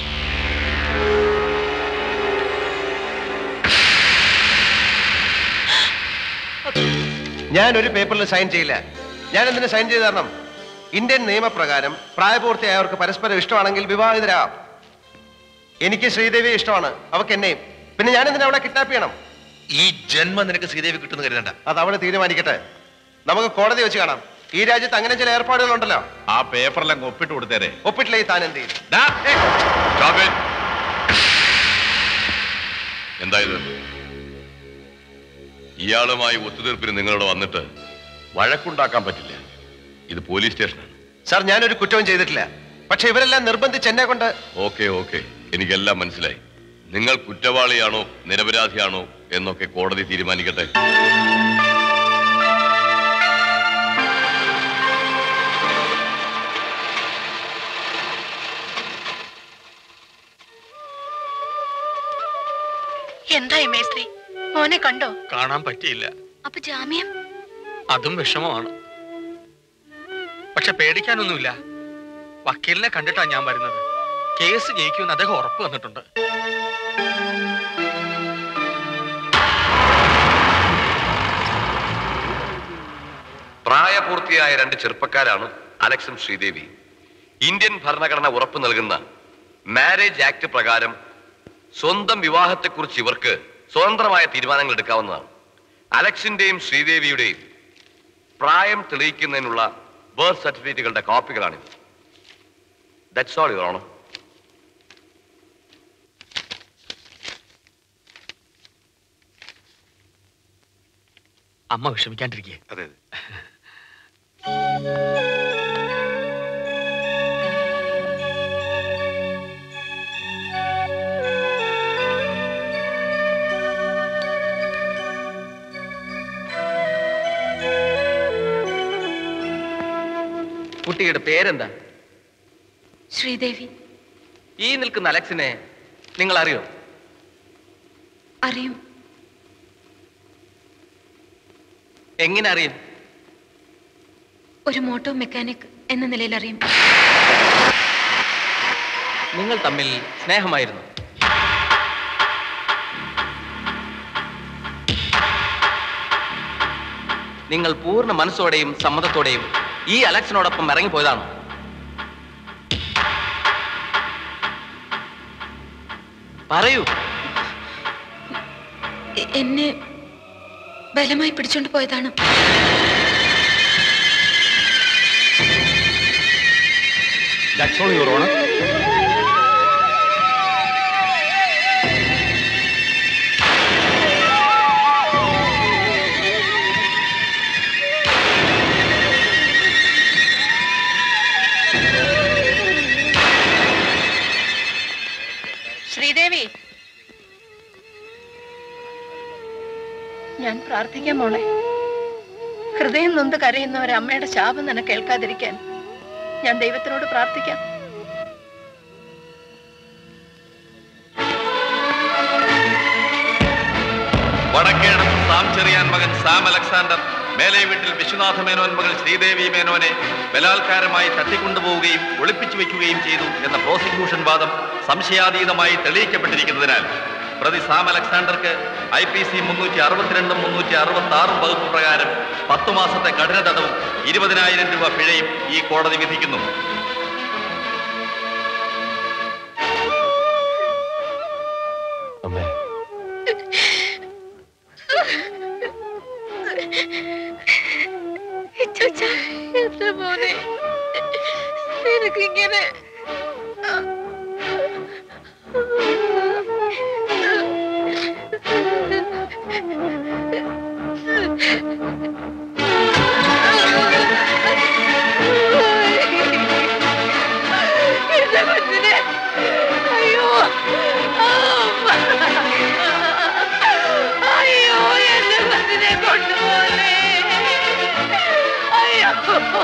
Speaker 3: ഞാൻ ഒരു പേപ്പറിൽ സൈൻ ചെയ്യില്ല. ഞാൻ എന്തിനു സൈൻ ചെയ്ത് തരണം? ഇന്ത്യൻ നിയമപ്രകാരം പ്രായപൂർത്തിയായവർക്ക് പരസ്പരം ഇഷ്ടമാണെങ്കിൽ വിവാഹിതരാകാം. എനിക്ക് ശ്രീദേവിയെ ഇഷ്ടമാണ്, അവക്ക് എന്നെയും. പിന്നെ ഞാൻ എന്തിനാ അവളെ കിഡ്നാപ്പ് ചെയ്യണം?
Speaker 11: ഈ ജന്മം നിനക്ക് ശ്രീദേവി കിട്ടുന്നു കരുതണ്ട.
Speaker 3: അത് അവള് തീരുമാനിക്കട്ടെ. നമുക്ക് കോടതി വെച്ച് കാണാം. ഈ രാജ്യത്ത് അങ്ങനെ ചില ഏർപ്പാടുകളുണ്ടല്ലോ.
Speaker 10: ആ പേപ്പറിലങ്ങ് ഒപ്പിട്ട് കൊടുത്തേരെ.
Speaker 3: ഒപ്പിട്ടില്ലേ താൻ എന്ത് ചെയ്യും?
Speaker 1: എന്തായത്? ഇയാളുമായി ഒത്തുതീർപ്പിന് നിങ്ങളോട് വന്നിട്ട് വഴക്കുണ്ടാക്കാൻ പറ്റില്ല. ഇത് പോലീസ് സ്റ്റേഷനാണ്.
Speaker 3: സാർ, ഞാനൊരു കുറ്റവും ചെയ്തിട്ടില്ല. പക്ഷെ ഇവരെല്ലാം നിർബന്ധിച്ച് എന്നെ കൊണ്ട്.
Speaker 1: ഓക്കെ, എനിക്കെല്ലാം മനസ്സിലായി. നിങ്ങൾ കുറ്റവാളിയാണോ നിരപരാധിയാണോ എന്നൊക്കെ കോടതി തീരുമാനിക്കട്ടെ.
Speaker 8: എന്തായി മേസ്ത്രി, മോനെ കണ്ടോ?
Speaker 5: കാണാൻ പറ്റിയില്ല.
Speaker 14: അപ്പൊ ജാമ്യം?
Speaker 5: അതും വിഷമമാണ്. പക്ഷെ പേടിക്കാനൊന്നുമില്ല. വക്കീലിനെ കണ്ടിട്ടാ ഞാൻ വരുന്നത്. കേസ് ജയിക്കുമെന്ന് അദ്ദേഹം ഉറപ്പ് വന്നിട്ടുണ്ട്.
Speaker 1: പ്രായപൂർത്തിയായ 2 ചെറുപ്പക്കാരാണ് അലക്സും ശ്രീദേവി. ഇന്ത്യൻ ഭരണഘടന ഉറപ്പു നൽകുന്ന മാരേജ് ആക്ട് പ്രകാരം സ്വന്തം വിവാഹത്തെക്കുറിച്ച് ഇവർക്ക് സ്വതന്ത്രമായ തീരുമാനങ്ങൾ എടുക്കാവുന്നതാണ്. അലക്സിന്റെയും ശ്രീദേവിയുടെയും പ്രായം തെളിയിക്കുന്നതിനുള്ള ബർത്ത് സർട്ടിഫിക്കറ്റുകളുടെ കോപ്പികളാണിത്. That's all your honour.
Speaker 5: അമ്മ വിഷമിക്കാണ്ടിരിക്കേ.
Speaker 12: അതെ.
Speaker 5: കുട്ടിയുടെ പേരെന്താ?
Speaker 19: ശ്രീദേവി.
Speaker 5: ഈ നിൽക്കുന്ന അലക്സിനെ നിങ്ങൾ അറിയോ?
Speaker 19: അറിയും.
Speaker 5: എങ്ങനെ അറിയും?
Speaker 19: ഒരു മോട്ടോർ മെക്കാനിക് എന്ന നിലയിൽ അറിയും.
Speaker 5: നിങ്ങൾ തമ്മിൽ സ്നേഹമായിരുന്നു? നിങ്ങൾ പൂർണ്ണ മനസ്സോടെയും സമ്മതത്തോടെയും ഈ അലക്സിനോടൊപ്പം ഇറങ്ങിപ്പോയതാണോ? പറയൂ.
Speaker 19: എന്നെ ബലമായി പിടിച്ചോണ്ട് പോയതാണ്.
Speaker 12: That's all, Your Honor.
Speaker 16: Sridevi, ഞാൻ പ്രാർത്ഥിക്കാം മോളെ. ഹൃദയം നൊന്ത് കരയുന്ന ഒരമ്മയുടെ ശാപം നിനക്ക് കേൾക്കാതിരിക്കാൻ ഞാൻ ദൈവത്തിനോട് പ്രാർത്ഥിക്കാം.
Speaker 10: വടക്കേടത്ത് സാം ചെറിയാൻ മകൻ സാം അലക്സാണ്ടർ മേലെ വീട്ടിൽ വിശ്വനാഥ മേനോൻ മകൾ ശ്രീദേവി മേനോനെ ബലാത്കാരമായി തട്ടിക്കൊണ്ടുപോവുകയും ഒളിപ്പിച്ചു വെക്കുകയും ചെയ്തു എന്ന പ്രോസിക്യൂഷൻ വാദം സംശയാതീതമായി തെളിയിക്കപ്പെട്ടിരിക്കുന്നതിനാൽ പ്രതി സാം അലക്സാണ്ടർക്ക് IPC 362 366 വകുപ്പ് പ്രകാരം 10 മാസത്തെ കഠിന തടവും 20,000 രൂപ പിഴയും ഈ കോടതി വിധിക്കുന്നു.
Speaker 16: മോനെ, നിനക്കിങ്ങനെ അയ്യോ അയ്യോ എന്റെ കൊച്ചിനെ കൊണ്ടുപോലെ അയ്യോ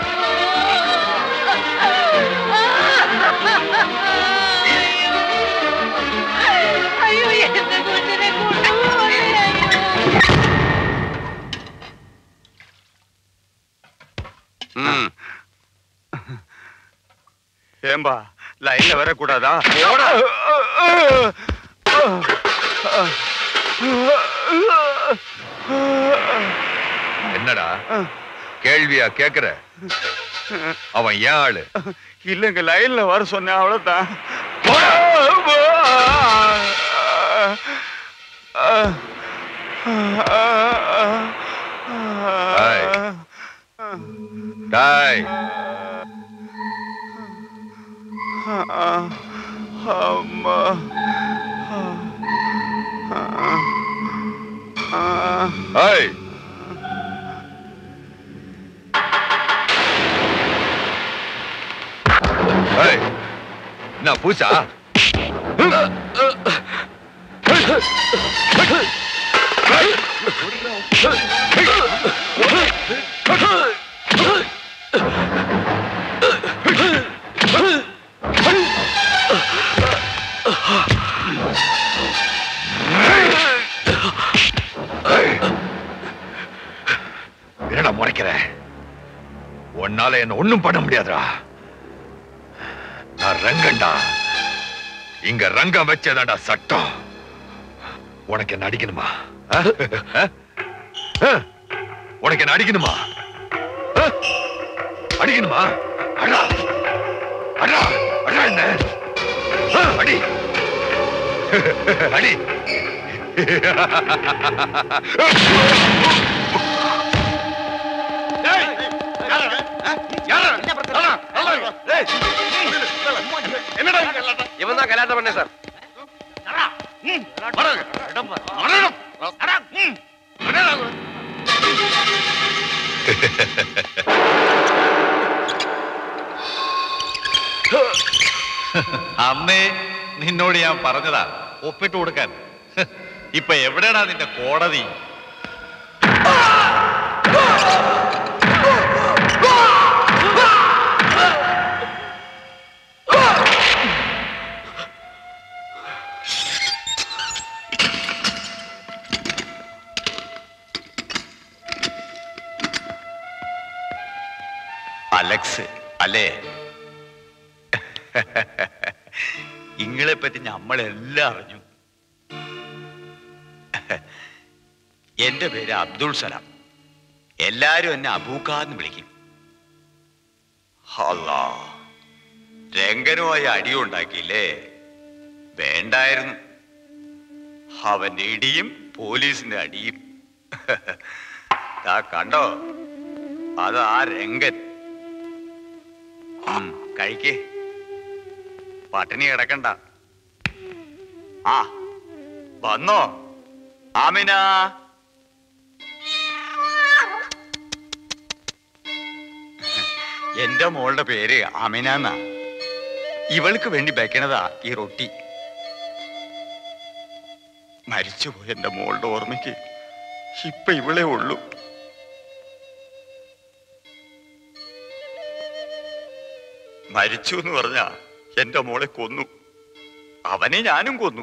Speaker 16: അയ്യോ എന്റെ കൊച്ചിനെ കൊണ്ടുപോലെ
Speaker 15: ஏம்பா லைன்ல வரக்கூடாதா?
Speaker 4: என்னடா கேள்வியா கேக்குற? அவன் ஏன் ஆளு?
Speaker 15: இல்லங்க, லைன்ல வர சொன்னேன், அவ்வளவுதான்.
Speaker 4: டாய்
Speaker 15: அம்மா
Speaker 4: ஏய் ஏய் நான் பூசா என்னடா முறைக்கிற? உன்னால என்ன ஒண்ணும் பண்ண முடியாதுடா. நான் ரங்கண்டா. இங்க ரங்கம் வச்சதாண்டா சட்டம். உனக்கு என்ன அடிக்கணுமா? உனக்கு என்ன அடிக்கணுமா? அடிக்கணுமா? அடா அடா அடா என்ன அடி அடி
Speaker 3: இவன் தான் கல்யாணம் பண்ண சார்.
Speaker 10: അന്നേ നിന്നോട് ഞാൻ പറഞ്ഞതാ ഒപ്പിട്ട് കൊടുക്കാൻ. ഇപ്പൊ എവിടെയാടാ നിന്റെ കോടതി? അലക്സ് അല്ലേ? ഇങ്ങളെ പറ്റി നമ്മളെല്ലാം അറിഞ്ഞു. എന്റെ പേര് അബ്ദുൾ സലാം. എല്ലാരും എന്നെ അബൂക്കാന്ന് വിളിക്കും. അല്ലാ, രംഗനുമായി അടിയുണ്ടാക്കിയില്ലേ? വേണ്ടായിരുന്നു. അവന്റെ ഇടിയും പോലീസിന്റെ അടിയും. കണ്ടോ, അത് ആ രംഗൻ. കഴിക്കേ, പട്ടിണി കിടക്കണ്ട. ആ വന്നോ ആമിന? എന്റെ മോളുടെ പേര് ആമിന എന്നാ. ഇവൾക്ക് വേണ്ടി വെക്കണതാ ഈ റൊട്ടി. മരിച്ചുപോയ എന്റെ മോളുടെ ഓർമ്മയ്ക്ക് ഇപ്പൊ ഇവളെ ഉള്ളൂ. മരിച്ചു എന്ന് പറഞ്ഞാ എന്റെ മോളെ കൊന്നു. അവനെ ഞാനും കൊന്നു.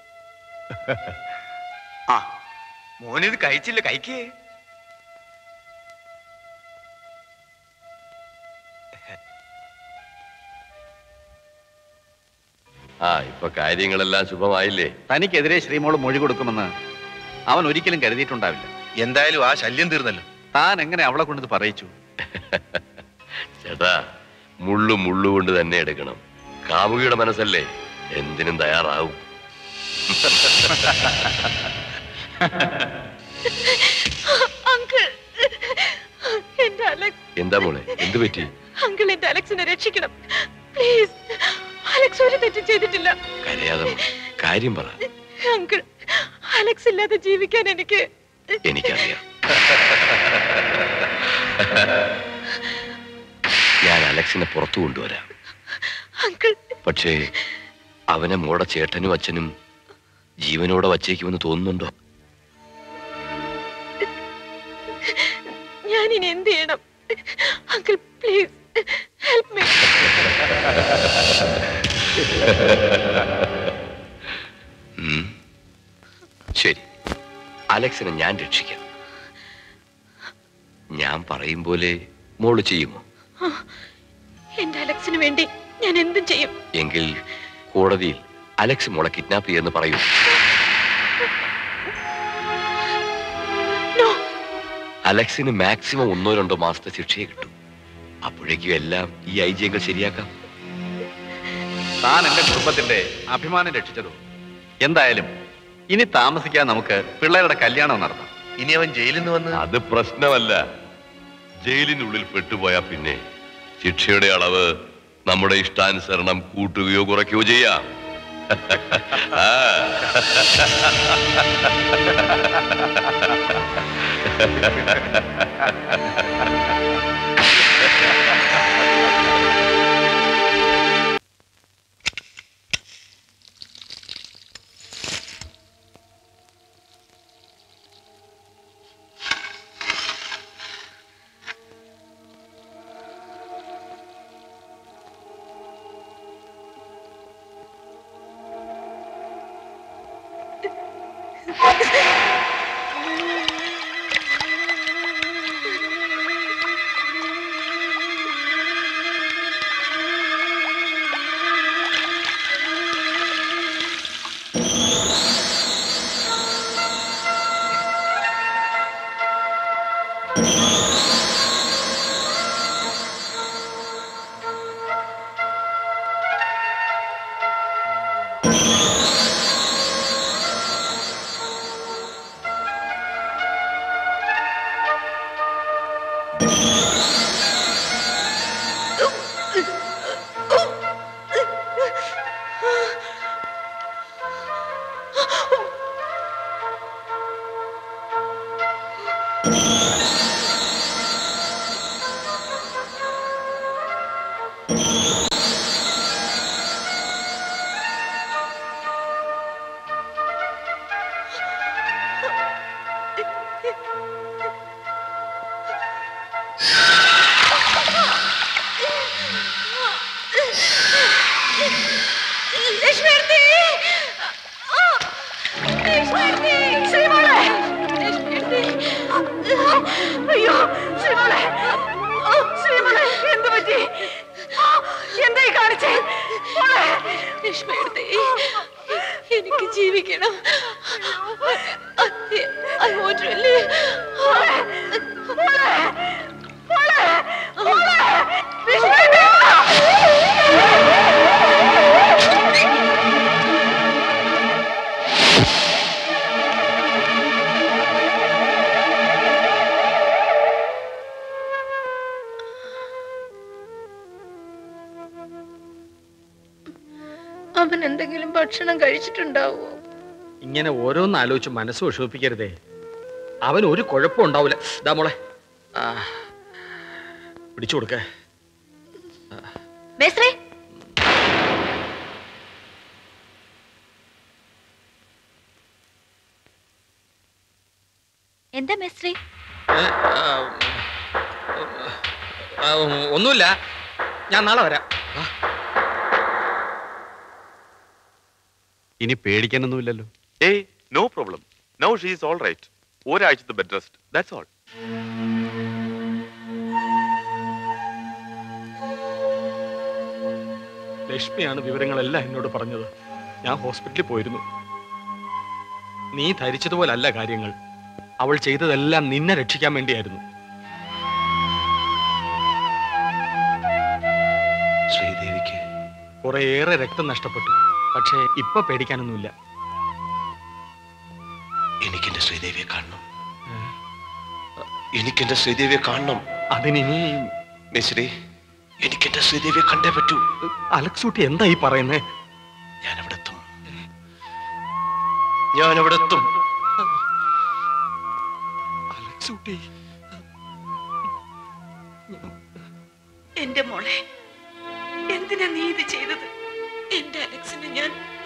Speaker 10: ആ മോനിത് കഴിച്ചില്ല, കഴിക്കേ.
Speaker 1: ഇപ്പൊ കാര്യങ്ങളെല്ലാം ശുഭമായില്ലേ?
Speaker 10: തനിക്കെതിരെ ശ്രീമോള് മൊഴി കൊടുക്കുമെന്ന് അവൻ ഒരിക്കലും കരുതിയിട്ടുണ്ടാവില്ല.
Speaker 11: എന്തായാലും ആ ശല്യം തീർന്നല്ലോ.
Speaker 10: താൻ എങ്ങനെ അവളെ കൊണ്ടിത് പറയിച്ചു?
Speaker 1: ചേട്ടാ, മുള്ളു കൊണ്ട് തന്നെ എടുക്കണം. കാമുകിയുടെ മനസ്സല്ലേ, എന്തിനും തയ്യാറാവും. എന്താ മോളെ, എന്ത് പറ്റി?
Speaker 19: അങ്കിൾ എന്റെ അലക്സിനെ രക്ഷിക്കണം പ്ലീസ്. അലക്സ് ഒരു തെറ്റും ചെയ്തിട്ടില്ല.
Speaker 1: കരയാതെ കാര്യം പറ.
Speaker 19: അങ്കിൾ, അലക്സ് ഇല്ലാതെ ജീവിക്കാൻ
Speaker 1: എനിക്കറിയാം. ഞാൻ അലക്സിനെ പുറത്തു കൊണ്ടുവരാം. പക്ഷേ അവനെ മോടെ ചേട്ടനും അച്ഛനും ജീവനോടെ വച്ചേക്കുമെന്ന് തോന്നുന്നുണ്ടോ?
Speaker 19: ഞാൻ ഇനി എന്ത് ചെയ്യണം? Uncle please help me.
Speaker 1: ശരി, അലക്സിനെ ഞാൻ രക്ഷിക്കാം. ഞാൻ പറയും പോലെ മോള് ചെയ്യുമോ?
Speaker 19: എന്റെ അലക്സിന് വേണ്ടി ഞാൻ എന്തും ചെയ്യും.
Speaker 1: എങ്കിൽ കോടതിയിൽ അലക്സ് മോളെ കിഡ്നാപ്പ് ചെയ്യുമെന്ന് പറയൂ. അലക്സിന് മാക്സിമം 1-2 മാസത്തെ ശിക്ഷയെ കിട്ടും. അപ്പോഴേക്കും എല്ലാം ഈ ഐജിയങ്ങൾ ശരിയാക്കാം.
Speaker 10: താൻ എന്റെ കുടുംബത്തിന്റെ അഭിമാനം രക്ഷിച്ചതോ? എന്തായാലും ഇനി താമസിക്കാൻ നമുക്ക് പിള്ളേരുടെ കല്യാണം നടത്താം.
Speaker 11: ഇനി അവൻ ജയിലിൽ നിന്ന് വന്ന്
Speaker 1: അത് പ്രശ്നമല്ല. ജയിലിനുള്ളിൽ പെട്ടുപോയാ പിന്നെ ശിക്ഷയുടെ അളവ് നമ്മുടെ ഇഷ്ടാനുസരണം കൂട്ടുകയോ കുറയ്ക്കുകയോ ചെയ്യാം.
Speaker 19: ജീവിക്കണം. I want to live.
Speaker 16: അവൻ എന്തെങ്കിലും ഭക്ഷണം കഴിച്ചിട്ടുണ്ടാവോ?
Speaker 5: ഇങ്ങനെ ഓരോന്ന് ആലോചിച്ച് മനസ്സ് വിഷമിപ്പിക്കരുതേ. അവൻ ഒരു കുഴപ്പം ഉണ്ടാവില്ല. ഇതാ മോളെ പിടിച്ചു കൊടുക്ക.
Speaker 14: എന്താ മേസ്ത്രി?
Speaker 5: ഒന്നുമില്ല, ഞാൻ നാളെ വരാം.
Speaker 12: ഇനി പേടിക്കാനൊന്നുമില്ലല്ലോ.
Speaker 2: ഏയ് no problem. Now she is all right. ഒരാഴ്ചത്തെ ബെഡ് റെസ്റ്റ്, ദാറ്റ്സ് ഓൾ.
Speaker 5: ലക്ഷ്മിയാണ് വിവരങ്ങളെല്ലാം എന്നോട് പറഞ്ഞത്. ഞാൻ ഹോസ്പിറ്റലിൽ പോയിരുന്നു. നീ ധരിച്ചതുപോലല്ല കാര്യങ്ങൾ. അവൾ ചെയ്തതെല്ലാം നിന്നെ രക്ഷിക്കാൻ വേണ്ടിയായിരുന്നു.
Speaker 3: ശ്രീദേവിക്ക്
Speaker 5: കുറേയേറെ രക്തം നഷ്ടപ്പെട്ടു. പക്ഷേ ഇപ്പൊ പേടിക്കാനൊന്നുമില്ല.
Speaker 3: എനിക്കെന്റെ ശ്രീദേവിയെ കാണണം. എനിക്കെന്റെ ശ്രീദേവിയെ കാണണം.
Speaker 5: അതിനി
Speaker 3: മിശ്രീ, എനിക്കെന്റെ ശ്രീദേവിയെ കണ്ടേ പറ്റൂ.
Speaker 5: അലക്സൂട്ടി എന്താ ഈ പറയുന്നേ?
Speaker 3: ഞാനവിടെ എത്തും. ഞാനവിടെ എത്തും.
Speaker 5: അലക്സൂട്ടി,
Speaker 19: എന്റെ മോളെ, എന്തിനാ നീ ഇത് ചെയ്തത്? എന്റെ അലക്സിനെ ഞാൻ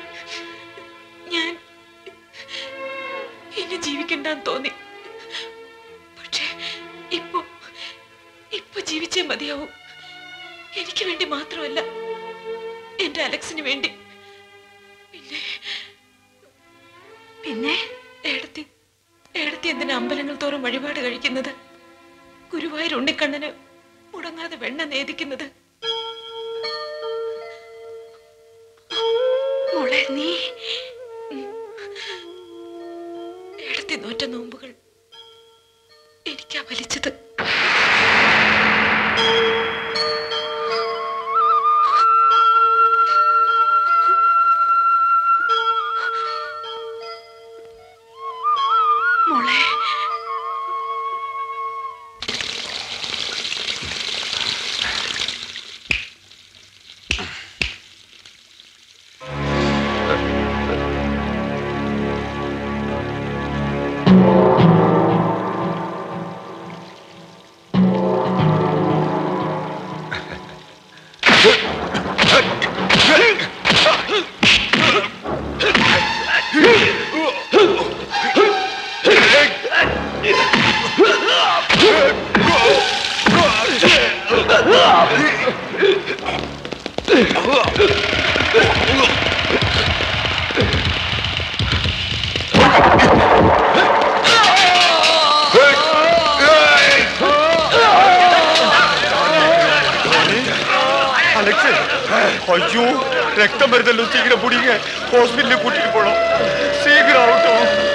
Speaker 19: ഇനി ജീവിക്കണ്ടെന്ന് തോന്നി. പക്ഷേ ഇപ്പൊ ജീവിച്ചേ മതിയാവും. എനിക്ക് വേണ്ടി മാത്രമല്ല, എന്റെ അലക്സിന് വേണ്ടി. പിന്നെ ഏടത്തി എന്തിനാ അമ്പലങ്ങൾ തോറും വഴിപാട് കഴിക്കുന്നത്? ഗുരുവായൂർ ഉണ്ണിക്കണ്ണന് മുടങ്ങാതെ വെണ്ണ നേദിക്കുന്നത്? മോളെ, നീ ഏടത്തി നോറ്റ നോമ്പുകൾ എനിക്കാ വലിച്ചത്. മോളെ,
Speaker 4: അയ്യോ, രക്തം വരുന്നല്ലോ. സീക്കിരം പിടിങ്ങ ഹോസ്പിറ്റലിൽ കൂട്ടിട്ട് പോണം. സീക്കിരം ആവട്ടോ.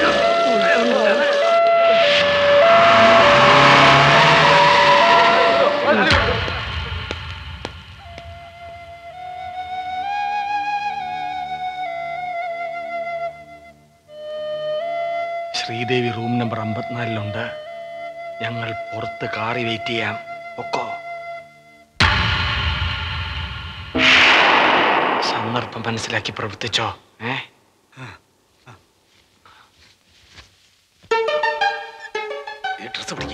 Speaker 5: ശ്രീദേവി റൂം നമ്പർ 54 ഞങ്ങൾ പുറത്ത് കാറി വെയിറ്റ് ചെയ്യാം. ഒക്കോ. സന്ദർഭം മനസ്സിലാക്കി പ്രവർത്തിച്ചോ. ഡ്രസ് പിടിക്കേ.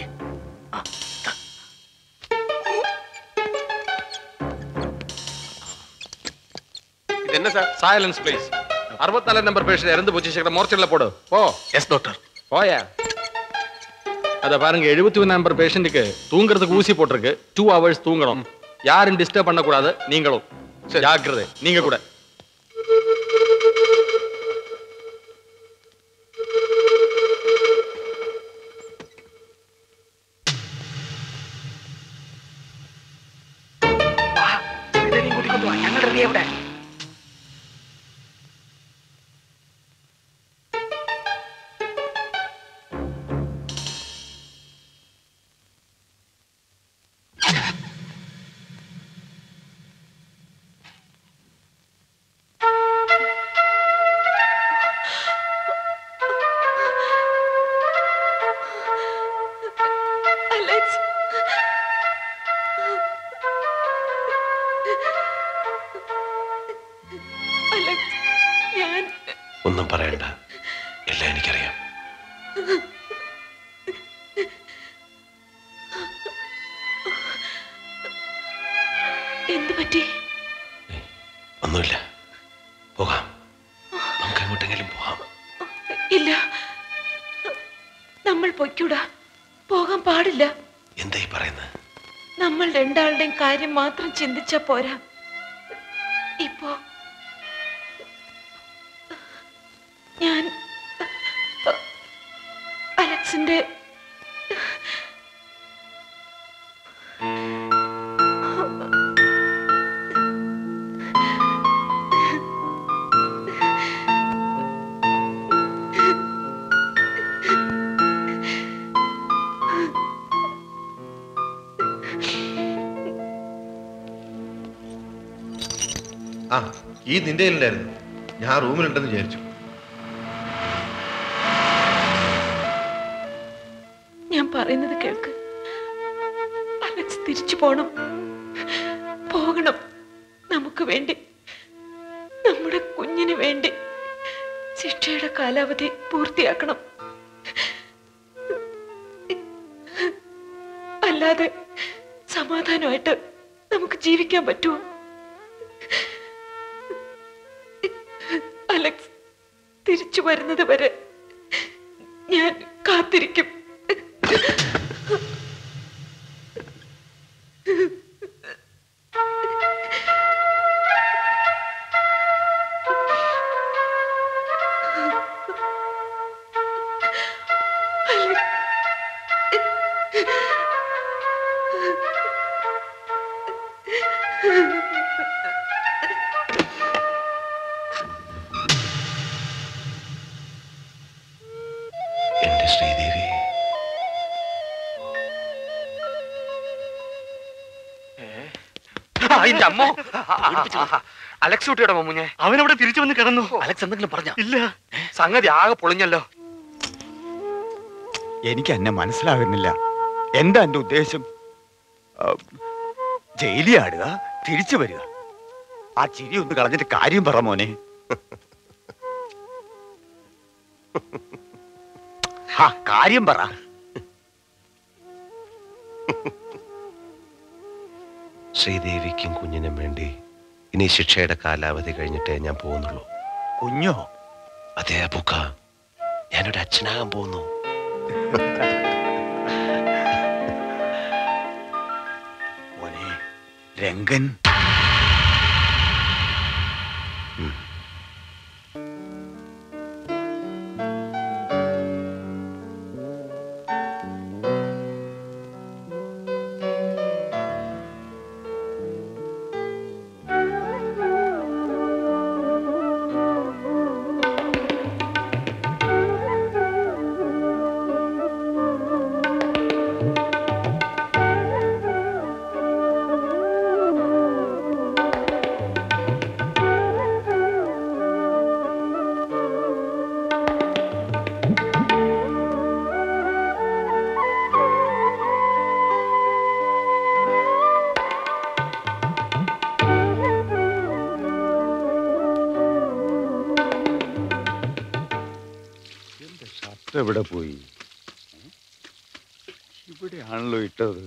Speaker 3: ഇതെന്നെ sir?
Speaker 5: Silence please. 64 number patient இறந்து போச்சு. சீக்கிரம் மோர்ச்சர்ல போடு. போ. Yes doctor. போயா. அத பாருங்க, 71 நம்பர் பேஷண்ட்டுக்கு தூங்குறதுக்கு ஊசி போட்டிருக்கு. 2 hours தூங்கணும். யாரும் டிஸ்டர்ப் பண்ண கூடாது. நீங்களும் ஜாக்கிரதை. நீங்க கூட. ഞങ്ങൾ റെഡി അവിടെ.
Speaker 3: ഒന്നും പറയണ്ട, എല്ലാം എനിക്കറിയാം.
Speaker 19: എന്ത് പറ്റി?
Speaker 3: ഒന്നുമില്ല, പോകാം. നമുക്ക് എങ്ങോട്ടെങ്കിലും പോകാം.
Speaker 19: ഇല്ല, നമ്മൾ പൊയ്ക്കൂടാ, പോകാൻ പാടില്ല.
Speaker 3: എന്തായി പറയുന്നത്?
Speaker 19: നമ്മൾ രണ്ടാളുടെയും കാര്യം മാത്രം ചിന്തിച്ചാ പോരാ. ഇപ്പോ ഞാൻ അലക്സിന്റെ
Speaker 11: ആ ഈ നിന്റെ കയ്യിലുണ്ടായിരുന്നു. ഞാൻ റൂമിലുണ്ടെന്ന് വിചാരിച്ചു.
Speaker 19: ഞാൻ പറയുന്നത് കേൾക്ക്. അലക്സ് തിരിച്ചു പോണം, പോകണം. നമുക്ക് വേണ്ടി, നമ്മുടെ കുഞ്ഞിന് വേണ്ടി ശിക്ഷയുടെ കാലാവധി പൂർത്തിയാക്കണം. അല്ലാതെ സമാധാനമായിട്ട് നമുക്ക് ജീവിക്കാൻ പറ്റുമോ? അലക്സ് തിരിച്ചു വരുന്നത് വരെ ഞാൻ കാത്തിരിക്കും.
Speaker 3: എന്റെ ശ്രീദേവി,
Speaker 6: അമ്മോ അലക്സ് കുട്ടിയുടെ മമ്മുഞ്ഞെ
Speaker 15: അവനവിടെ തിരിച്ചു വന്ന് കിടന്നു.
Speaker 6: അലക്സ് എന്തെങ്കിലും പറഞ്ഞ?
Speaker 15: ഇല്ല.
Speaker 6: സംഗതി ആകെ പൊളിഞ്ഞല്ലോ.
Speaker 4: എനിക്ക് എന്നെ മനസ്സിലാകുന്നില്ല. എന്താ എന്റെ ഉദ്ദേശം? ജയിലിയാടുക, തിരിച്ചു വരിക. ആ ചിരി ഒന്ന് കളഞ്ഞിട്ട് കാര്യം പറ മോനെ. കാര്യം പറ.
Speaker 3: ശ്രീദേവിക്കും കുഞ്ഞിനും വേണ്ടി ഇനി ശിക്ഷയുടെ കാലാവധി കഴിഞ്ഞിട്ടേ ഞാൻ പോകുന്നുള്ളൂ.
Speaker 4: കുഞ്ഞോ?
Speaker 3: അതെ അബുക്ക, ഞാനൊരു അച്ഛനാകാൻ പോകുന്നു.
Speaker 4: മോനെ രംഗൻ, എവിടെ പോയി? ഇവിടെയാണല്ലോ ഇട്ടത്.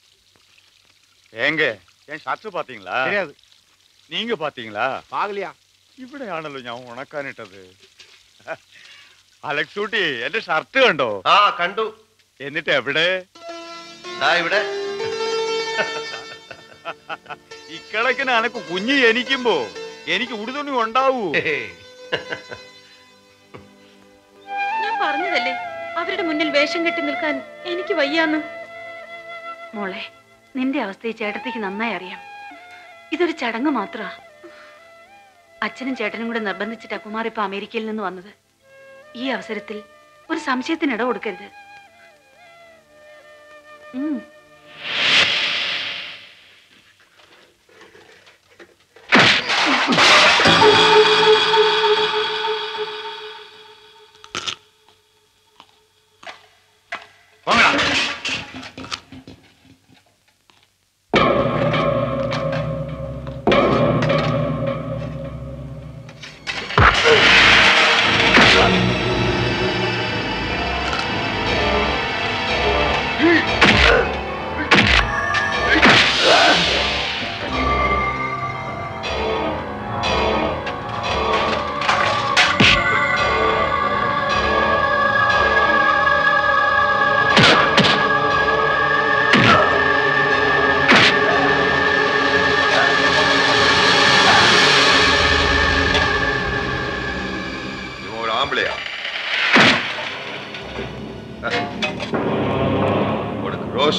Speaker 4: ஏங்க என் ஷர்ட் பாத்தீங்களா? தெரியாது. நீங்க பாத்தீங்களா? பாக்கலையா? ഇവിടെയാണല്ലോ ഞാൻ ഉണക്കാനിട്ടത്. അലക്സ് കുട്ടി, എന്റെ ഷർട്ട് കണ്ടോ?
Speaker 11: ആ കണ്ടു.
Speaker 4: എന്നിട്ട് എവിടെ?
Speaker 11: ഇവിടെ.
Speaker 4: ഇക്കണക്കിന് അനക്ക് കുഞ്ഞ് ജനിക്കുമ്പോ എനിക്ക് ഉടുതുണി ഉണ്ടാവൂ.
Speaker 19: ഞാൻ പറഞ്ഞതല്ലേ അവരുടെ മുന്നിൽ വേഷം കെട്ടി നിൽക്കാൻ എനിക്ക് വയ്യാന്ന്.
Speaker 7: മോളെ, നിന്റെ അവസ്ഥയെ ചേട്ടത്തിക്ക് നന്നായി അറിയാം. ഇതൊരു ചടങ്ങ് മാത്രമാ. അച്ഛനും ചേട്ടനും കൂടെ നിർബന്ധിച്ചിട്ടാ കുമാർ ഇപ്പൊ അമേരിക്കയിൽ നിന്ന് വന്നത്. ഈ അവസരത്തിൽ ഒരു സംശയത്തിന് ഇട കൊടുക്കരുത്.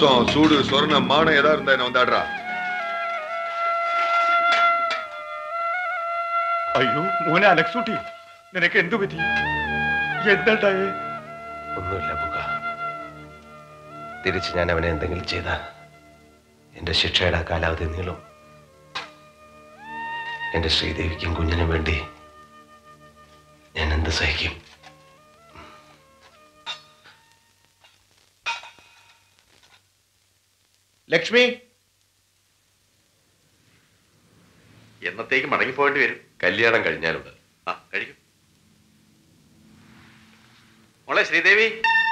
Speaker 20: மாம்சம் சூடு சொர்ணம் மானம் ஏதா இருந்தா என்ன வந்தாடுறா.
Speaker 4: അയ്യോ മോനെ അലക്സൂട്ടി, നിനക്ക് എന്തു പറ്റി? എന്താണ്ടായേ?
Speaker 3: ഒന്നുമില്ല ബുക്ക. തിരിച്ച് ഞാൻ അവനെ എന്തെങ്കിലും ചെയ്ത എന്റെ ശിക്ഷയുടെ കാലാവധി നീളും. എന്റെ ശ്രീദേവിക്കും കുഞ്ഞിനും വേണ്ടി ഞാൻ എന്ത് സഹിക്കും?
Speaker 11: ലക്ഷ്മി,
Speaker 2: എന്നത്തേക്ക് മടങ്ങിപ്പോയിട്ട് വരും?
Speaker 1: കല്യാണം കഴിഞ്ഞാലുണ്ട്.
Speaker 2: ആ കഴിക്കും. മോളെ ശ്രീദേവി,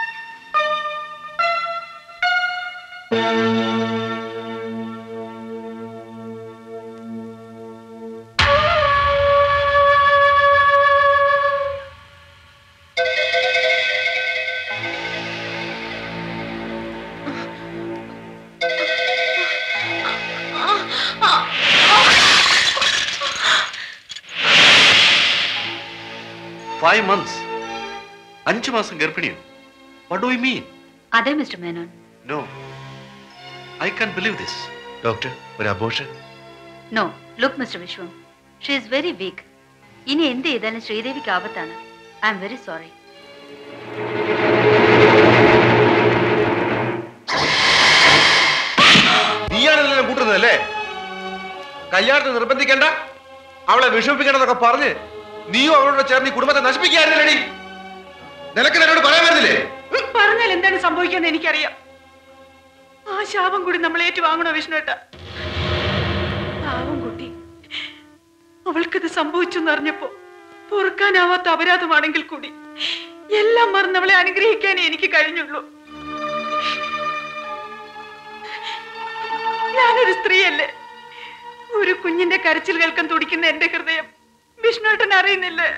Speaker 2: months. 5 മാസം ഗർഭിണിയോ? What do you mean?
Speaker 7: അതെ mister Menon.
Speaker 2: No, I can't believe this.
Speaker 11: Doctor, ഒരു abortion?
Speaker 7: No, look mister Vishwam, she is very weak. ഇനി എന്ത് ചെയ്താലും ശ്രീദേവിക്ക് ആപത്താണ്. I am very sorry.
Speaker 11: നീയാണെല്ലാം കൂട്ടുന്നതല്ലേ? കല്യാണത്തിന് നിർബന്ധിക്കണ്ട, അവളെ വിഷമിപ്പിക്കണമെന്നൊക്കെ പറഞ്ഞ് നീയും അവളോട് ചേർന്ന് ഈ കുടുംബത്തെ നശിപ്പിക്കായിരുന്നല്ലേടി? നിനക്ക് എന്നോട് പറയാൻ വരുന്നില്ലേ?
Speaker 7: പറഞ്ഞാൽ എന്താണ് സംഭവിക്കാന്ന് എനിക്കറിയാം. ആ ശാപം കൂടി നമ്മൾ ഏറ്റുവാങ്ങണോ വിഷ്ണുവേട്ട? പാവം കുട്ടി, അവൾക്കിത് സംഭവിച്ചു എന്നറിഞ്ഞപ്പോ പൊറുക്കാനാവാത്ത അപരാധമാണെങ്കിൽ കൂടി എല്ലാം മറന്ന് അവളെ അനുഗ്രഹിക്കാനേ എനിക്ക് കഴിഞ്ഞുള്ളൂ. ഞാനൊരു സ്ത്രീയല്ലേ? ഒരു കുഞ്ഞിന്റെ കരച്ചിൽ കേൾക്കാൻ തുടിക്കുന്ന എന്റെ ഹൃദയം വിഷ്ണുവേട്ടൻ അറിയുന്നില്ലേ?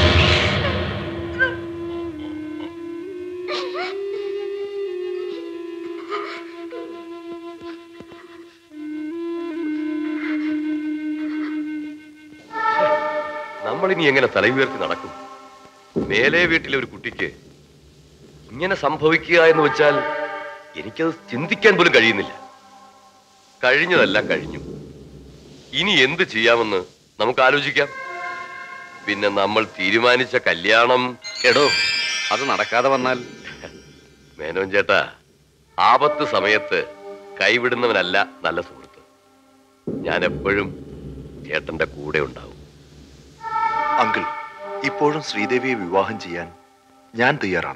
Speaker 1: നമ്മളിനി എങ്ങനെ തല ഉയർത്തി നടക്കും? മേലെ വീട്ടിലെ ഒരു കുട്ടിക്ക് ഇങ്ങനെ സംഭവിക്കുക എന്ന് വെച്ചാൽ എനിക്കത് ചിന്തിക്കാൻ പോലും കഴിയുന്നില്ല. കഴിഞ്ഞതെല്ലാം കഴിഞ്ഞു. ഇനി എന്ത് ചെയ്യാമെന്ന് നമുക്ക് ആലോചിക്കാം. പിന്നെ നമ്മൾ തീരുമാനിച്ച കല്യാണം
Speaker 2: എടോ, അത് നടക്കാതെ വന്നാൽ?
Speaker 1: മേനോൻ ചേട്ടാ, ആപത്ത് സമയത്ത് കൈവിടുന്നവനല്ല നല്ല സുഹൃത്ത്. ഞാൻ എപ്പോഴും ചേട്ടന്റെ കൂടെ ഉണ്ടാവും.
Speaker 13: അങ്കിൾ, ഇപ്പോഴും ശ്രീദേവിയെ വിവാഹം ചെയ്യാൻ ഞാൻ തയ്യാറാണ്.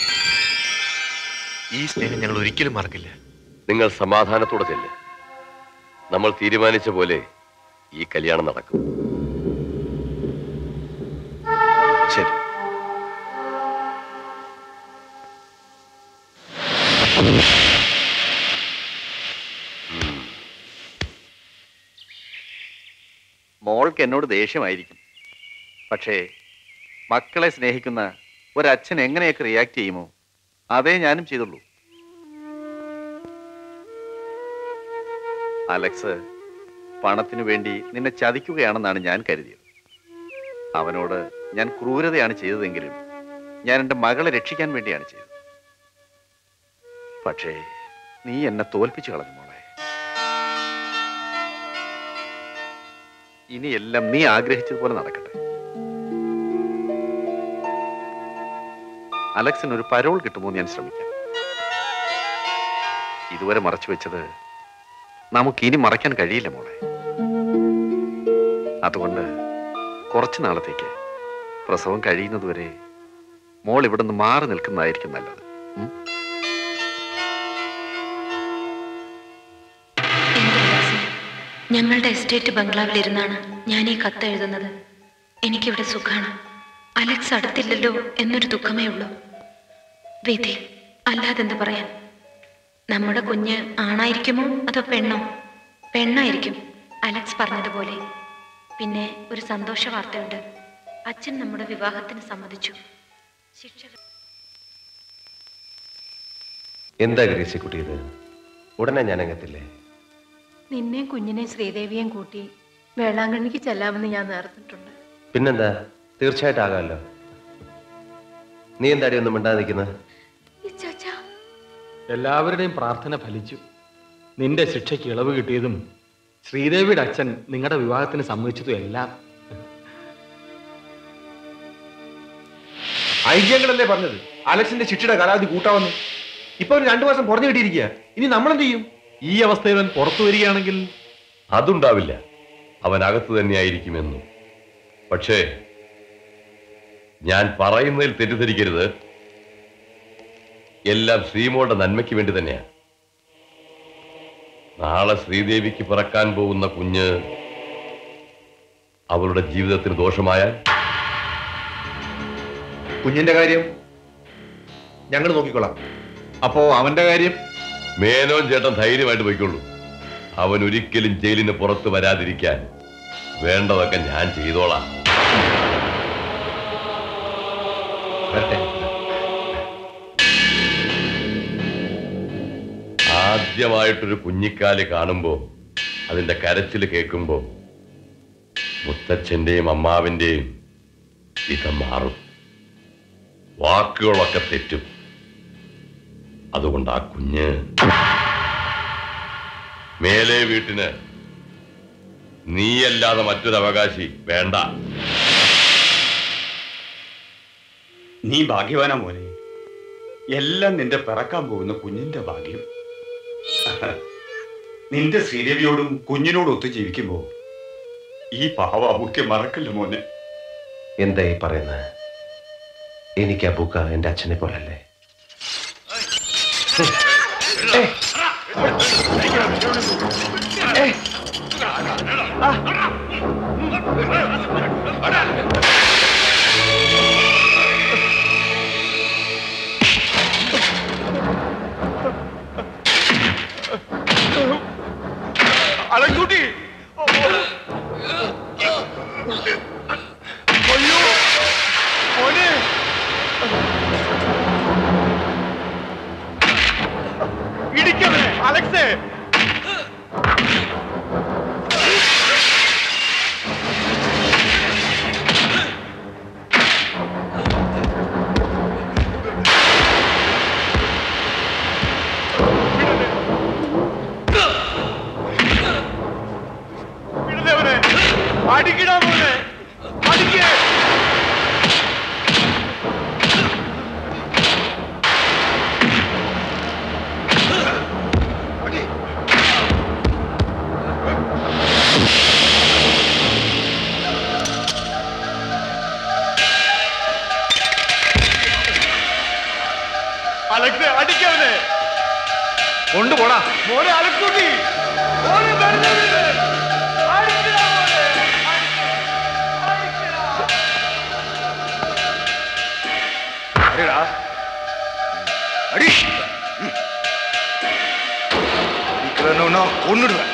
Speaker 11: ഈ സ്നേഹം ഞങ്ങൾ ഒരിക്കലും മറക്കില്ല.
Speaker 1: നിങ്ങൾ സമാധാനത്തോടെ ചെല്ല്. നമ്മൾ തീരുമാനിച്ച പോലെ ഈ കല്യാണം നടക്കും.
Speaker 13: ശരി.
Speaker 2: മോൾക്ക് എന്നോട് ദേഷ്യമായിരിക്കും. പക്ഷേ മക്കളെ സ്നേഹിക്കുന്ന ഒരച്ഛൻ എങ്ങനെയൊക്കെ റിയാക്ട് ചെയ്യുമോ അതേ ഞാനും ചെയ്തുള്ളൂ. അലക്സ് പണത്തിനു വേണ്ടി നിന്നെ ചതിക്കുകയാണെന്നാണ് ഞാൻ കരുതിയത്. അവനോട് ഞാൻ ക്രൂരതയാണ് ചെയ്തതെങ്കിലും ഞാൻ എൻ്റെ മകളെ രക്ഷിക്കാൻ വേണ്ടിയാണ് ചെയ്തത്. പക്ഷേ നീ എന്നെ തോൽപ്പിച്ചു കളഞ്ഞു മോളെ. ഇനിയെല്ലാം നീ ആഗ്രഹിച്ചതുപോലെ നടക്കട്ടെ. അലക്സിന് ഒരു പരോൾ കിട്ടുമോ ഞാൻ ശ്രമിക്കാം. ഇതുവരെ മറച്ചു വെച്ചത് നമുക്കിനി മറയ്ക്കാൻ കഴിയില്ല മോളെ. അതുകൊണ്ട് കുറച്ചു നാളത്തേക്ക് പ്രസവം കഴിയുന്നതുവരെ മോൾ ഇവിടുന്ന് മാറി നിൽക്കുന്നതായിരിക്കും നല്ലത്.
Speaker 7: ഞങ്ങളുടെ എസ്റ്റേറ്റ് ബംഗ്ലാവിലിരുന്നാണ് ഞാൻ ഈ കത്ത് എഴുതുന്നത്. എനിക്കിവിടെ സുഖാണ്. അലക്സ് അടുത്തില്ലല്ലോ എന്നൊരു ദുഃഖമേ ഉള്ളൂ. വിധി അല്ലാതെന്ത് പറയാൻ. നമ്മുടെ കുഞ്ഞ് ആണായിരിക്കുമോ അതോ പെണ്ണോ? പെണ്ണായിരിക്കും, അലക്സ് പറഞ്ഞതുപോലെ. പിന്നെ ഒരു സന്തോഷ വാർത്തയുണ്ട്. അച്ഛൻ നമ്മുടെ വിവാഹത്തിന് സമ്മതിച്ചു.
Speaker 3: എന്താ ഗ്രേസി കുട്ടി ഇത്? ഉടനെ ഞാൻ അങ്ങത്തില്ലേ?
Speaker 21: നിന്നെയും കുഞ്ഞിനെയും ശ്രീദേവിയെയും കൂട്ടി വേളാങ്കണ്ണിക്ക് ചെല്ലാമെന്ന് ഞാൻ നേർന്നിട്ടുണ്ട്.
Speaker 3: പിന്നെന്താ, തീർച്ചയായിട്ടും ആകാമല്ലോ. നീ എന്താടി ഒന്നും മിണ്ടാതെ നിൽക്കുന്നത്?
Speaker 5: എല്ലാവരുടെയും പ്രാർത്ഥന ഫലിച്ചു. നിന്റെ ശിക്ഷയ്ക്ക് ഇളവ് കിട്ടിയതും ശ്രീദേവിയുടെ അച്ഛൻ നിങ്ങളുടെ വിവാഹത്തിന് സമ്മതിച്ചതും എല്ലാം.
Speaker 9: ഐജിയങ്ങളല്ലേ പറഞ്ഞത് അലക്സിന്റെ ശിക്ഷയുടെ കാലാവധി കൂട്ടാവുന്നു. ഇപ്പൊ ഒരു 2 മാസം കുറഞ്ഞു കിട്ടിയിരിക്കുക. ഇനി നമ്മളെന്ത് ചെയ്യും?
Speaker 5: ഈ അവസ്ഥയിൽ അവൻ പുറത്തു വരികയാണെങ്കിൽ
Speaker 1: അതുണ്ടാവില്ല, അവൻ അകത്ത് തന്നെയായിരിക്കുമെന്നു. പക്ഷേ ഞാൻ പറയുന്നതിൽ തെറ്റിദ്ധരിക്കരുത്. എല്ലാം ശ്രീമോളുടെ നന്മയ്ക്ക് വേണ്ടി തന്നെയാണ്. നാളെ ശ്രീദേവിക്ക് പിറക്കാൻ പോകുന്ന കുഞ്ഞ് അവളുടെ ജീവിതത്തിന് ദോഷമായാൽ
Speaker 9: കുഞ്ഞിന്റെ കാര്യം ഞങ്ങൾ നോക്കിക്കൊള്ളാം. അപ്പോ അവന്റെ കാര്യം
Speaker 1: മേനോൻ ചേട്ടൻ ധൈര്യമായിട്ട് പോയിക്കൊള്ളൂ. അവൻ ഒരിക്കലും ജയിലിന് പുറത്ത് വരാതിരിക്കാൻ വേണ്ടതൊക്കെ ഞാൻ ചെയ്തോളാം. ആദ്യമായിട്ടൊരു കുഞ്ഞിക്കാല് കാണുമ്പോ അതിന്റെ കരച്ചിൽ കേൾക്കുമ്പോ മുത്തച്ഛന്റെയും അമ്മാവിന്റെയും വിധം മാറും, വാക്കുകളൊക്കെ തെറ്റും. അതുകൊണ്ട് ആ കുഞ്ഞ് മേലെ വീട്ടിന് നീയല്ലാതെ മറ്റൊരു അവകാശി വേണ്ട.
Speaker 4: നീ ഭാഗ്യവാനാ മോനെ. എല്ലാം നിന്റെ പിറക്കാൻ പോകുന്ന കുഞ്ഞിന്റെ ഭാഗ്യം. നിന്റെ ശ്രീദേവിയോടും കുഞ്ഞിനോടും ഒത്തു ജീവിക്കുമ്പോ ഈ പാവ അബുക്കെ മറക്കല്ല മോനെ.
Speaker 3: എന്താ ഈ പറയുന്നത്? എനിക്ക് അബൂക്ക എന്റെ അച്ഛനെ പോലല്ലേ?
Speaker 4: അലക്കൂട്ടി, അയ്യോ മോനെ, ഇടിക്കണേ അലക്സേ. അടിക്കടാ മോനെ, അടിക്കേ. അലക്സേ അടിക്കവനെ,
Speaker 9: കൊണ്ടുപോടാ
Speaker 4: മോനെ. അലക്കൂട്ടി മോനെ,
Speaker 9: அடி கொன்னுடுவேன்.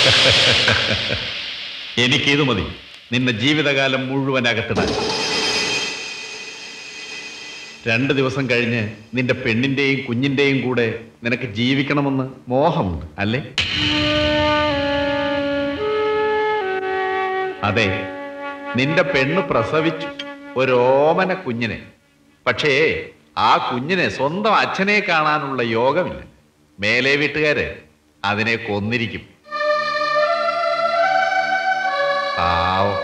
Speaker 10: എനിക്കിത് മതി നിന്നെ ജീവിതകാലം മുഴുവൻ അകത്തിടാൻ. 2 ദിവസം കഴിഞ്ഞ് നിന്റെ പെണ്ണിന്റെയും കുഞ്ഞിന്റെയും കൂടെ നിനക്ക് ജീവിക്കണമെന്ന് മോഹമുണ്ട് അല്ലേ? അതെ, നിന്റെ പെണ്ണ് പ്രസവിച്ചു ഒരു ഓമന കുഞ്ഞിനെ. പക്ഷേ ആ കുഞ്ഞിനെ സ്വന്തം അച്ഛനെ കാണാനുള്ള യോഗമില്ല. മേലെ വീട്ടുകാര് അതിനെ കൊന്നിരിക്കും. പാവം.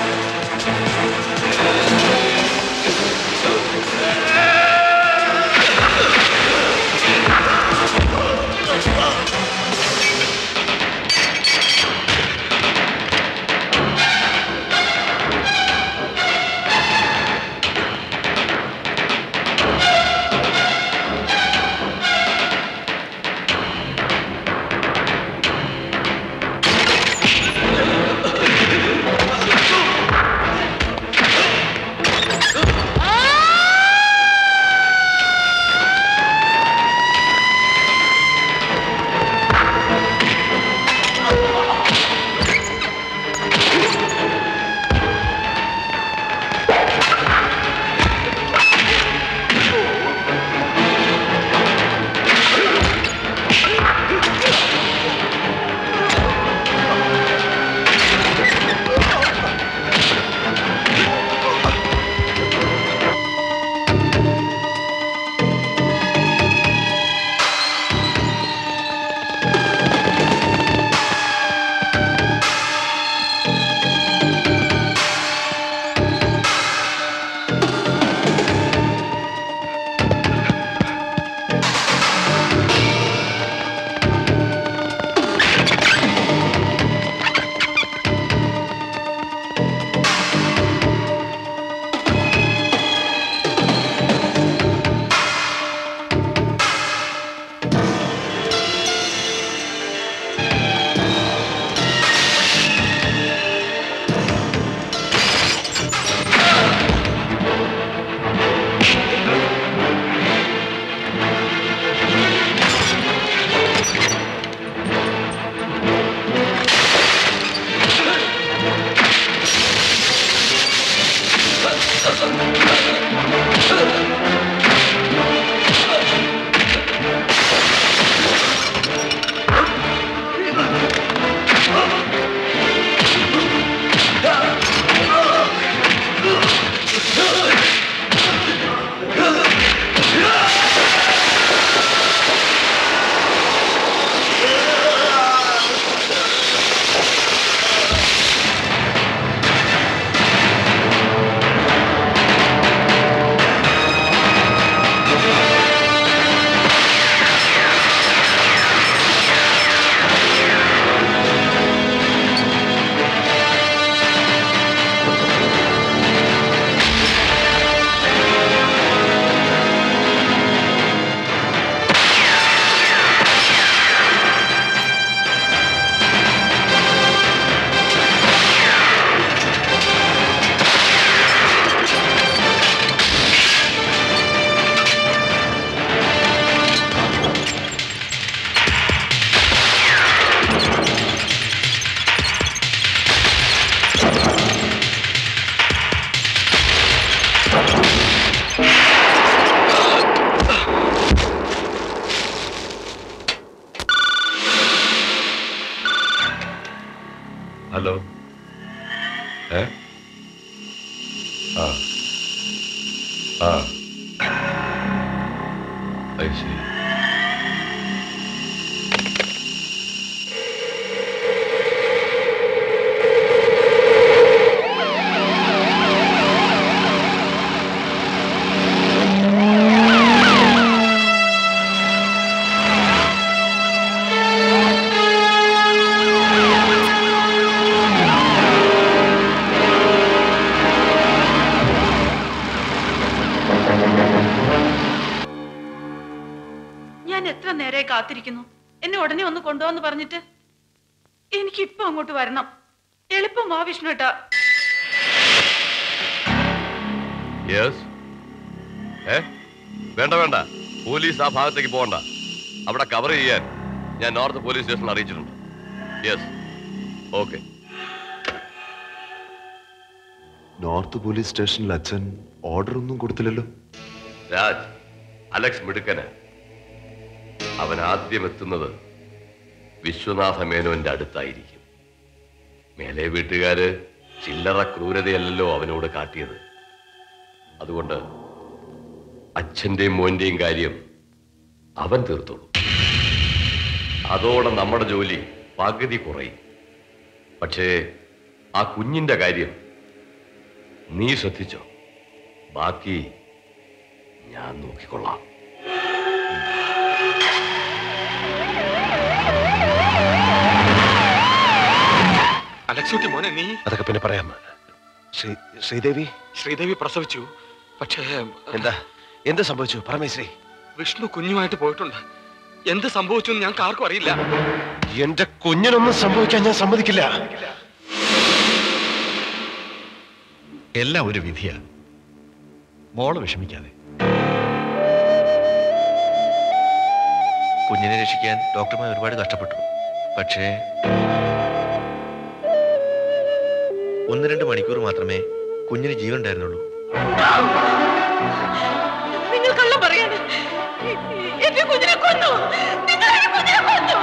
Speaker 1: ഹലോ. ആ ആ അത് ശരി.
Speaker 7: കാത്തിരിക്കുന്നു. എന്നെ ഉടനെ ഒന്ന് കൊണ്ടുപോന്ന് പറഞ്ഞിട്ട് എനിക്കിപ്പോ അങ്ങോട്ട് വരണം. എളുപ്പം വാ വിഷ്ണുട്ടാ.
Speaker 1: വേണ്ട വേണ്ട, പോലീസ് ആ ഭാഗത്തേക്ക് പോകണ്ട. അവിടെ കവർ ചെയ്യാൻ ഞാൻ നോർത്ത് പോലീസ് സ്റ്റേഷനിൽ അറിയിച്ചിട്ടുണ്ട്. Yes, okay.
Speaker 13: നോർത്ത് പോലീസ് സ്റ്റേഷനിൽ അച്ഛൻ ഓർഡർ ഒന്നും കൊടുത്തില്ലല്ലോ.
Speaker 1: രാജ്, അലക്സ് മിടുക്കന്. അവൻ ആദ്യം എത്തുന്നത് വിശ്വനാഥ മേനോന്റെ അടുത്തായിരിക്കും. മേലെ വീട്ടുകാര് ചില്ലറ ക്രൂരതയല്ലല്ലോ അവനോട് കാട്ടിയത്. അതുകൊണ്ട് അച്ഛന്റെയും മോന്റെയും കാര്യം അവൻ തീർത്തോളൂ. അതോടെ നമ്മുടെ ജോലി പകുതി കുറയും. പക്ഷേ ആ കുഞ്ഞിന്റെ കാര്യം നീ ശ്രദ്ധിച്ചോ. ബാക്കി ഞാൻ നോക്കിക്കൊള്ളാം.
Speaker 5: അലക്സൂട്ടി മോനെ, നീ
Speaker 3: അതൊക്കെ പിന്നെ പറയാം. ശ്രീദേവി
Speaker 5: ശ്രീദേവി പ്രസവിച്ചു. പക്ഷേ
Speaker 3: എന്ത് സംഭവിച്ചു? പരമേശ്രീ,
Speaker 5: വിഷ്ണു കുഞ്ഞുമായിട്ട് പോയിട്ടുണ്ട്. എന്ത് സംഭവിച്ചു ഞങ്ങൾക്ക് ആർക്കും അറിയില്ല.
Speaker 3: എന്റെ കുഞ്ഞിനൊന്നും സംഭവിക്കാൻ ഞാൻ സമ്മതിക്കില്ല.
Speaker 11: എല്ലാം ഒരു വിധിയാ. മോള് വിഷമിക്കാതെ. കുഞ്ഞിനെ രക്ഷിക്കാൻ ഡോക്ടർമാർ ഒരുപാട് കഷ്ടപ്പെട്ടു. പക്ഷേ 1-2 മണിക്കൂർ മാത്രമേ കുഞ്ഞിന് ജീവൻ ഉണ്ടായിരുന്നുള്ളൂ.
Speaker 19: നിങ്ങൾ കള്ളം പറയാണ്. എന്റെ കുഞ്ഞിനെ കൊന്നു. നിങ്ങൾ എന്റെ കുഞ്ഞിനെ കൊന്നു.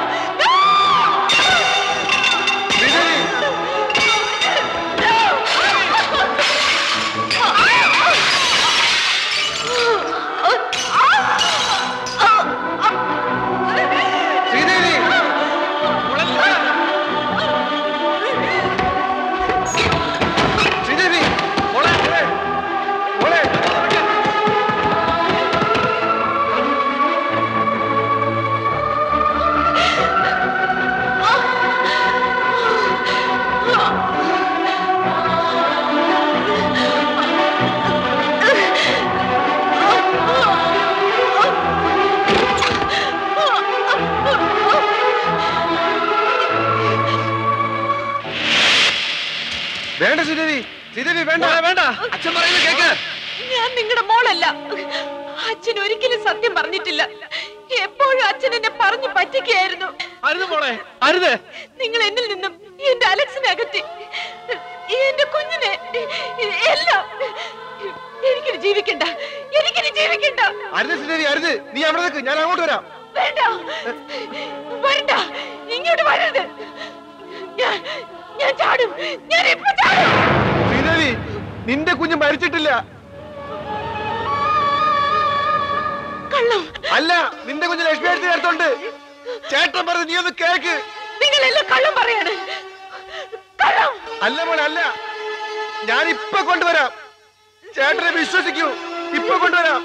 Speaker 3: വേണ്ട ശ്രീദേവി, ശ്രീദേവി വേണ്ട വേണ്ട. അച്ഛൻ പറയുന്നത് കേക്ക്.
Speaker 19: ഞാൻ നിങ്ങളുടെ മോളല്ല. അച്ഛൻ ഒരിക്കലും സത്യം പറഞ്ഞിട്ടില്ല. എപ്പോഴും അച്ഛൻ എന്നെ പറഞ്ഞു പറ്റിക്കുകയായിരുന്നു.
Speaker 5: അരുത് മോളെ, അരുത്.
Speaker 19: നിങ്ങൾ എന്നിൽ നിന്നും എന്റെ അലക്സിനെ അകറ്റി. എന്റെ കുഞ്ഞിനെ എല്ലാം. എനിക്കിനി ജീവിക്കണ്ട, എനിക്കിനി ജീവിക്കണ്ട.
Speaker 3: അരുത് ശ്രീദേവി, അരുത്. നീ അവിടെ നിൽക്ക്, ഞാൻ അങ്ങോട്ട് വരാം.
Speaker 19: വേണ്ട, വരണ്ട, ഇങ്ങോട്ട് വരരുത്. ഞാൻ ചാടും, ഞാൻ ഇപ്പൊ ചാടും.
Speaker 3: ശ്രീദേവി, നിന്റെ കുഞ്ഞ് മരിച്ചിട്ടില്ല.
Speaker 19: കള്ളം
Speaker 3: അല്ല, നിന്റെ കുഞ്ഞ് ലക്ഷ്മി അടുത്ത് ചേർത്തോണ്ട്. ചേട്ടൻ പറഞ്ഞു, നീ ഒന്ന് കേക്ക്.
Speaker 19: നിങ്ങളെല്ലാം കള്ളം പറയാണ്. കള്ളം
Speaker 3: അല്ല മോളെ, അല്ല. ഞാൻ ഇപ്പൊ കൊണ്ടുവരാം. ചേട്ടനെ വിശ്വസിക്കൂ, ഇപ്പൊ കൊണ്ടുവരാം.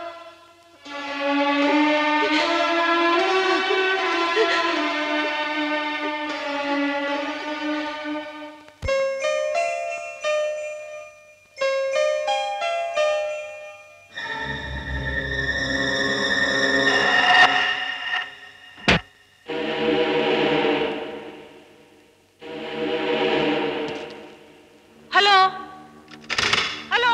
Speaker 19: Hello, hello.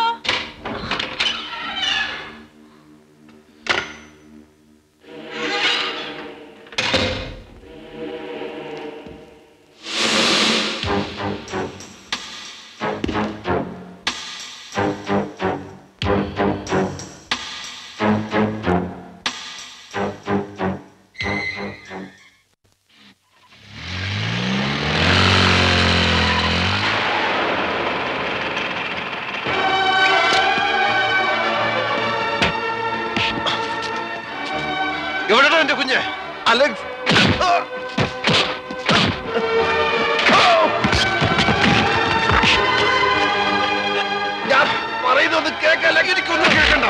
Speaker 3: എവിടെയാണ് എന്റെ കുഞ്ഞ്? അലക്സ്, ഞാൻ പറയുന്നത് കേൾക്കല്ല, എനിക്കൊന്നും കേൾക്കണ്ട.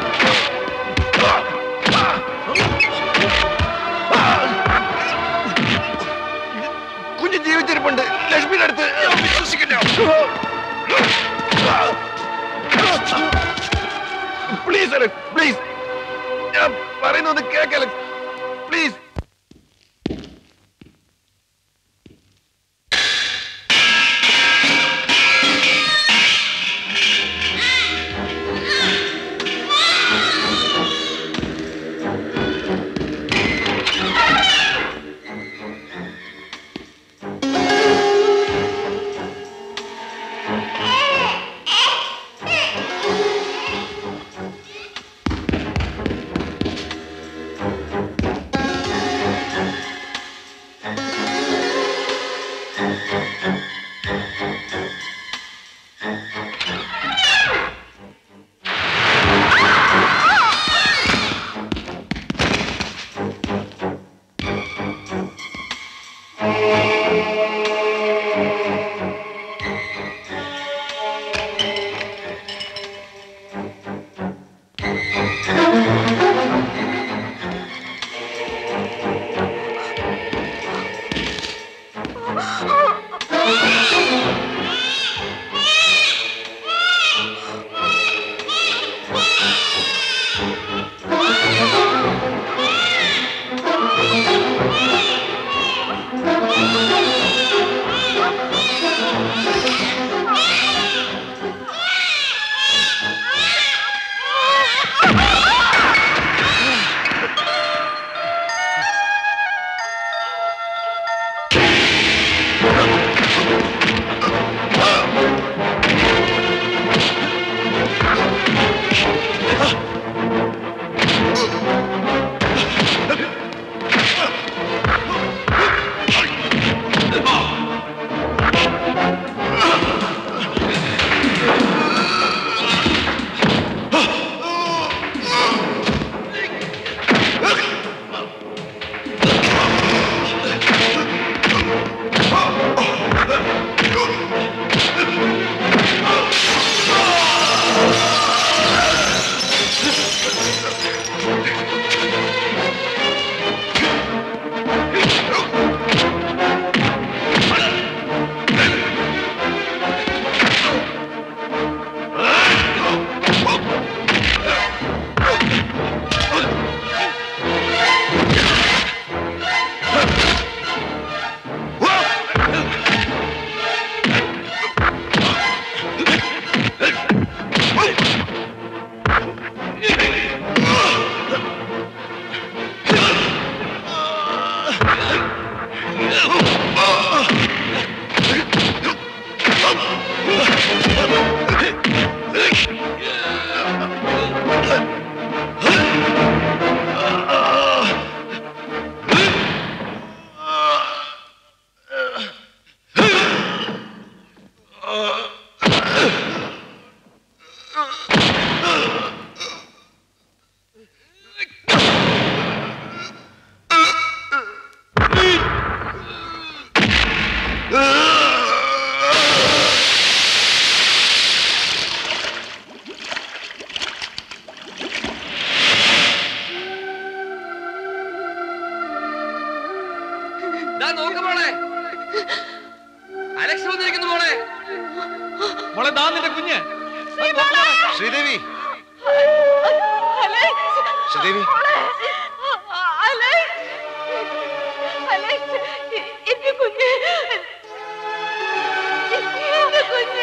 Speaker 3: കുഞ്ഞ് ജീവിച്ചിരിപ്പുണ്ട്. ലക്ഷ്മിയുടെ അടുത്ത് വിശ്വസിക്കില്ല. Please Alex, please. ഞാൻ പറയുന്നത് കേൾക്കല, പ്ലീസ്.
Speaker 18: മോളെ അലക്സ് വന്നിരിക്കുന്നു മോളെ
Speaker 5: മോളെ ദാ നിന്റെ കുഞ്ഞ്
Speaker 3: ശ്രീദേവി ശ്രീദേവി
Speaker 17: എന്റെ കുഞ്ഞ് എന്റെ കുഞ്ഞ്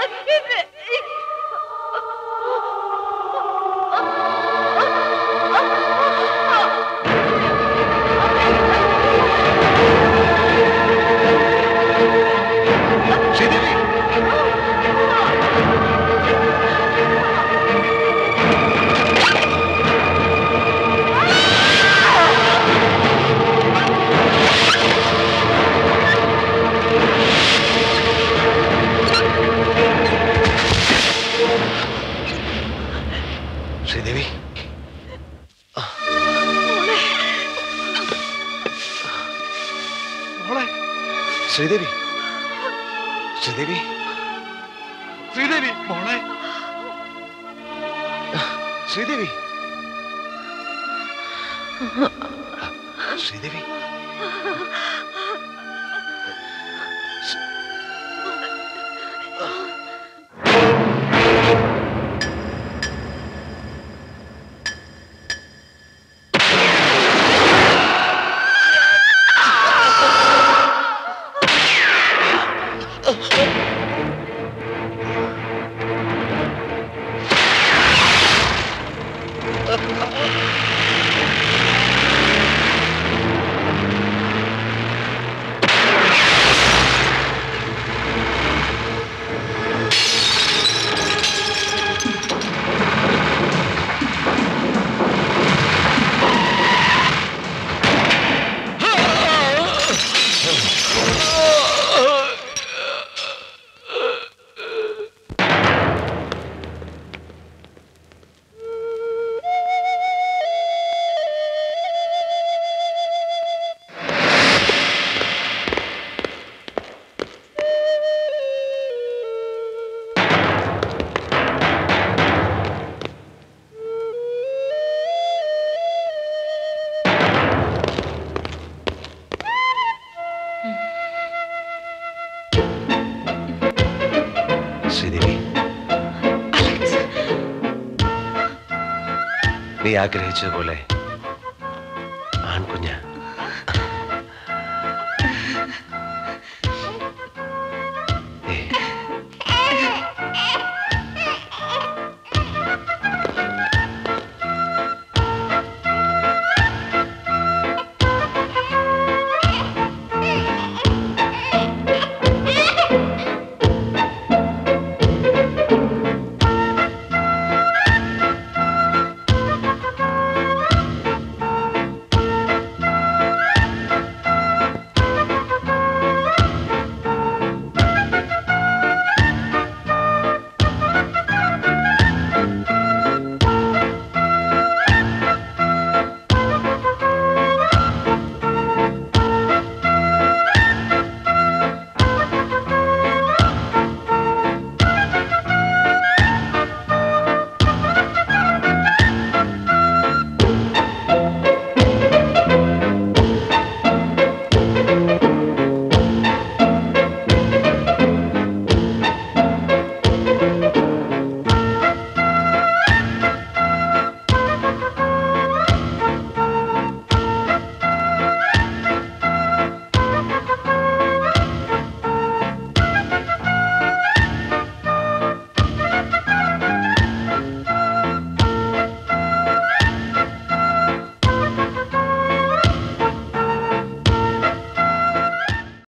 Speaker 3: ശ്രീദേവി ശ്രീദേവി ശ്രീദേവി ശ്രീദേവി
Speaker 4: ശ്രീദേവി മോളെ
Speaker 3: ശ്രീദേവി ശ്രീദേവി ശ്രീദേവി നീ ആഗ്രഹിച്ചതുപോലെ ആൺകുഞ്ഞ്